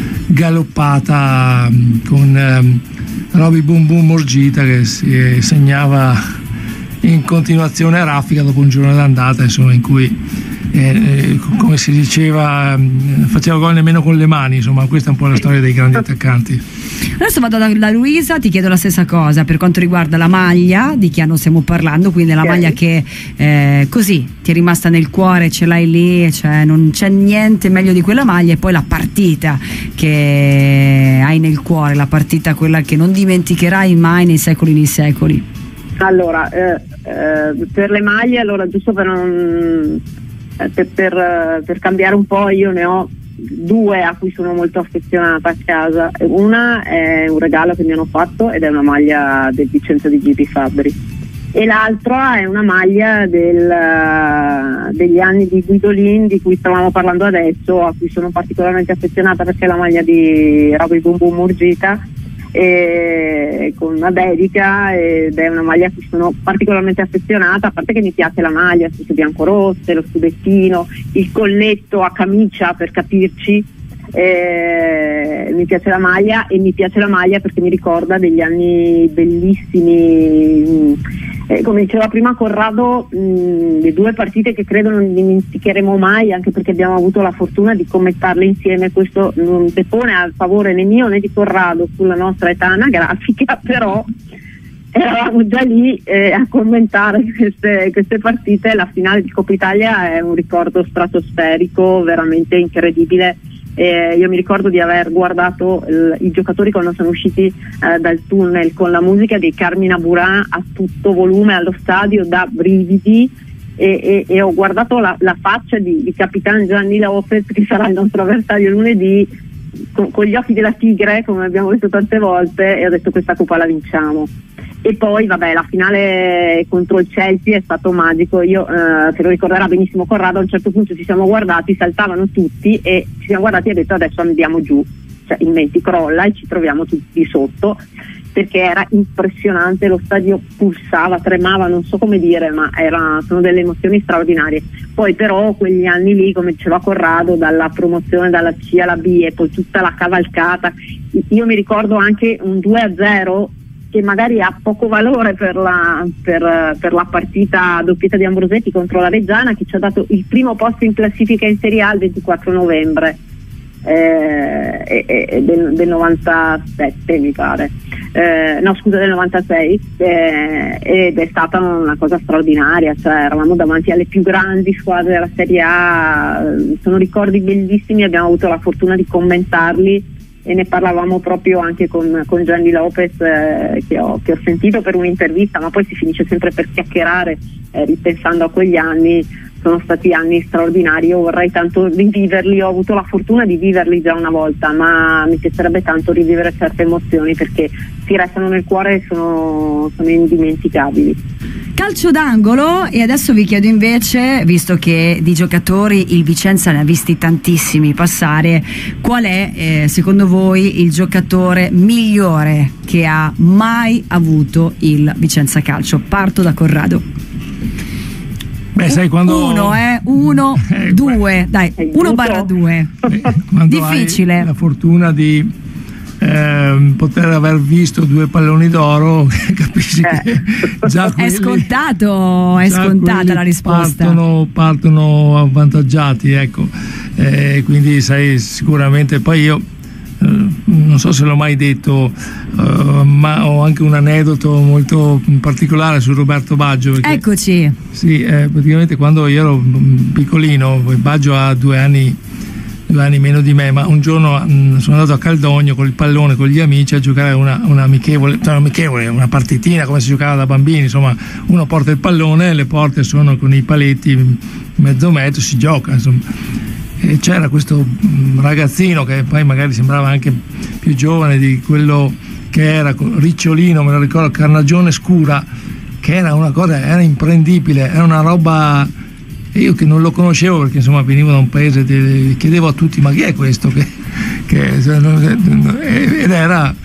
galoppata con ehm, Roby Boom Boom Morgita che si segnava in continuazione a raffica dopo un giorno d'andata, insomma, in cui eh, come si diceva faceva gol nemmeno con le mani, insomma. Questa è un po' la storia dei grandi attaccanti. Adesso vado da, da Luisa, ti chiedo la stessa cosa per quanto riguarda la maglia di che anno stiamo parlando, quindi la maglia che eh, così ti è rimasta nel cuore, ce l'hai lì, cioè non c'è niente meglio di quella maglia, e poi la partita che hai nel cuore, la partita quella che non dimenticherai mai nei secoli nei secoli. Allora, eh, eh, per le maglie, allora giusto per, non, eh, per, per, per cambiare un po', io ne ho due a cui sono molto affezionata a casa. Una è un regalo che mi hanno fatto ed è una maglia del Vicenza di G P Fabbri, e l'altra è una maglia del, degli anni di Guidolin di cui stavamo parlando adesso, a cui sono particolarmente affezionata perché è la maglia di Roby Boom Boom Morgita, e con una dedica, ed è una maglia a cui sono particolarmente affezionata, a parte che mi piace la maglia, tutte bianco-rosse, lo scudettino, il colletto a camicia per capirci, eh, mi piace la maglia, e mi piace la maglia perché mi ricorda degli anni bellissimi. Eh, come diceva prima Corrado, mh, le due partite che credo non dimenticheremo mai, anche perché abbiamo avuto la fortuna di commentarle insieme. Questo non depone a favore né mio né di Corrado sulla nostra età anagrafica, però eravamo già lì eh, a commentare queste, queste partite. La finale di Coppa Italia è un ricordo stratosferico, veramente incredibile. Eh, io mi ricordo di aver guardato il, i giocatori quando sono usciti eh, dal tunnel con la musica di Carmina Burana a tutto volume allo stadio, da brividi, e, e, e ho guardato la, la faccia di, di Capitan Gianni Lopez, che sarà il nostro avversario lunedì, con, con gli occhi della tigre, come abbiamo visto tante volte, e ho detto: questa Coppa la vinciamo. E poi vabbè, la finale contro il Chelsea è stato magico. Io eh, se lo ricorderà benissimo Corrado, a un certo punto ci siamo guardati, saltavano tutti e ci siamo guardati e ha detto: adesso andiamo giù, cioè il Menti crolla e ci troviamo tutti sotto, perché era impressionante, lo stadio pulsava, tremava, non so come dire, ma era, sono delle emozioni straordinarie. Poi però quegli anni lì, come diceva Corrado, dalla promozione dalla C alla B e poi tutta la cavalcata, io mi ricordo anche un due a zero che magari ha poco valore per la, per, per la partita doppietta di Ambrosetti contro la Reggiana, che ci ha dato il primo posto in classifica in Serie A il ventiquattro novembre eh, eh, del, del novantasette mi pare, eh, no scusa del novantasei, eh, ed è stata una cosa straordinaria, cioè eravamo davanti alle più grandi squadre della Serie A, sono ricordi bellissimi, abbiamo avuto la fortuna di commentarli e ne parlavamo proprio anche con, con Gianni Lopez, eh, che, ho, che ho sentito per un'intervista, ma poi si finisce sempre per chiacchierare, eh, ripensando a quegli anni. Sono stati anni straordinari, io vorrei tanto riviverli, ho avuto la fortuna di viverli già una volta, ma mi piacerebbe tanto rivivere certe emozioni perché ti restano nel cuore e sono, sono indimenticabili. Calcio d'angolo, e adesso vi chiedo invece, visto che di giocatori il Vicenza ne ha visti tantissimi passare, qual è eh, secondo voi il giocatore migliore che ha mai avuto il Vicenza Calcio? Parto da Corrado. Beh, sai, quando uno, eh, uno, eh, due, dai, uno barra due. Difficile. Hai la fortuna di eh, poter aver visto due palloni d'oro, capisci eh. che già quelli, è scontato, è scontata la risposta. Partono, partono avvantaggiati, ecco. Eh, quindi sai, sicuramente poi io non so se l'ho mai detto, uh, ma ho anche un aneddoto molto particolare su Roberto Baggio, perché, eccoci. Sì, eh, praticamente quando io ero piccolino, Baggio ha due anni due anni meno di me, ma un giorno mh, sono andato a Caldogno con il pallone con gli amici a giocare una, una amichevole, cioè amichevole, una partitina come si giocava da bambini, insomma, uno porta il pallone, le porte sono con i paletti mezzo metro, si gioca, insomma. E c'era questo ragazzino che poi magari sembrava anche più giovane di quello che era, ricciolino, me lo ricordo, carnagione scura, che era una cosa, era imprendibile, era una roba, io che non lo conoscevo perché insomma venivo da un paese, de, chiedevo a tutti: ma chi è questo? Che, che, ed era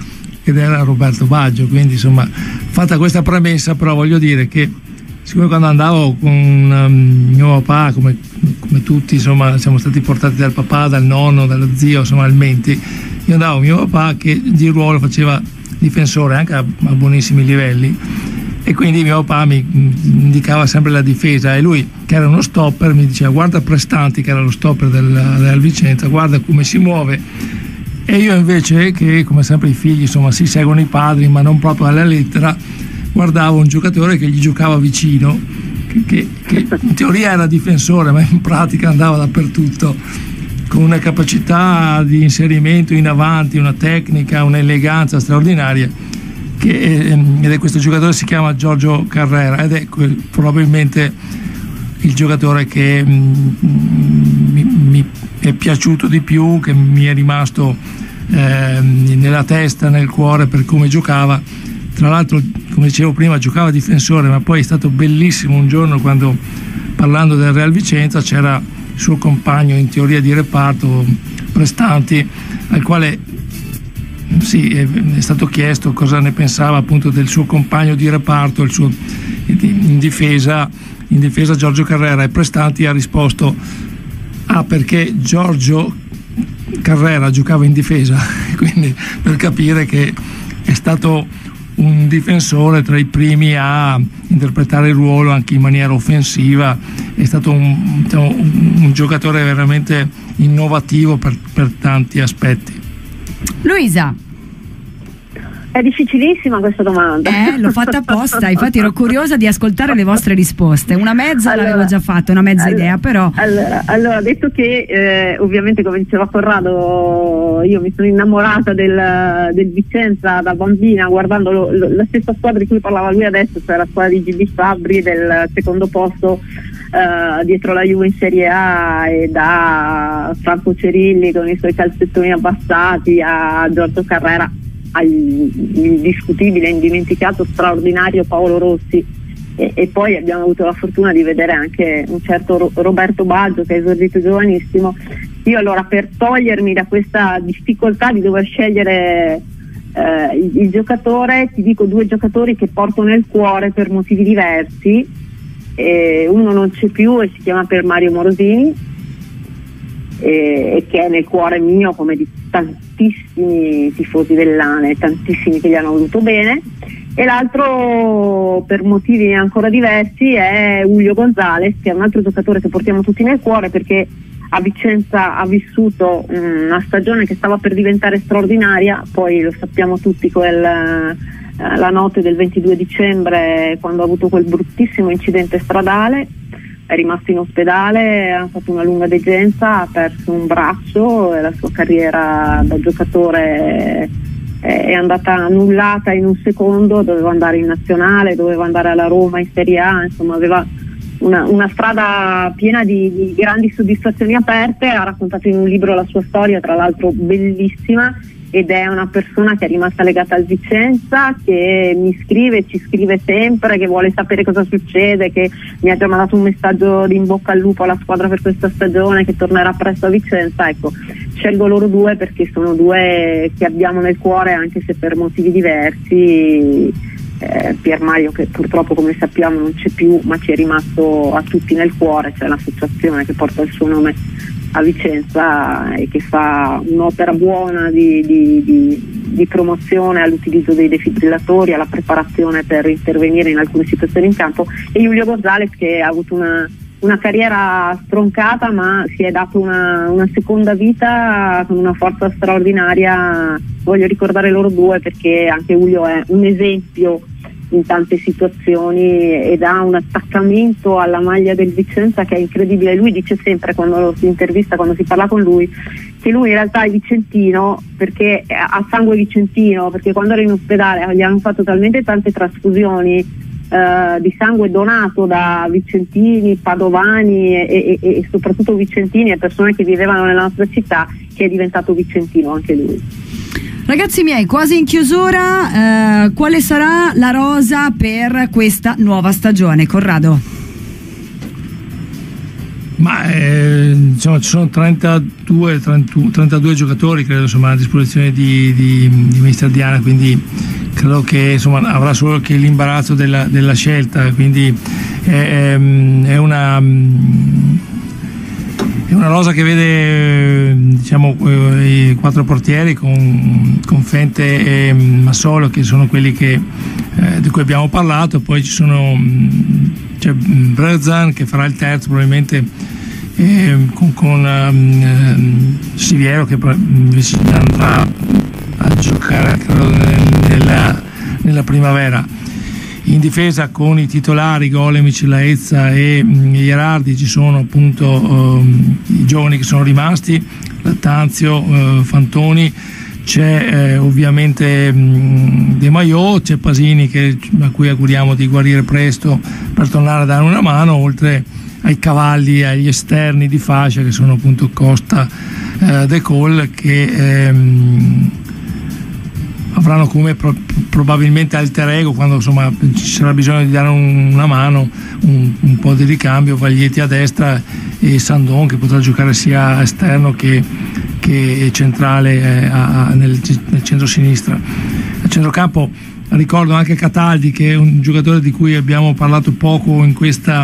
ed era Roberto Baggio. Quindi insomma, fatta questa premessa, però voglio dire che siccome quando andavo con um, mio papà, come, come tutti insomma siamo stati portati dal papà, dal nonno, dallo zio, insomma al Menti, io andavo con mio papà che di ruolo faceva difensore anche a, a buonissimi livelli, e quindi mio papà mi indicava sempre la difesa, e lui che era uno stopper mi diceva guarda Prestanti, che era lo stopper del, del Vicenza, guarda come si muove. E io invece, che come sempre i figli insomma si seguono i padri ma non proprio alla lettera, guardavo un giocatore che gli giocava vicino, che, che, che in teoria era difensore ma in pratica andava dappertutto, con una capacità di inserimento in avanti, una tecnica, un'eleganza straordinaria, che, ed è questo giocatore, si chiama Giorgio Carrera, ed è quel, probabilmente il giocatore che mh, mi, mi è piaciuto di più, che mi è rimasto eh, nella testa, nel cuore, per come giocava. Tra l'altro, come dicevo prima, giocava difensore, ma poi è stato bellissimo un giorno quando, parlando del Real Vicenza, c'era il suo compagno in teoria di reparto, Prestanti, al quale sì, è, è stato chiesto cosa ne pensava appunto del suo compagno di reparto, il suo, in difesa, in difesa Giorgio Carrera, e Prestanti ha risposto ah perché Giorgio Carrera giocava in difesa, quindi per capire che è stato un difensore tra i primi a interpretare il ruolo anche in maniera offensiva, è stato un, un, un giocatore veramente innovativo per, per tanti aspetti. Luisa. È difficilissima questa domanda. Eh, l'ho fatta apposta, infatti ero curiosa di ascoltare le vostre risposte. Una mezza allora, l'avevo già fatta, una mezza allora, idea, però. Allora, allora detto che eh, ovviamente, come diceva Corrado, io mi sono innamorata del, del Vicenza da bambina, guardando lo, lo, la stessa squadra di cui parlava lui adesso, cioè la squadra di Gigi Fabbri del secondo posto Uh, dietro la Juve in Serie A, e da Franco Cerilli con i suoi calzettoni abbassati a Giorgio Carrera, all'indiscutibile, indimenticato, straordinario Paolo Rossi, e, e poi abbiamo avuto la fortuna di vedere anche un certo Ro- Roberto Baggio, che è esordito giovanissimo. Io allora, per togliermi da questa difficoltà di dover scegliere uh, il, il giocatore, ti dico due giocatori che porto nel cuore per motivi diversi. Eh, uno non c'è più e si chiama Per Mario Morosini, eh, e che è nel cuore mio, come di tantissimi tifosi dell'Ane, tantissimi che gli hanno voluto bene, e l'altro, per motivi ancora diversi, è Julio Gonzalez, che è un altro giocatore che portiamo tutti nel cuore, perché a Vicenza ha vissuto una stagione che stava per diventare straordinaria. Poi lo sappiamo tutti, quel la notte del ventidue dicembre, quando ha avuto quel bruttissimo incidente stradale, è rimasto in ospedale, ha fatto una lunga degenza, ha perso un braccio e la sua carriera da giocatore è andata annullata in un secondo. Doveva andare in nazionale, doveva andare alla Roma in Serie A, insomma aveva una, una strada piena di, di grandi soddisfazioni aperte. Ha raccontato in un libro la sua storia, tra l'altro bellissima, ed è una persona che è rimasta legata al Vicenza, che mi scrive, ci scrive sempre, che vuole sapere cosa succede, che mi ha già mandato un messaggio di in bocca al lupo alla squadra per questa stagione, che tornerà presto a Vicenza. Ecco, scelgo loro due perché sono due che abbiamo nel cuore, anche se per motivi diversi. eh, Pier Mario, che purtroppo, come sappiamo, non c'è più, ma ci è rimasto a tutti nel cuore. C'è l'associazione che porta il suo nome a Vicenza e che fa un'opera buona di, di, di, di promozione all'utilizzo dei defibrillatori, alla preparazione per intervenire in alcune situazioni in campo, e Julio Gonzalez, che ha avuto una, una carriera stroncata, ma si è dato una, una seconda vita con una forza straordinaria. Voglio ricordare loro due perché anche Julio è un esempio in tante situazioni ed ha un attaccamento alla maglia del Vicenza che è incredibile. Lui dice sempre, quando lo si intervista, quando si parla con lui, che lui in realtà è vicentino perché ha sangue vicentino, perché quando era in ospedale gli hanno fatto talmente tante trasfusioni eh, di sangue donato da vicentini, padovani e, e, e soprattutto vicentini e persone che vivevano nella nostra città, che è diventato vicentino anche lui. Ragazzi miei, quasi in chiusura, eh, quale sarà la rosa per questa nuova stagione? Corrado? Ma eh, insomma, ci sono trentadue, trentuno, trentadue giocatori credo, insomma, a disposizione di, di, di mister Diana, quindi credo che insomma, avrà solo che l'imbarazzo della, della scelta, quindi è, è una è una rosa che vede, diciamo, i quattro portieri con, con Fente e Massolo, che sono quelli che, eh, di cui abbiamo parlato. Poi ci sono c'è Brezan che farà il terzo probabilmente, eh, con, con um, Siviero che invece andrà a giocare credo, nella, nella primavera. In difesa con i titolari Golemic, Laezza e Ierardi ci sono appunto um, i giovani che sono rimasti, Lattanzio, uh, Fantoni, c'è eh, ovviamente mh, De Maio, c'è Pasini che, a cui auguriamo di guarire presto per tornare a dare una mano, oltre ai cavalli, agli esterni di fascia che sono appunto Costa, eh, De Col, che ehm, avranno come pro- probabilmente alter ego quando insomma ci sarà bisogno di dare un, una mano, un, un po' di ricambio, Vaglietti a destra e Sandon che potrà giocare sia esterno che, che centrale eh, a, a, nel, nel centro-sinistra. A centrocampo ricordo anche Cataldi, che è un giocatore di cui abbiamo parlato poco in questa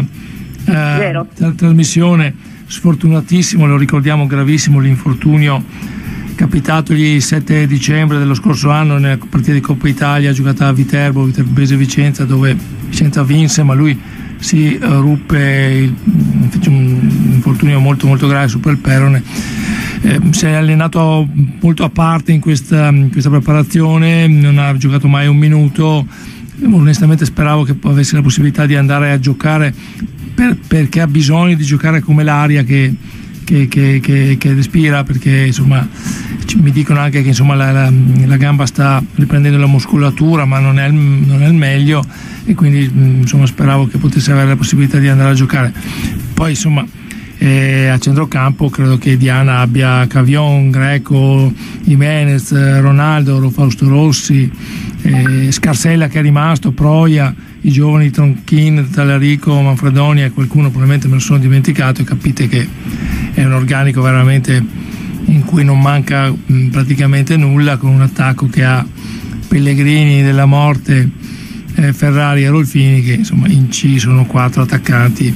eh, tra- trasmissione, sfortunatissimo, lo ricordiamo, gravissimo l'infortunio capitatogli il sette dicembre dello scorso anno nella partita di Coppa Italia giocata a Viterbo, Viterbese Vicenza, dove Vicenza vinse, ma lui si uh, ruppe, fece un infortunio molto molto grave su quel perone. Eh, si è allenato molto a parte in questa, in questa preparazione, non ha giocato mai un minuto. Onestamente speravo che avesse la possibilità di andare a giocare per, perché ha bisogno di giocare come l'aria che Che, che, che, che respira, perché insomma mi dicono anche che insomma la, la, la gamba sta riprendendo la muscolatura, ma non è il, non è il meglio, e quindi insomma speravo che potesse avere la possibilità di andare a giocare. Poi insomma eh, a centrocampo credo che Diana abbia Cavion, Greco, Jimenez, Ronaldo, Fausto Rossi, eh, Scarsella che è rimasto, Proia, i giovani Tronchin, Talarico, Manfredoni e qualcuno probabilmente me lo sono dimenticato, e capite che è un organico veramente in cui non manca mh, praticamente nulla, con un attacco che ha Pellegrini, Della Morte, eh, Ferrari e Rolfini, che insomma in C sono quattro attaccanti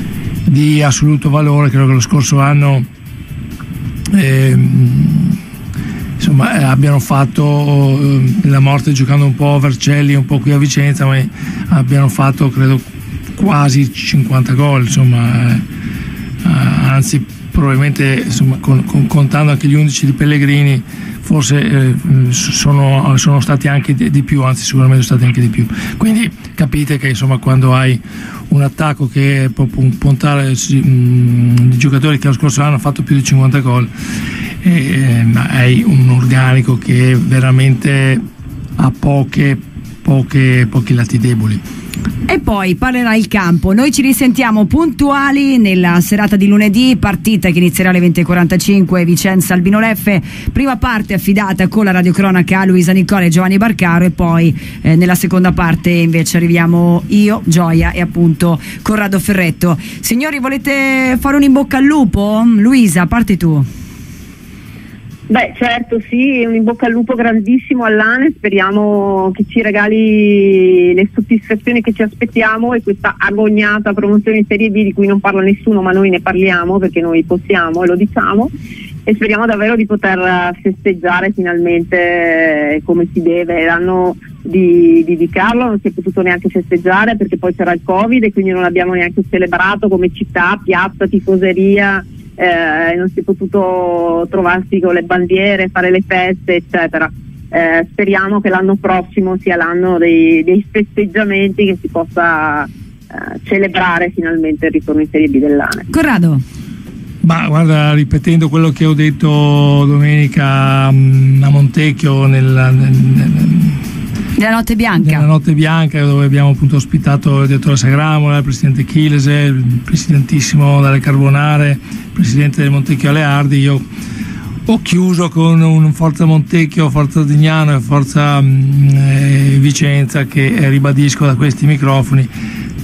di assoluto valore. Credo che lo scorso anno eh, insomma eh, abbiano fatto eh, la Morte giocando un po' a Vercelli, un po' qui a Vicenza, ma abbiano fatto credo quasi cinquanta gol, insomma eh, anzi probabilmente insomma, con, con, contando anche gli undici di Pellegrini forse eh, sono, sono stati anche di, di più, anzi sicuramente sono stati anche di più. Quindi capite che insomma quando hai un attacco che può puntare di giocatori che lo scorso anno hanno fatto più di cinquanta gol, eh, ma hai un organico che veramente ha poche, poche, pochi lati deboli. E poi parlerà il campo. Noi ci risentiamo puntuali nella serata di lunedì, partita che inizierà alle venti e quarantacinque, Vicenza Albino Leffe, prima parte affidata con la radiocronaca a Luisa Nicola e Giovanni Barcaro, e poi eh, nella seconda parte invece arriviamo io, Gioia e appunto Corrado Ferretto. Signori, volete fare un in bocca al lupo? Luisa, parti tu. Beh, certo, sì, un in bocca al lupo grandissimo all'A N E, speriamo che ci regali le soddisfazioni che ci aspettiamo, e questa agognata promozione in Serie B di cui non parla nessuno, ma noi ne parliamo perché noi possiamo e lo diciamo, e speriamo davvero di poter festeggiare finalmente come si deve. L'anno di, di, di Carlo non si è potuto neanche festeggiare perché poi c'era il Covid e quindi non abbiamo neanche celebrato come città, piazza, tifoseria. Eh, non si è potuto trovarsi con le bandiere, fare le feste eccetera. Eh, speriamo che l'anno prossimo sia l'anno dei, dei festeggiamenti, che si possa eh, celebrare finalmente il ritorno in Serie B dell'A N E. Corrado. Ma guarda, ripetendo quello che ho detto domenica mh, a Montecchio nella, nel, nel, nella Notte Bianca nella Notte Bianca, dove abbiamo appunto ospitato il direttore Sagramola, il presidente Chilese, il presidentissimo Dalle Carbonare, il presidente del Montecchio Aleardi. Io ho chiuso con un Forza Montecchio, Forza Dignano e Forza mh, eh, Vicenza, che eh, ribadisco da questi microfoni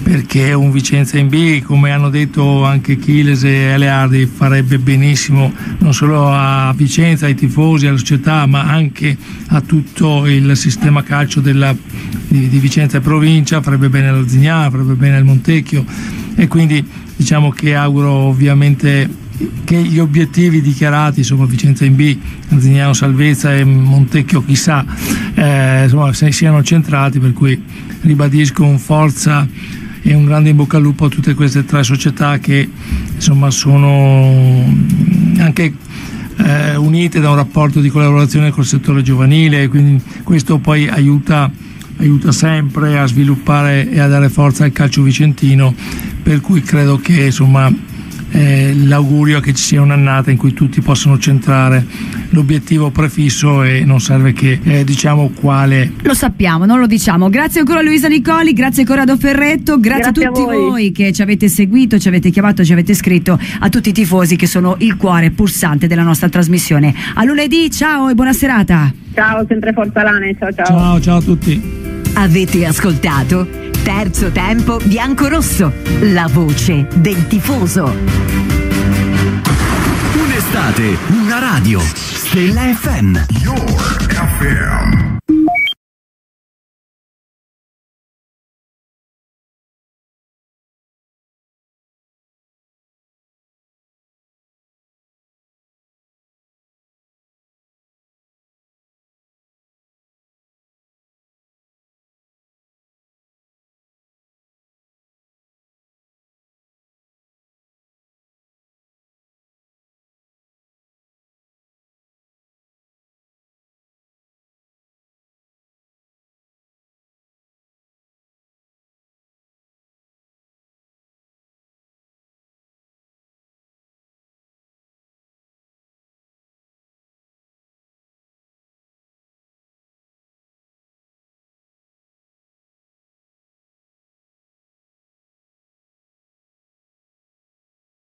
perché un Vicenza in B, come hanno detto anche Chiles e Aleardi, farebbe benissimo non solo a Vicenza, ai tifosi, alla società, ma anche a tutto il sistema calcio della, di, di Vicenza e provincia, farebbe bene alla Zignana, farebbe bene al Montecchio, e quindi diciamo che auguro ovviamente che gli obiettivi dichiarati, insomma Vicenza in B, Zignano salvezza e Montecchio chissà, eh, insomma, siano centrati, per cui ribadisco un forza e un grande in bocca al lupo a tutte queste tre società che insomma sono anche eh, unite da un rapporto di collaborazione col settore giovanile, quindi questo poi aiuta, aiuta sempre a sviluppare e a dare forza al calcio vicentino, per cui credo che insomma Eh, l'augurio è che ci sia un'annata in cui tutti possono centrare l'obiettivo prefisso, e non serve che eh, diciamo quale. Lo sappiamo, non lo diciamo. Grazie ancora a Luisa Nicoli, grazie a Corrado Ferretto, grazie, grazie a tutti a voi. voi che ci avete seguito, ci avete chiamato, ci avete scritto, a tutti i tifosi che sono il cuore pulsante della nostra trasmissione. A lunedì, ciao e buona serata. Ciao, sempre Forza Lane, ciao ciao. Ciao, ciao a tutti. Avete ascoltato Terzo Tempo Biancorosso, la voce del tifoso. Un'estate, una radio, Stella F M. Your F M.